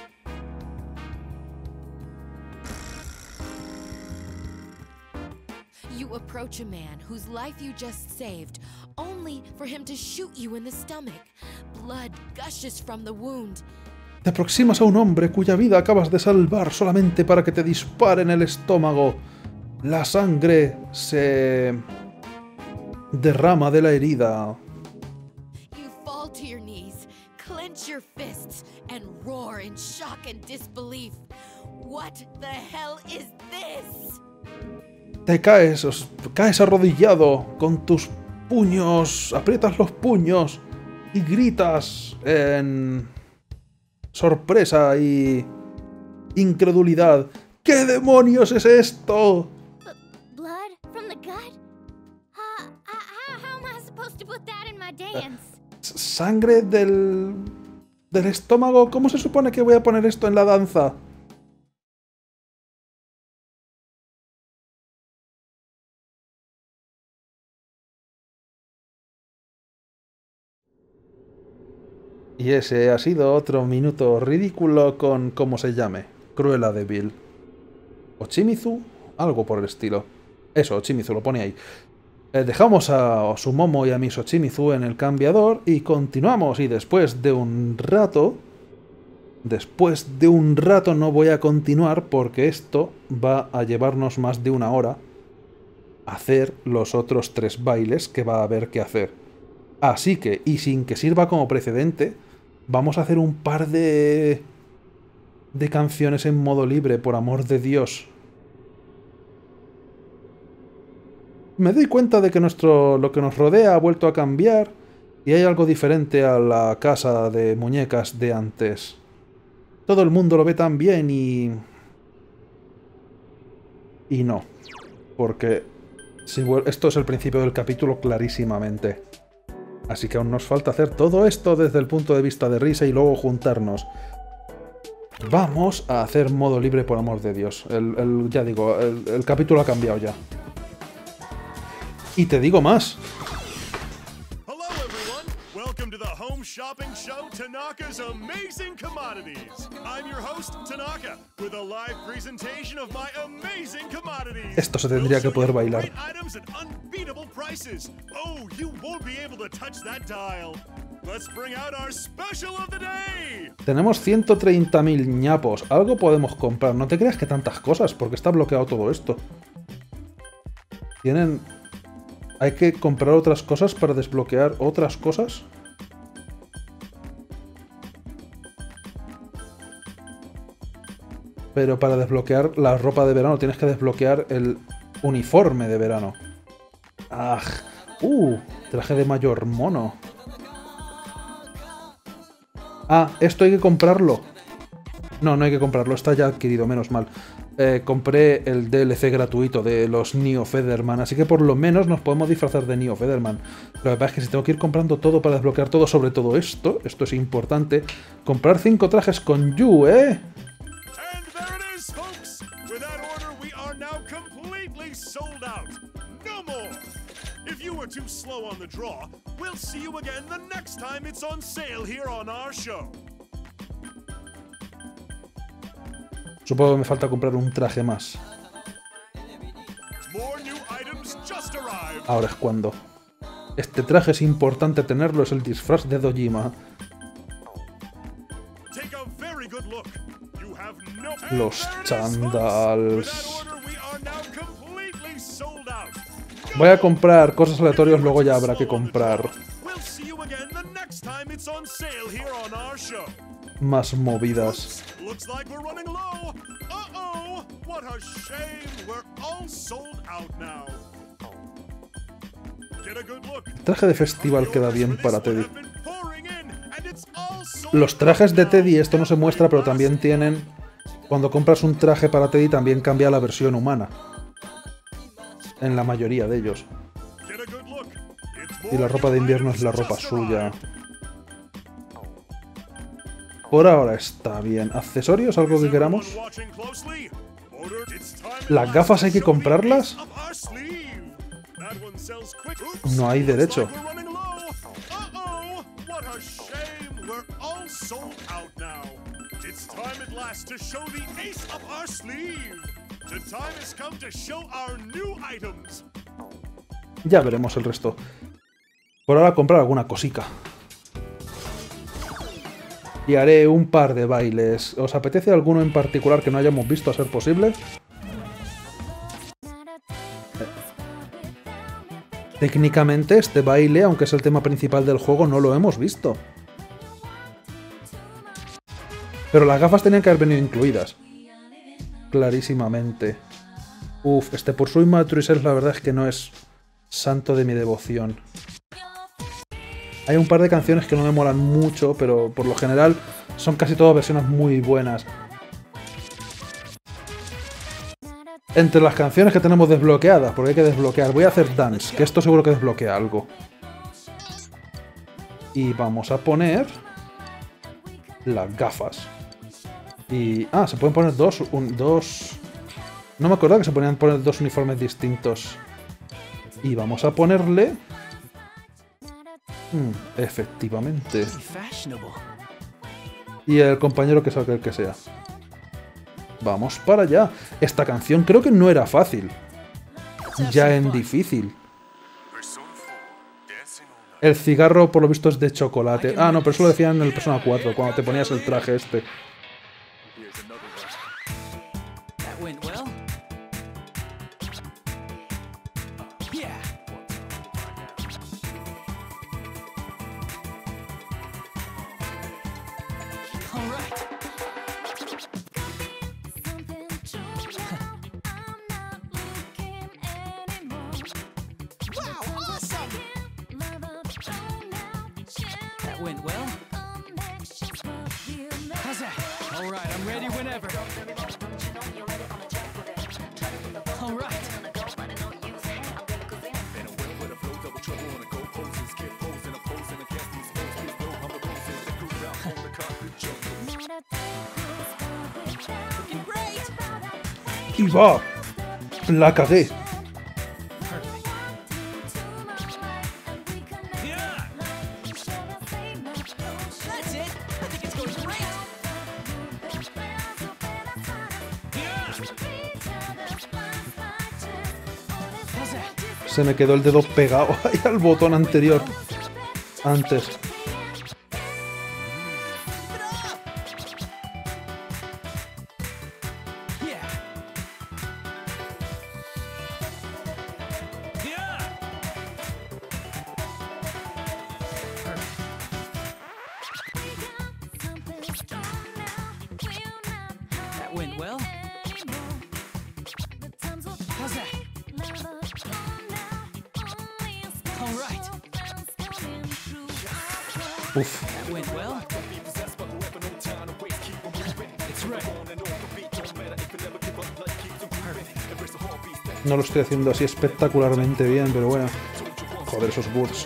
You approach a man whose life you just saved, only for him to shoot you in the stomach. Blood gushes from the wound. Te aproximas a un hombre cuya vida acabas de salvar solamente para que te dispare en el estómago. La sangre se derrama de la herida. You fall to your knees, clench your fists, and roar in shock and disbelief. What the hell is this? Te caes arrodillado con tus puños, aprietas los puños y gritas en sorpresa y incredulidad. ¿Qué demonios es esto? Blood from the gut? How am I supposed to put that in my dance? ¿Sangre del estómago? ¿Cómo se supone que voy a poner esto en la danza? Y ese ha sido otro minuto ridículo con cómo se llame. Cruella de Vil. Ochimizu, algo por el estilo. Eso, Ochimizu, lo pone ahí. Dejamos a Sumomo y a Miss Ochimizu en el cambiador y continuamos. Y después de un rato no voy a continuar porque esto va a llevarnos más de una hora a hacer los otros 3 bailes que va a haber que hacer. Así que, y sin que sirva como precedente, vamos a hacer un par de canciones en modo libre, por amor de Dios. Me doy cuenta de que lo que nos rodea ha vuelto a cambiar y hay algo diferente a la casa de muñecas de antes. Todo el mundo lo ve tan bien y no. Porque esto es el principio del capítulo clarísimamente. Así que aún nos falta hacer todo esto desde el punto de vista de risa y luego juntarnos. Vamos a hacer modo libre, por amor de Dios. Ya digo, el capítulo ha cambiado ya. Y te digo más. Hello everyone! Welcome to the home shopping show, Tanaka's Amazing Commodities. I'm your host, Tanaka, with a live presentation of my amazing commodities. Esto se tendría que poder bailar. Items at unbeatable prices. Oh, you won't be able to touch that dial. Let's bring out our special of the day. Tenemos 130.000 ñapos. Algo podemos comprar. No te creas que tantas cosas, porque está bloqueado todo esto. Hay que comprar otras cosas para desbloquear otras cosas. Pero para desbloquear la ropa de verano tienes que desbloquear el uniforme de verano. ¡Ah! Traje de mayor mono. Esto hay que comprarlo. No hay que comprarlo, está ya adquirido, menos mal. Compré el DLC gratuito de los Neo Federman, así que por lo menos nos podemos disfrazar de Neo Federman. Lo que pasa es que si tengo que ir comprando todo para desbloquear todo, sobre todo esto es importante. Comprar 5 trajes con Yu, were too slow on the draw, we'll see you again the next time it's on sale here on our show. Supongo que me falta comprar un traje más. More new items just arrived. Ahora es cuando. Este traje es importante tenerlo, es el disfraz de Dojima. Take a very good look. You have no... Los chandals. We are now completely sold out. Voy a comprar cosas aleatorias, luego ya habrá que comprar We'll see you again the next time it's on sale here on our show. más movidas. Looks like we're running low. Uh-oh! What a shame. We're all sold out now. Get a good look. El traje de festival queda bien para Teddy. Have been pouring in, and it's all sold Los trajes de Teddy, esto no se muestra, pero también tienen... Cuando compras un traje para Teddy también cambia la versión humana. En la mayoría de ellos. Get a good look. Y la ropa de invierno es la ropa suya. Por ahora está bien. ¿Accesorios? ¿Algo que queramos? watching closely. Order, it's time ¿Las gafas hay que comprarlas? up our sleeve. That one sells quick. No hay derecho. We're running low. Uh-oh! What a shame. We're all sold out now. It's time at last to show the ace up our sleeve. The time has come to show our new items. Ya veremos el resto. Por ahora comprar alguna cosica. Y haré un par de bailes. ¿Os apetece alguno en particular que no hayamos visto a ser posible? Técnicamente este baile, aunque es el tema principal del juego, no lo hemos visto. Pero las gafas tenían que haber venido incluidas. Clarísimamente. Uf, este Pursuit Matrices la verdad es que no es santo de mi devoción. Hay un par de canciones que no me molan mucho, pero por lo general son casi todas versiones muy buenas. Entre las canciones que tenemos desbloqueadas, porque hay que desbloquear, voy a hacer Dance, que esto seguro que desbloquea algo. Y vamos a poner las gafas. Y... ah, se pueden poner dos... No me acordaba que se podían poner dos uniformes distintos. Y vamos a ponerle... efectivamente. Y el compañero que salga el que sea. Vamos para allá. Esta canción creo que no era fácil. Ya en difícil. El cigarro por lo visto es de chocolate. Ah, no, pero eso lo decían en el Persona 4, cuando te ponías el traje este. Y va. La cagué. Se me quedó el dedo pegado ahí al botón anterior. Antes. Uf. No lo estoy haciendo así espectacularmente bien, pero bueno. Joder, esos boots.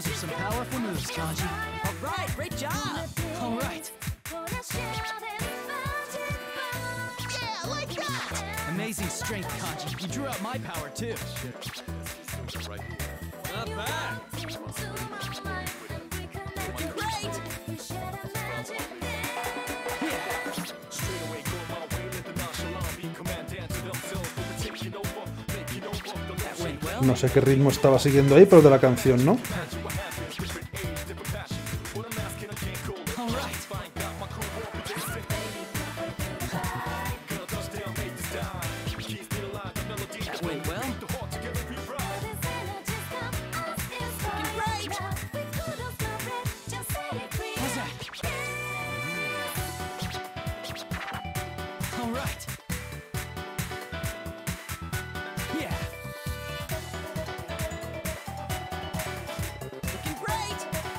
Those are some powerful moves, Kanji. All right, great job. All right. Yeah, like that. Amazing strength, Kanji. You drew out my power, too. Not bad. Great. That went well. No sé qué ritmo estaba siguiendo ahí, pero de la canción, ¿no? All right. That went well. How's that? All right. Yeah. Looking great.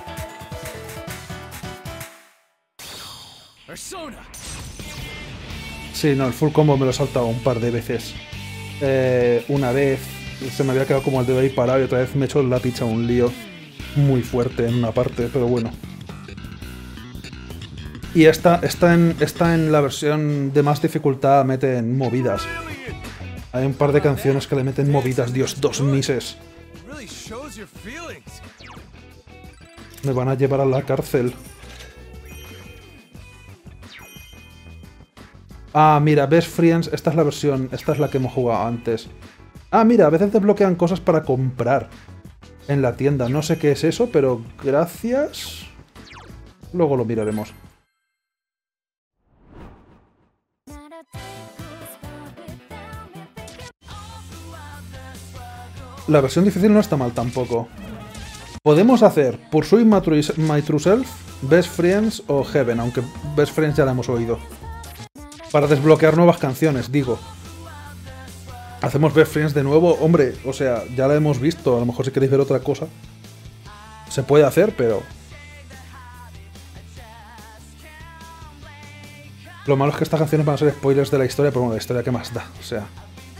Persona. Sí, no, el full combo me lo he saltado un par de veces. Una vez se me había quedado como el dedo ahí parado y otra vez me he hecho la picha un lío muy fuerte en una parte, pero bueno. Y está en la versión de más dificultad, meten movidas. Hay un par de canciones que le meten movidas, Dios, 2 mises. Really shows your feelings. Me van a llevar a la cárcel. Ah, mira, Best Friends, esta es la versión, esta es la que hemos jugado antes. Ah, mira, a veces desbloquean cosas para comprar en la tienda. No sé qué es eso, pero gracias. Luego lo miraremos. La versión difícil no está mal tampoco. Podemos hacer Pursue My True Self, Best Friends o Heaven, aunque Best Friends ya la hemos oído. Para desbloquear nuevas canciones, digo. Hacemos Best Friends de nuevo. Hombre, o sea, ya la hemos visto. A lo mejor si queréis ver otra cosa. Se puede hacer, pero... Lo malo es que estas canciones van a ser spoilers de la historia, pero bueno, la historia que más da. O sea...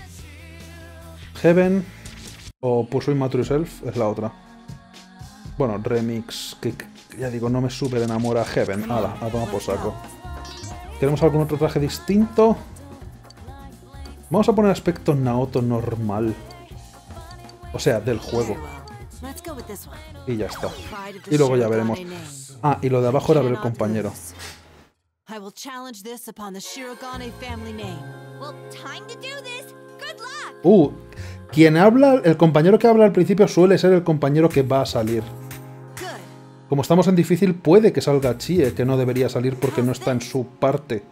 Heaven o Pursue My True Self es la otra. Bueno, remix, que ya digo, no me súper enamora Heaven. Hala, a tomar por saco. ¿Queremos algún otro traje distinto? Vamos a poner aspecto Naoto normal. O sea, del juego. Y ya está. Y luego ya veremos. Ah, y lo de abajo era ver el compañero. I will challenge this upon the Shirogane family name. Well, time to do this. Good luck. Quien habla, el compañero que habla al principio suele ser el compañero que va a salir. Como estamos en difícil, puede que salga Chie, que no debería salir porque no está en su parte.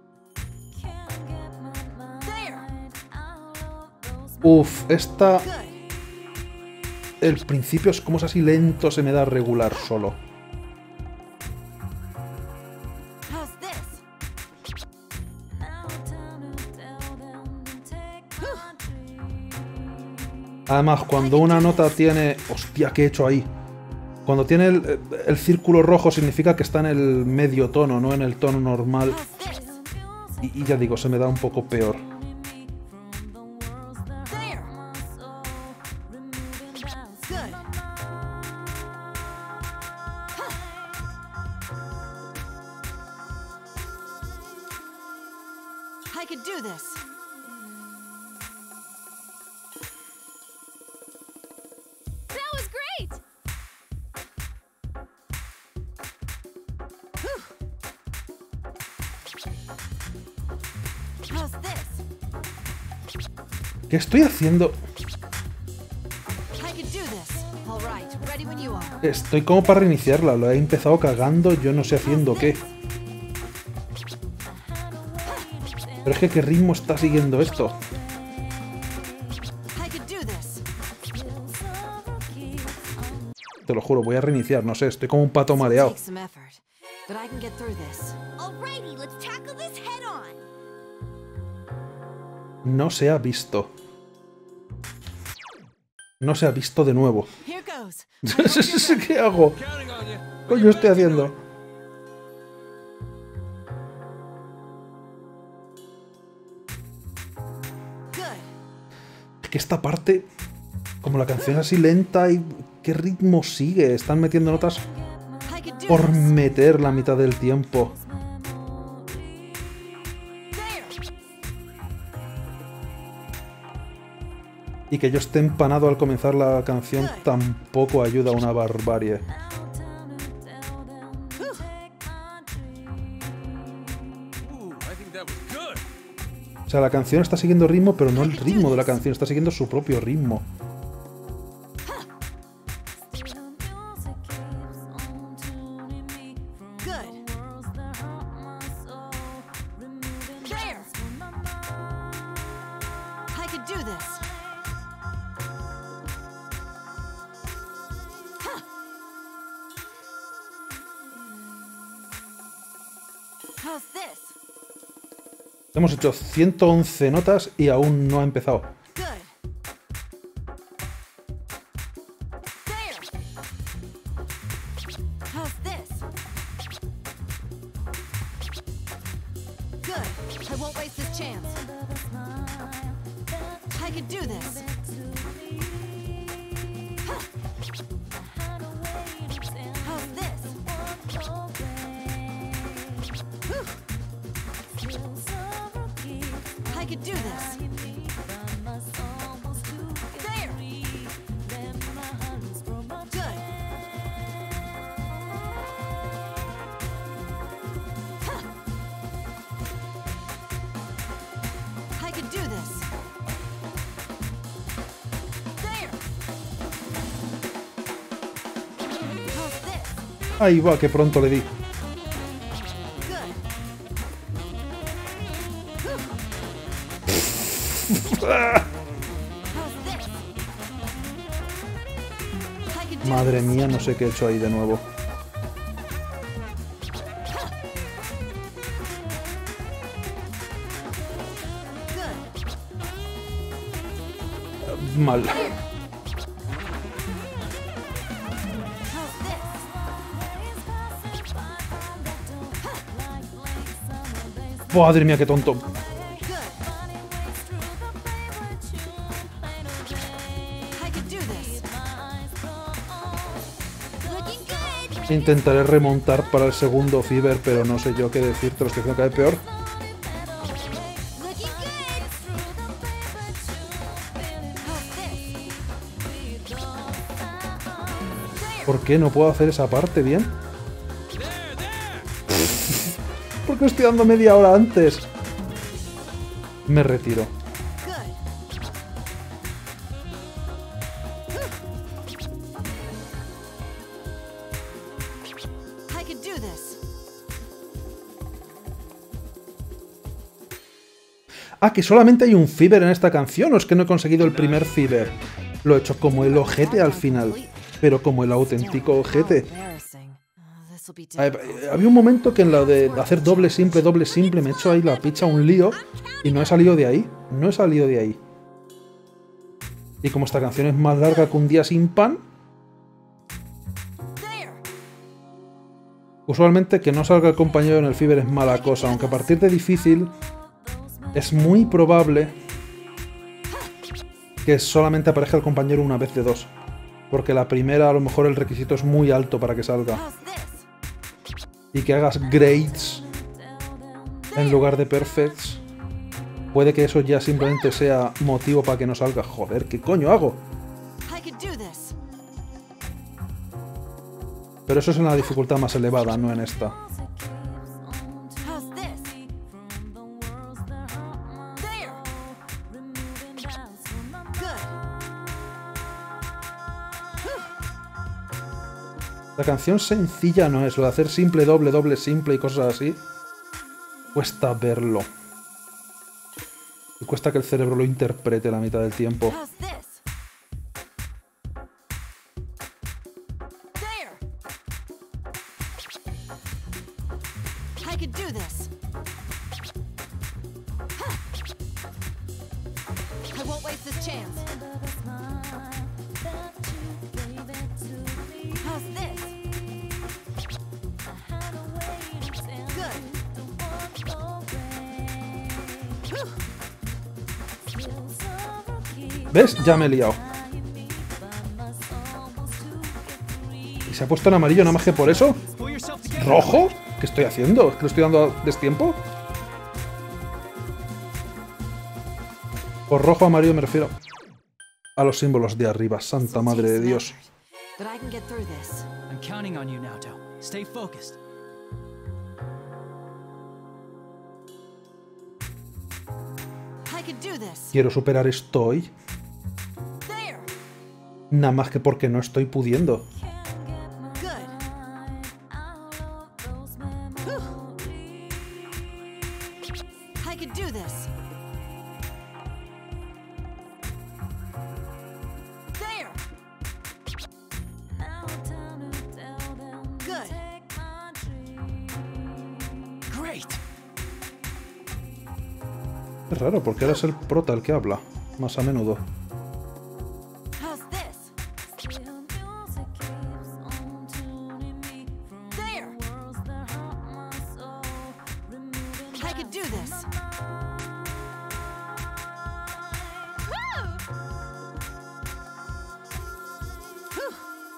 Uf, esta... El principio es como es así lento, se me da regular solo. Además, cuando una nota tiene... Hostia, ¿qué he hecho ahí? Cuando tiene el círculo rojo significa que está en el medio tono, no en el tono normal. Y ya digo, se me da un poco peor. I could do this. That was great! How's this? ¿Qué estoy haciendo? I could do this. All right, ready when you are. Estoy como para reiniciarla. Lo he empezado cagando, yo no sé haciendo qué. Pero es que ¿qué ritmo está siguiendo esto? I could do this. Te lo juro, voy a reiniciar, no sé, estoy como un pato mareado. Take some effort, but I can get through this. Alrighty, let's tackle this head on. No se ha visto. No se ha visto de nuevo. Here goes. ¿Qué hago? ¿Qué coño estoy haciendo? Es que esta parte, como la canción así lenta y ¿Qué ritmo sigue? Están metiendo notas por meter la mitad del tiempo. Y que yo esté empanado al comenzar la canción tampoco ayuda a una barbarie. O sea, la canción está siguiendo ritmo, pero no el ritmo de la canción, está siguiendo su propio ritmo. Hemos hecho 111 notas y aún no ha empezado. Ahí va, que pronto le di. Madre mía, no sé qué he hecho ahí de nuevo. Mal. Madre mía, qué tonto. Intentaré remontar para el segundo Fever, pero no sé yo qué decirte, los que me cae peor. ¿Por qué no puedo hacer esa parte bien? ¿Por qué estoy dando media hora antes? Me retiro. Ah, que solamente hay un Fever en esta canción, o es que no he conseguido el primer Fever. Lo he hecho como el ojete al final, pero como el auténtico ojete. Había un momento que en lo de hacer doble simple, me he hecho ahí la picha un lío y no he salido de ahí. No he salido de ahí. Y como esta canción es más larga que un día sin pan, usualmente que no salga el compañero en el Fever es mala cosa, aunque a partir de difícil es muy probable que solamente aparezca el compañero una vez de dos. Porque la primera a lo mejor el requisito es muy alto para que salga. Y que hagas grades en lugar de perfects, puede que eso ya simplemente sea motivo para que no salga. Joder, ¿qué coño hago? Pero eso es en la dificultad más elevada, no en esta. La canción sencilla no es, lo de hacer simple, doble, simple y cosas así. Cuesta verlo. Y cuesta que el cerebro lo interprete la mitad del tiempo. ¿Ves? Ya me he liado. ¿Se ha puesto en amarillo nada más que por eso? ¿Rojo? ¿Qué estoy haciendo? ¿Es que le estoy dando destiempo? Por rojo amarillo me refiero a los símbolos de arriba. Santa madre de Dios. But I can get through this. I'm counting on you, Naoto. Stay focused. I can do this. Quiero superar esto hoy. There. Nada más que porque no estoy pudiendo. Good. I can do this. There. Good. Great. Es raro, porque ahora es el prota el que habla más a menudo. How's this? There. I can do this. Whew.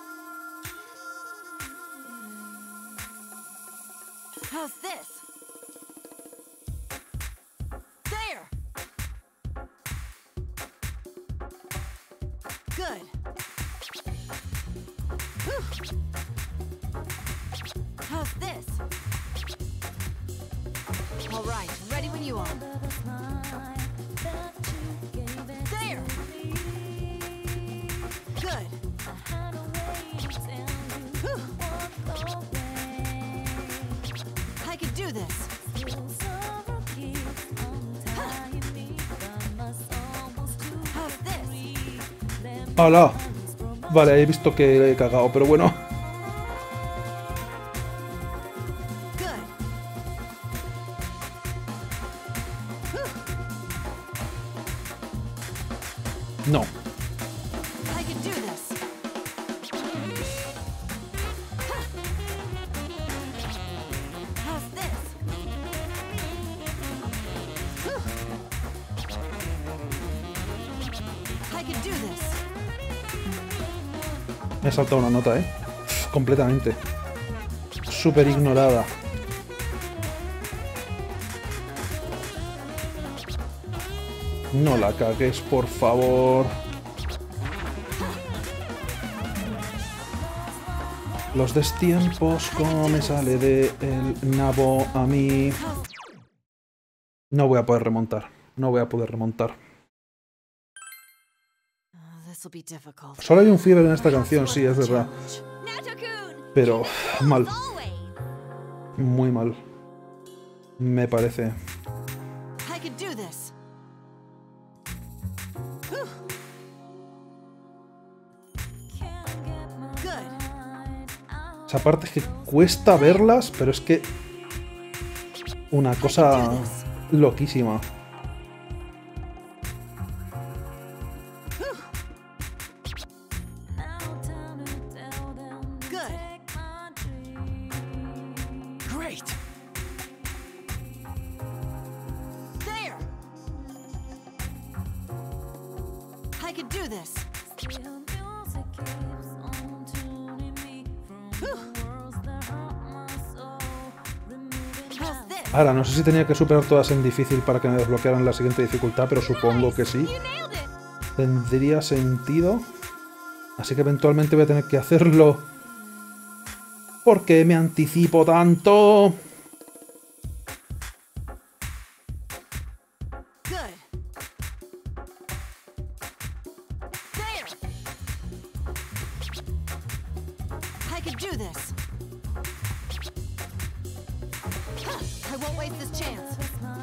How's this? There. Good. Whew. How's this? All right, ready when you are. There. Good. Whew. I can do this. Huh. How's this? ¡Hala! Vale, he visto que he cagado, pero bueno. Good. Whew. No. I can do this. Huh. How's this? Whew. I can do this. Me he saltado una nota, ¿eh? Completamente. Súper ignorada. No la cagues, por favor. Los destiempos, ¿cómo me sale de el nabo a mí? No voy a poder remontar. No voy a poder remontar. This'll be difficult. Solo hay un Fever en esta canción, sí, es verdad. Pero mal. Muy mal. Me parece. I can do this. Whew. Good. Esa parte es que cuesta verlas, pero es que... Una cosa loquísima. Good. Great. There. I can do this. Whew. How's this? Ahora, no sé si tenía que superar todas en difícil para que me desbloquearan la siguiente dificultad, pero supongo que sí. Tendría sentido. Así que eventualmente voy a tener que hacerlo. ¿Por qué me anticipo tanto? Good. There. I can do this. Huh. I won't waste this chance.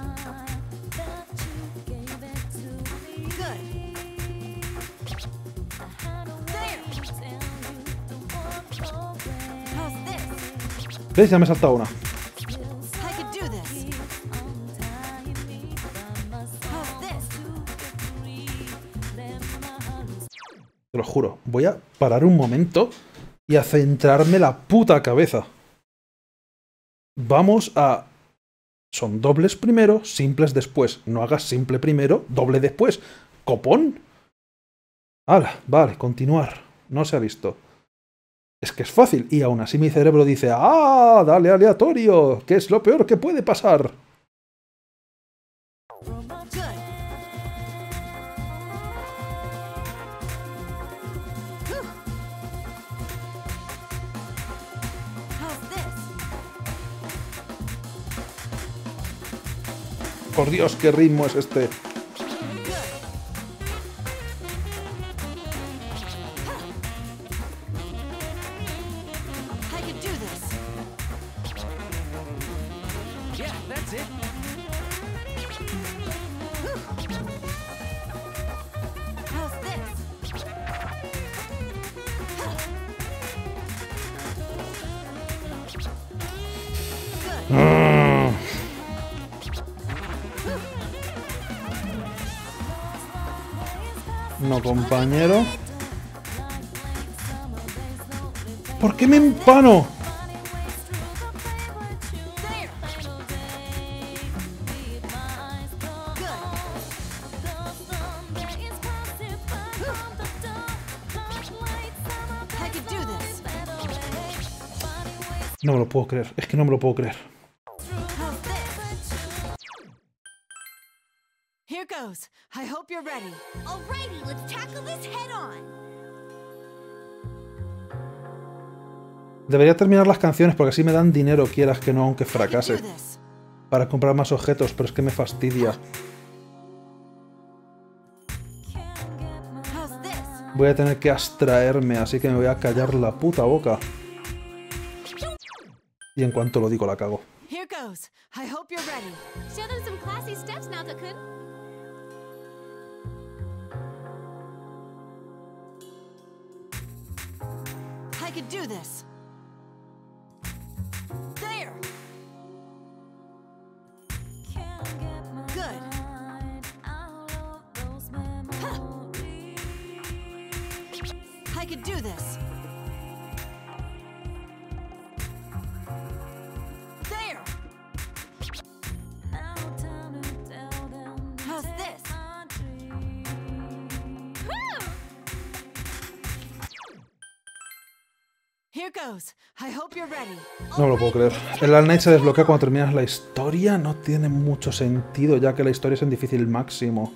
Good. There. How's this? ¿Ves? Ya me he saltado una. I can do this. How's this? Te lo juro. Voy a parar un momento y a centrarme la puta cabeza. Vamos a... Son dobles primero, simples después. No hagas simple primero, doble después. ¿Copón? Ahora, vale, continuar. No se ha visto. Es que es fácil. Y aún así mi cerebro dice, ¡ah! Dale aleatorio, que es lo peor que puede pasar. Por Dios, qué ritmo es este. No, compañero. ¿Por qué me empano? No me lo puedo creer. Es que no me lo puedo creer. Here goes. I hope you're ready. Alrighty, let's tackle this head on. Debería terminar las canciones porque así me dan dinero, quieras que no, aunque fracase. Para comprar más objetos, pero es que me fastidia. Voy a tener que abstraerme, así que me voy a callar la puta boca. Y en cuanto lo digo, la cago. Here goes. I hope you're ready. Show them some classy steps, Naota-kun. I could do this. There. Good. Huh. I could do this. There. How's this? Here goes. I hope you're ready. No me lo puedo creer. El All Night se desbloquea cuando terminas la historia. No tiene mucho sentido, ya que la historia es en difícil máximo.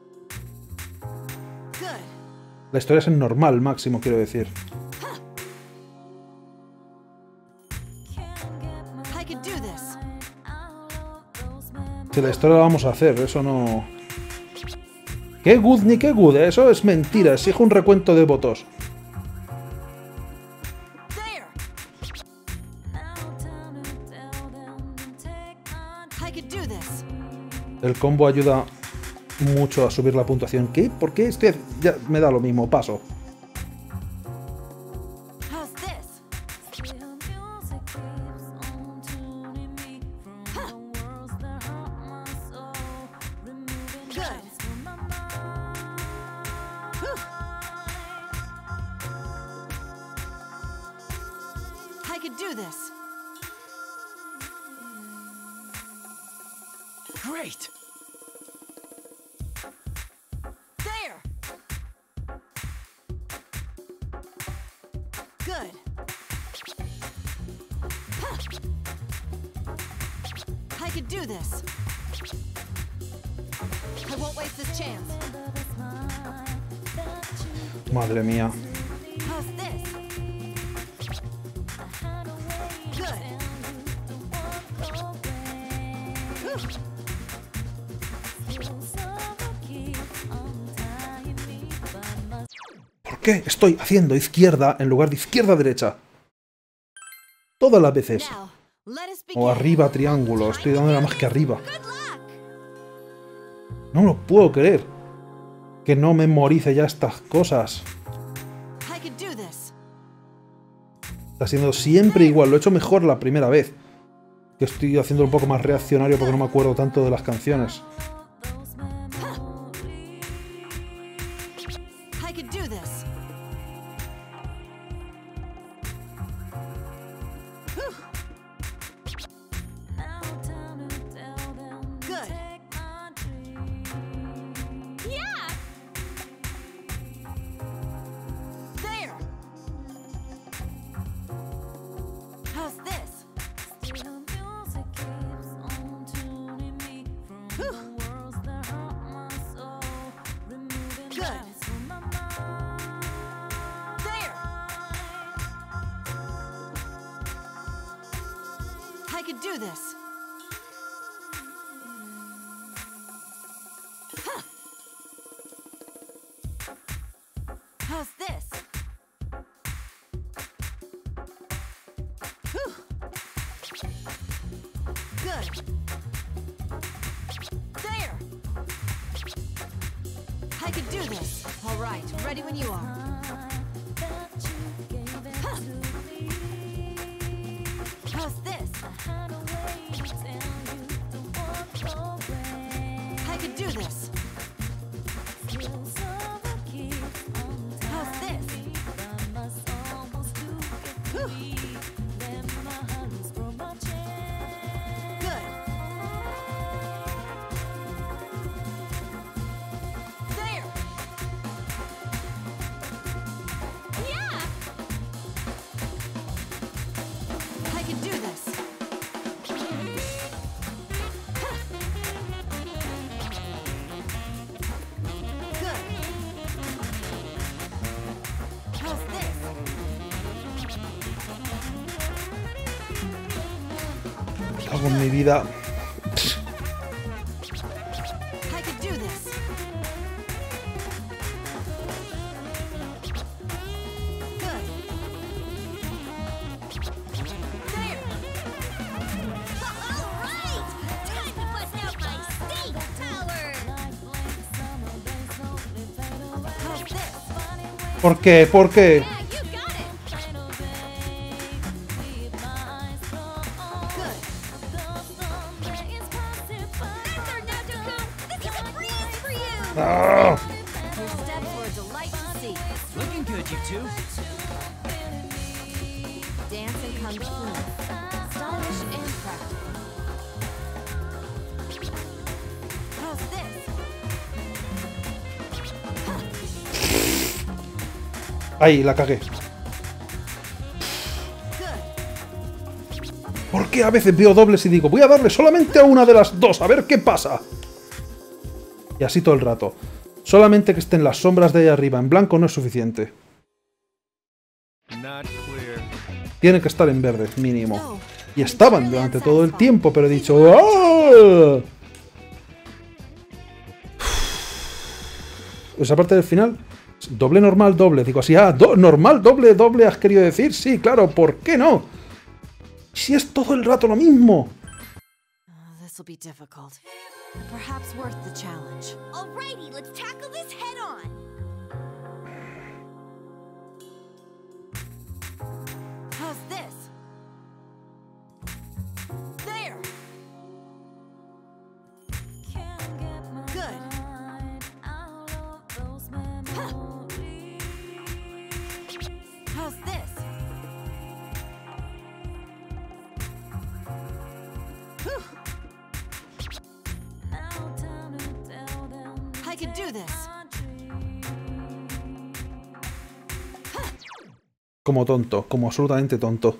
La historia es en normal máximo, quiero decir. Si la historia la vamos a hacer, eso no... ¡Qué good ni qué good! Eso es mentira, exijo un recuento de votos. El combo ayuda mucho a subir la puntuación. ¿Qué? ¿Por qué? Estoy... Ya me da lo mismo, paso. I could do this. Great. There. Good. Huh. I could do this. I won't waste this chance. Madre mía. How's this? Good. Whew. ¿Por qué estoy haciendo izquierda en lugar de izquierda-derecha? Todas las veces. O arriba, triángulo. Estoy dándole más que arriba. No me lo puedo creer. Que no memorice ya estas cosas. Está siendo siempre igual. Lo he hecho mejor la primera vez. Que estoy haciendo un poco más reaccionario porque no me acuerdo tanto de las canciones. Good. There. I could do this. Huh. How's this? Whew. Good. There. I could do this. All right, ready when you are. Huh. How's this? I could do this. How's this? Whew. Good. There. Yeah! I could do this. Huh. Good. How's this? Cago en mi vida. I could do this. Good. There. All right! Time to bust out my steak power! How's this? ¿Por qué? ¿Por qué? Yeah, you got it! Good. Faster, Naoto-kun! This is a breeze for you! ¡Ah! Your steps were a delight to see. Looking good, you two. Dance and kung fu. Stylish and practical. How's this? Ahí, la cagué. Good. ¿Por qué a veces veo dobles y digo, voy a darle solamente a una de las dos, a ver qué pasa? Y así todo el rato. Solamente que estén las sombras de ahí arriba en blanco no es suficiente. Not clear. Tienen que estar en verde, mínimo. No. Y estaban durante todo el tiempo, pero he dicho... ¡Ah! Esa parte del final... Doble, normal, doble. Digo así, normal, doble, doble, ¿has querido decir? Sí, claro, ¿por qué no? Si es todo el rato lo mismo. This will be difficult. Perhaps worth the challenge. Alrighty, let's tackle this head on! How's this? There. Good. Huh. How's this? Whew. I could do this. Huh. Como tonto, como absolutamente tonto.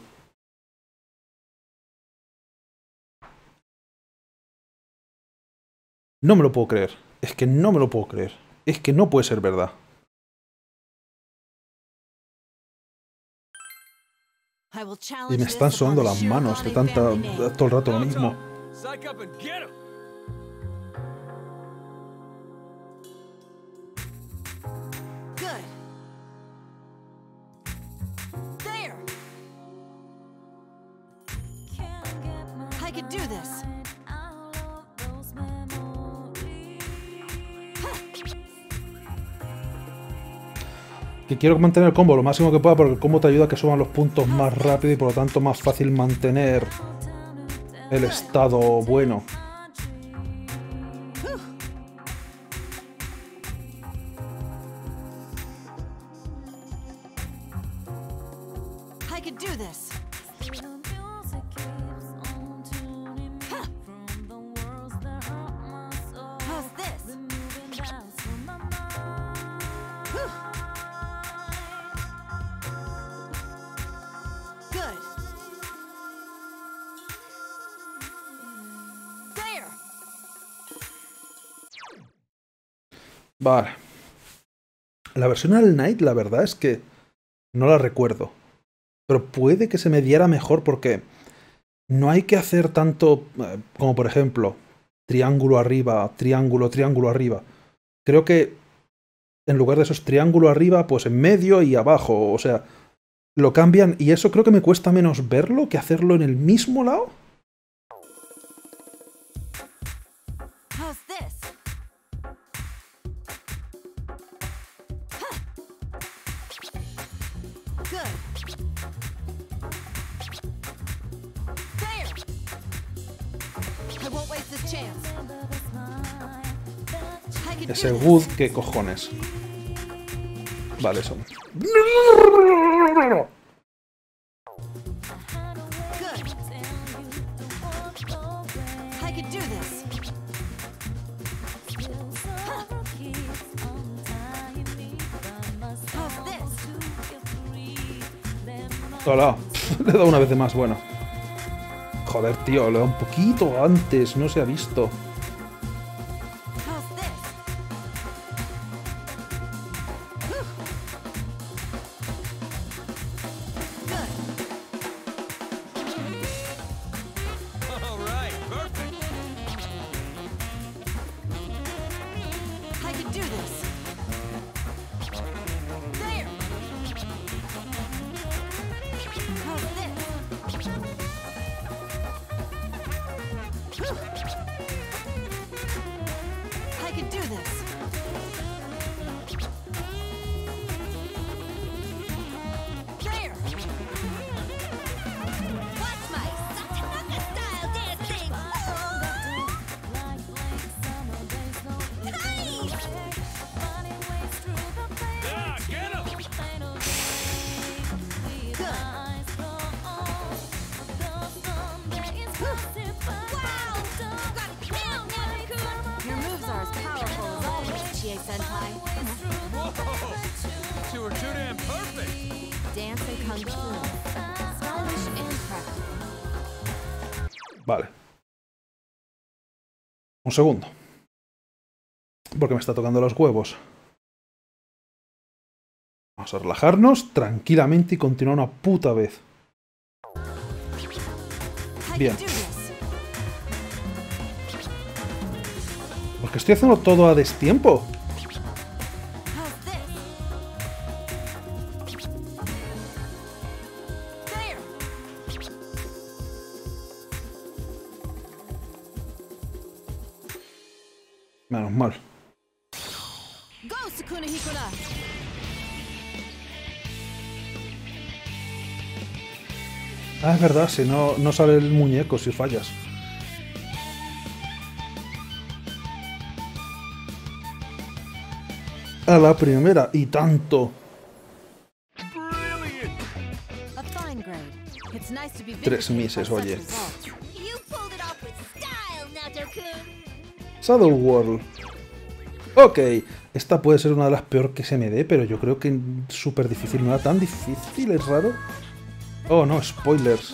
No me lo puedo creer. Es que no me lo puedo creer. Es que no puede ser verdad. I will Y challenge me están this upon sudando the las manos de tanta... Shirogane family name. todo el rato lo mismo. Psych up and get him! Good. There. I could do this. Que quiero mantener el combo lo máximo que pueda porque el combo te ayuda a que suban los puntos más rápido y por lo tanto más fácil mantener el estado bueno. I could do this. Huh. How's this? Whew. Good. There. Vale. La versión All Night, la verdad es que no la recuerdo. Pero puede que se me diera mejor porque no hay que hacer tanto como, por ejemplo, triángulo arriba, triángulo, triángulo arriba. Creo que en lugar de esos triángulo arriba, pues en medio y abajo. O sea, lo cambian y eso creo que me cuesta menos verlo que hacerlo en el mismo lado. How's this? Good. There. I won't waste this chance. I can do Ese this. good, ¿qué cojones? Vale, eso. Good. I can do this. How's this? Hola. Le he dado una vez de más, bueno. Joder, tío, le he dado un poquito antes, no se ha visto. How's this? Whew. Good. All right, perfect. I can do this. There. How's this? Whew. I can do this. There. Watch my Satanaka style dancing. Yeah, get him! Your moves are as powerful as always, Chie-senpai. Whoa! You were too damn perfect! Dance and kung fu. Stylish and crafty. Vale. Un segundo. Porque me está tocando los huevos. Vamos a relajarnos tranquilamente y continuar una puta vez. Bien. Porque estoy haciendo todo a destiempo. Menos mal. Go, Sukuna Hikuna. Ah, es verdad, si no, no sale el muñeco si fallas. A la primera, y tanto. A fine grade. It's nice to be 3 mises, oye. You pulled it off with style, Nato-kun. Shadow World. Ok, esta puede ser una de las peores que se me dé, pero yo creo que súper difícil. No era tan difícil, es raro. Oh, no, spoilers.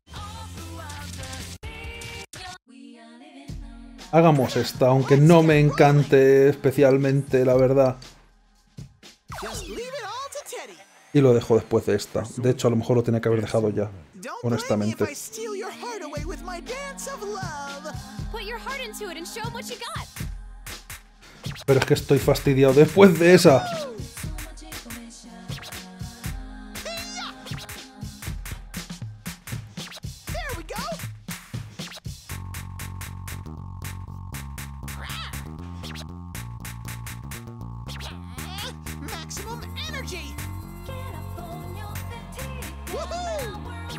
Hagamos esta, aunque no me encante especialmente, la verdad. Y lo dejo después de esta. De hecho, a lo mejor lo tenía que haber dejado ya, honestamente. Put your heart into it and show 'em what you got. Pero es que estoy fastidiado después de esa. Maximum energy! Woohoo!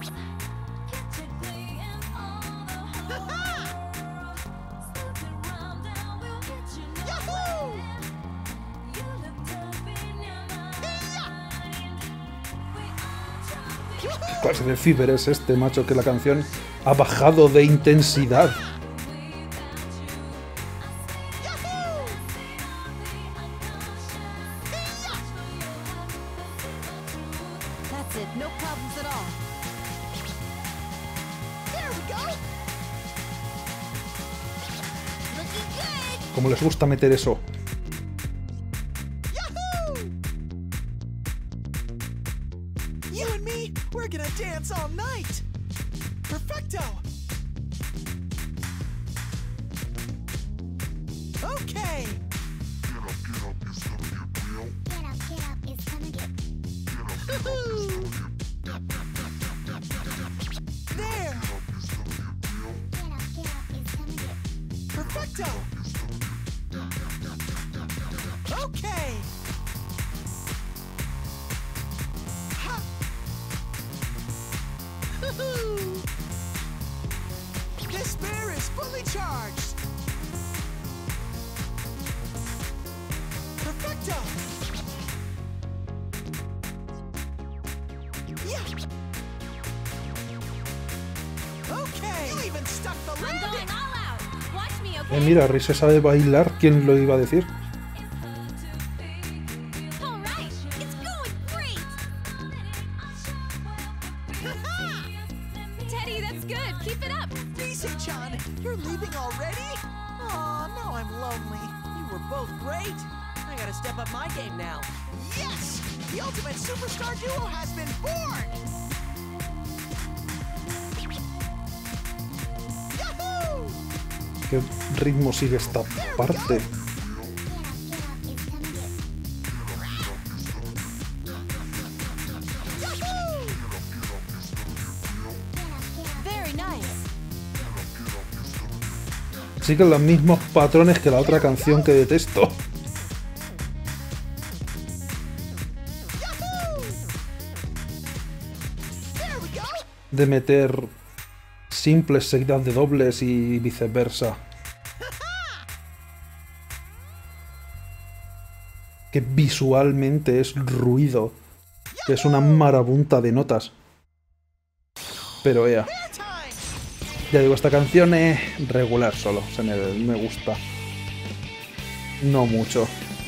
Yahoo! ¿Qué clase de fever es este, macho? Que la canción ha bajado de intensidad. That's it, no problems at all. There we go! Como les gusta meter eso. Yahoo! and me, we're gonna dance all night. Perfecto. Okay. There. Perfecto. Okay. Ha. This bear is fully charged. Perfecto. Yeah. Okay. You even stuck the I'm landing. going all out. Watch me, okay? Mira, Rise sabe bailar. ¿Quién lo iba a decir? All right, it's going great. Teddy, that's good. Keep it up. Rise-chan, you're leaving already? Aw, now I'm lonely. You were both great. I gotta step up my game now. Yes! The ultimate superstar duo has been born! Yahoo! ¿Qué ritmo sigue esta parte? Very nice. Siguen los mismos patrones que la otra canción que detesto. De meter simples seguidas de dobles y viceversa. Que visualmente es ruido. Que es una marabunta de notas. Pero ea. Ya digo, esta canción es regular solo. O sea, me gusta. No mucho.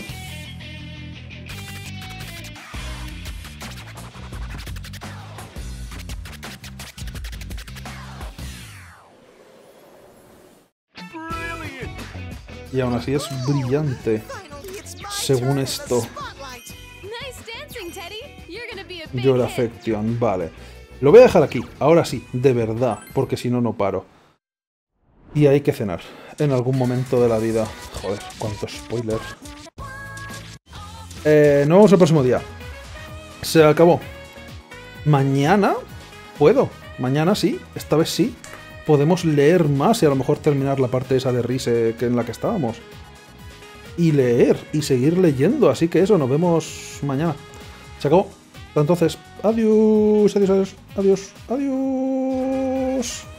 Y aún así es brillante. Según esto. Nice dancing, Teddy. You're gonna be a big Your hit. Affection, vale. Lo voy a dejar aquí, ahora sí, de verdad, porque si no, no paro. Y hay que cenar, en algún momento de la vida. Joder, cuántos spoilers. Nos vemos el próximo día. Se acabó. Mañana puedo. Mañana sí, esta vez sí. Podemos leer más y a lo mejor terminar la parte esa de Rise que en la que estábamos. Y leer, y seguir leyendo. Así que eso, nos vemos mañana. Se acabó. Entonces, adiós, adiós, adiós, adiós, adiós.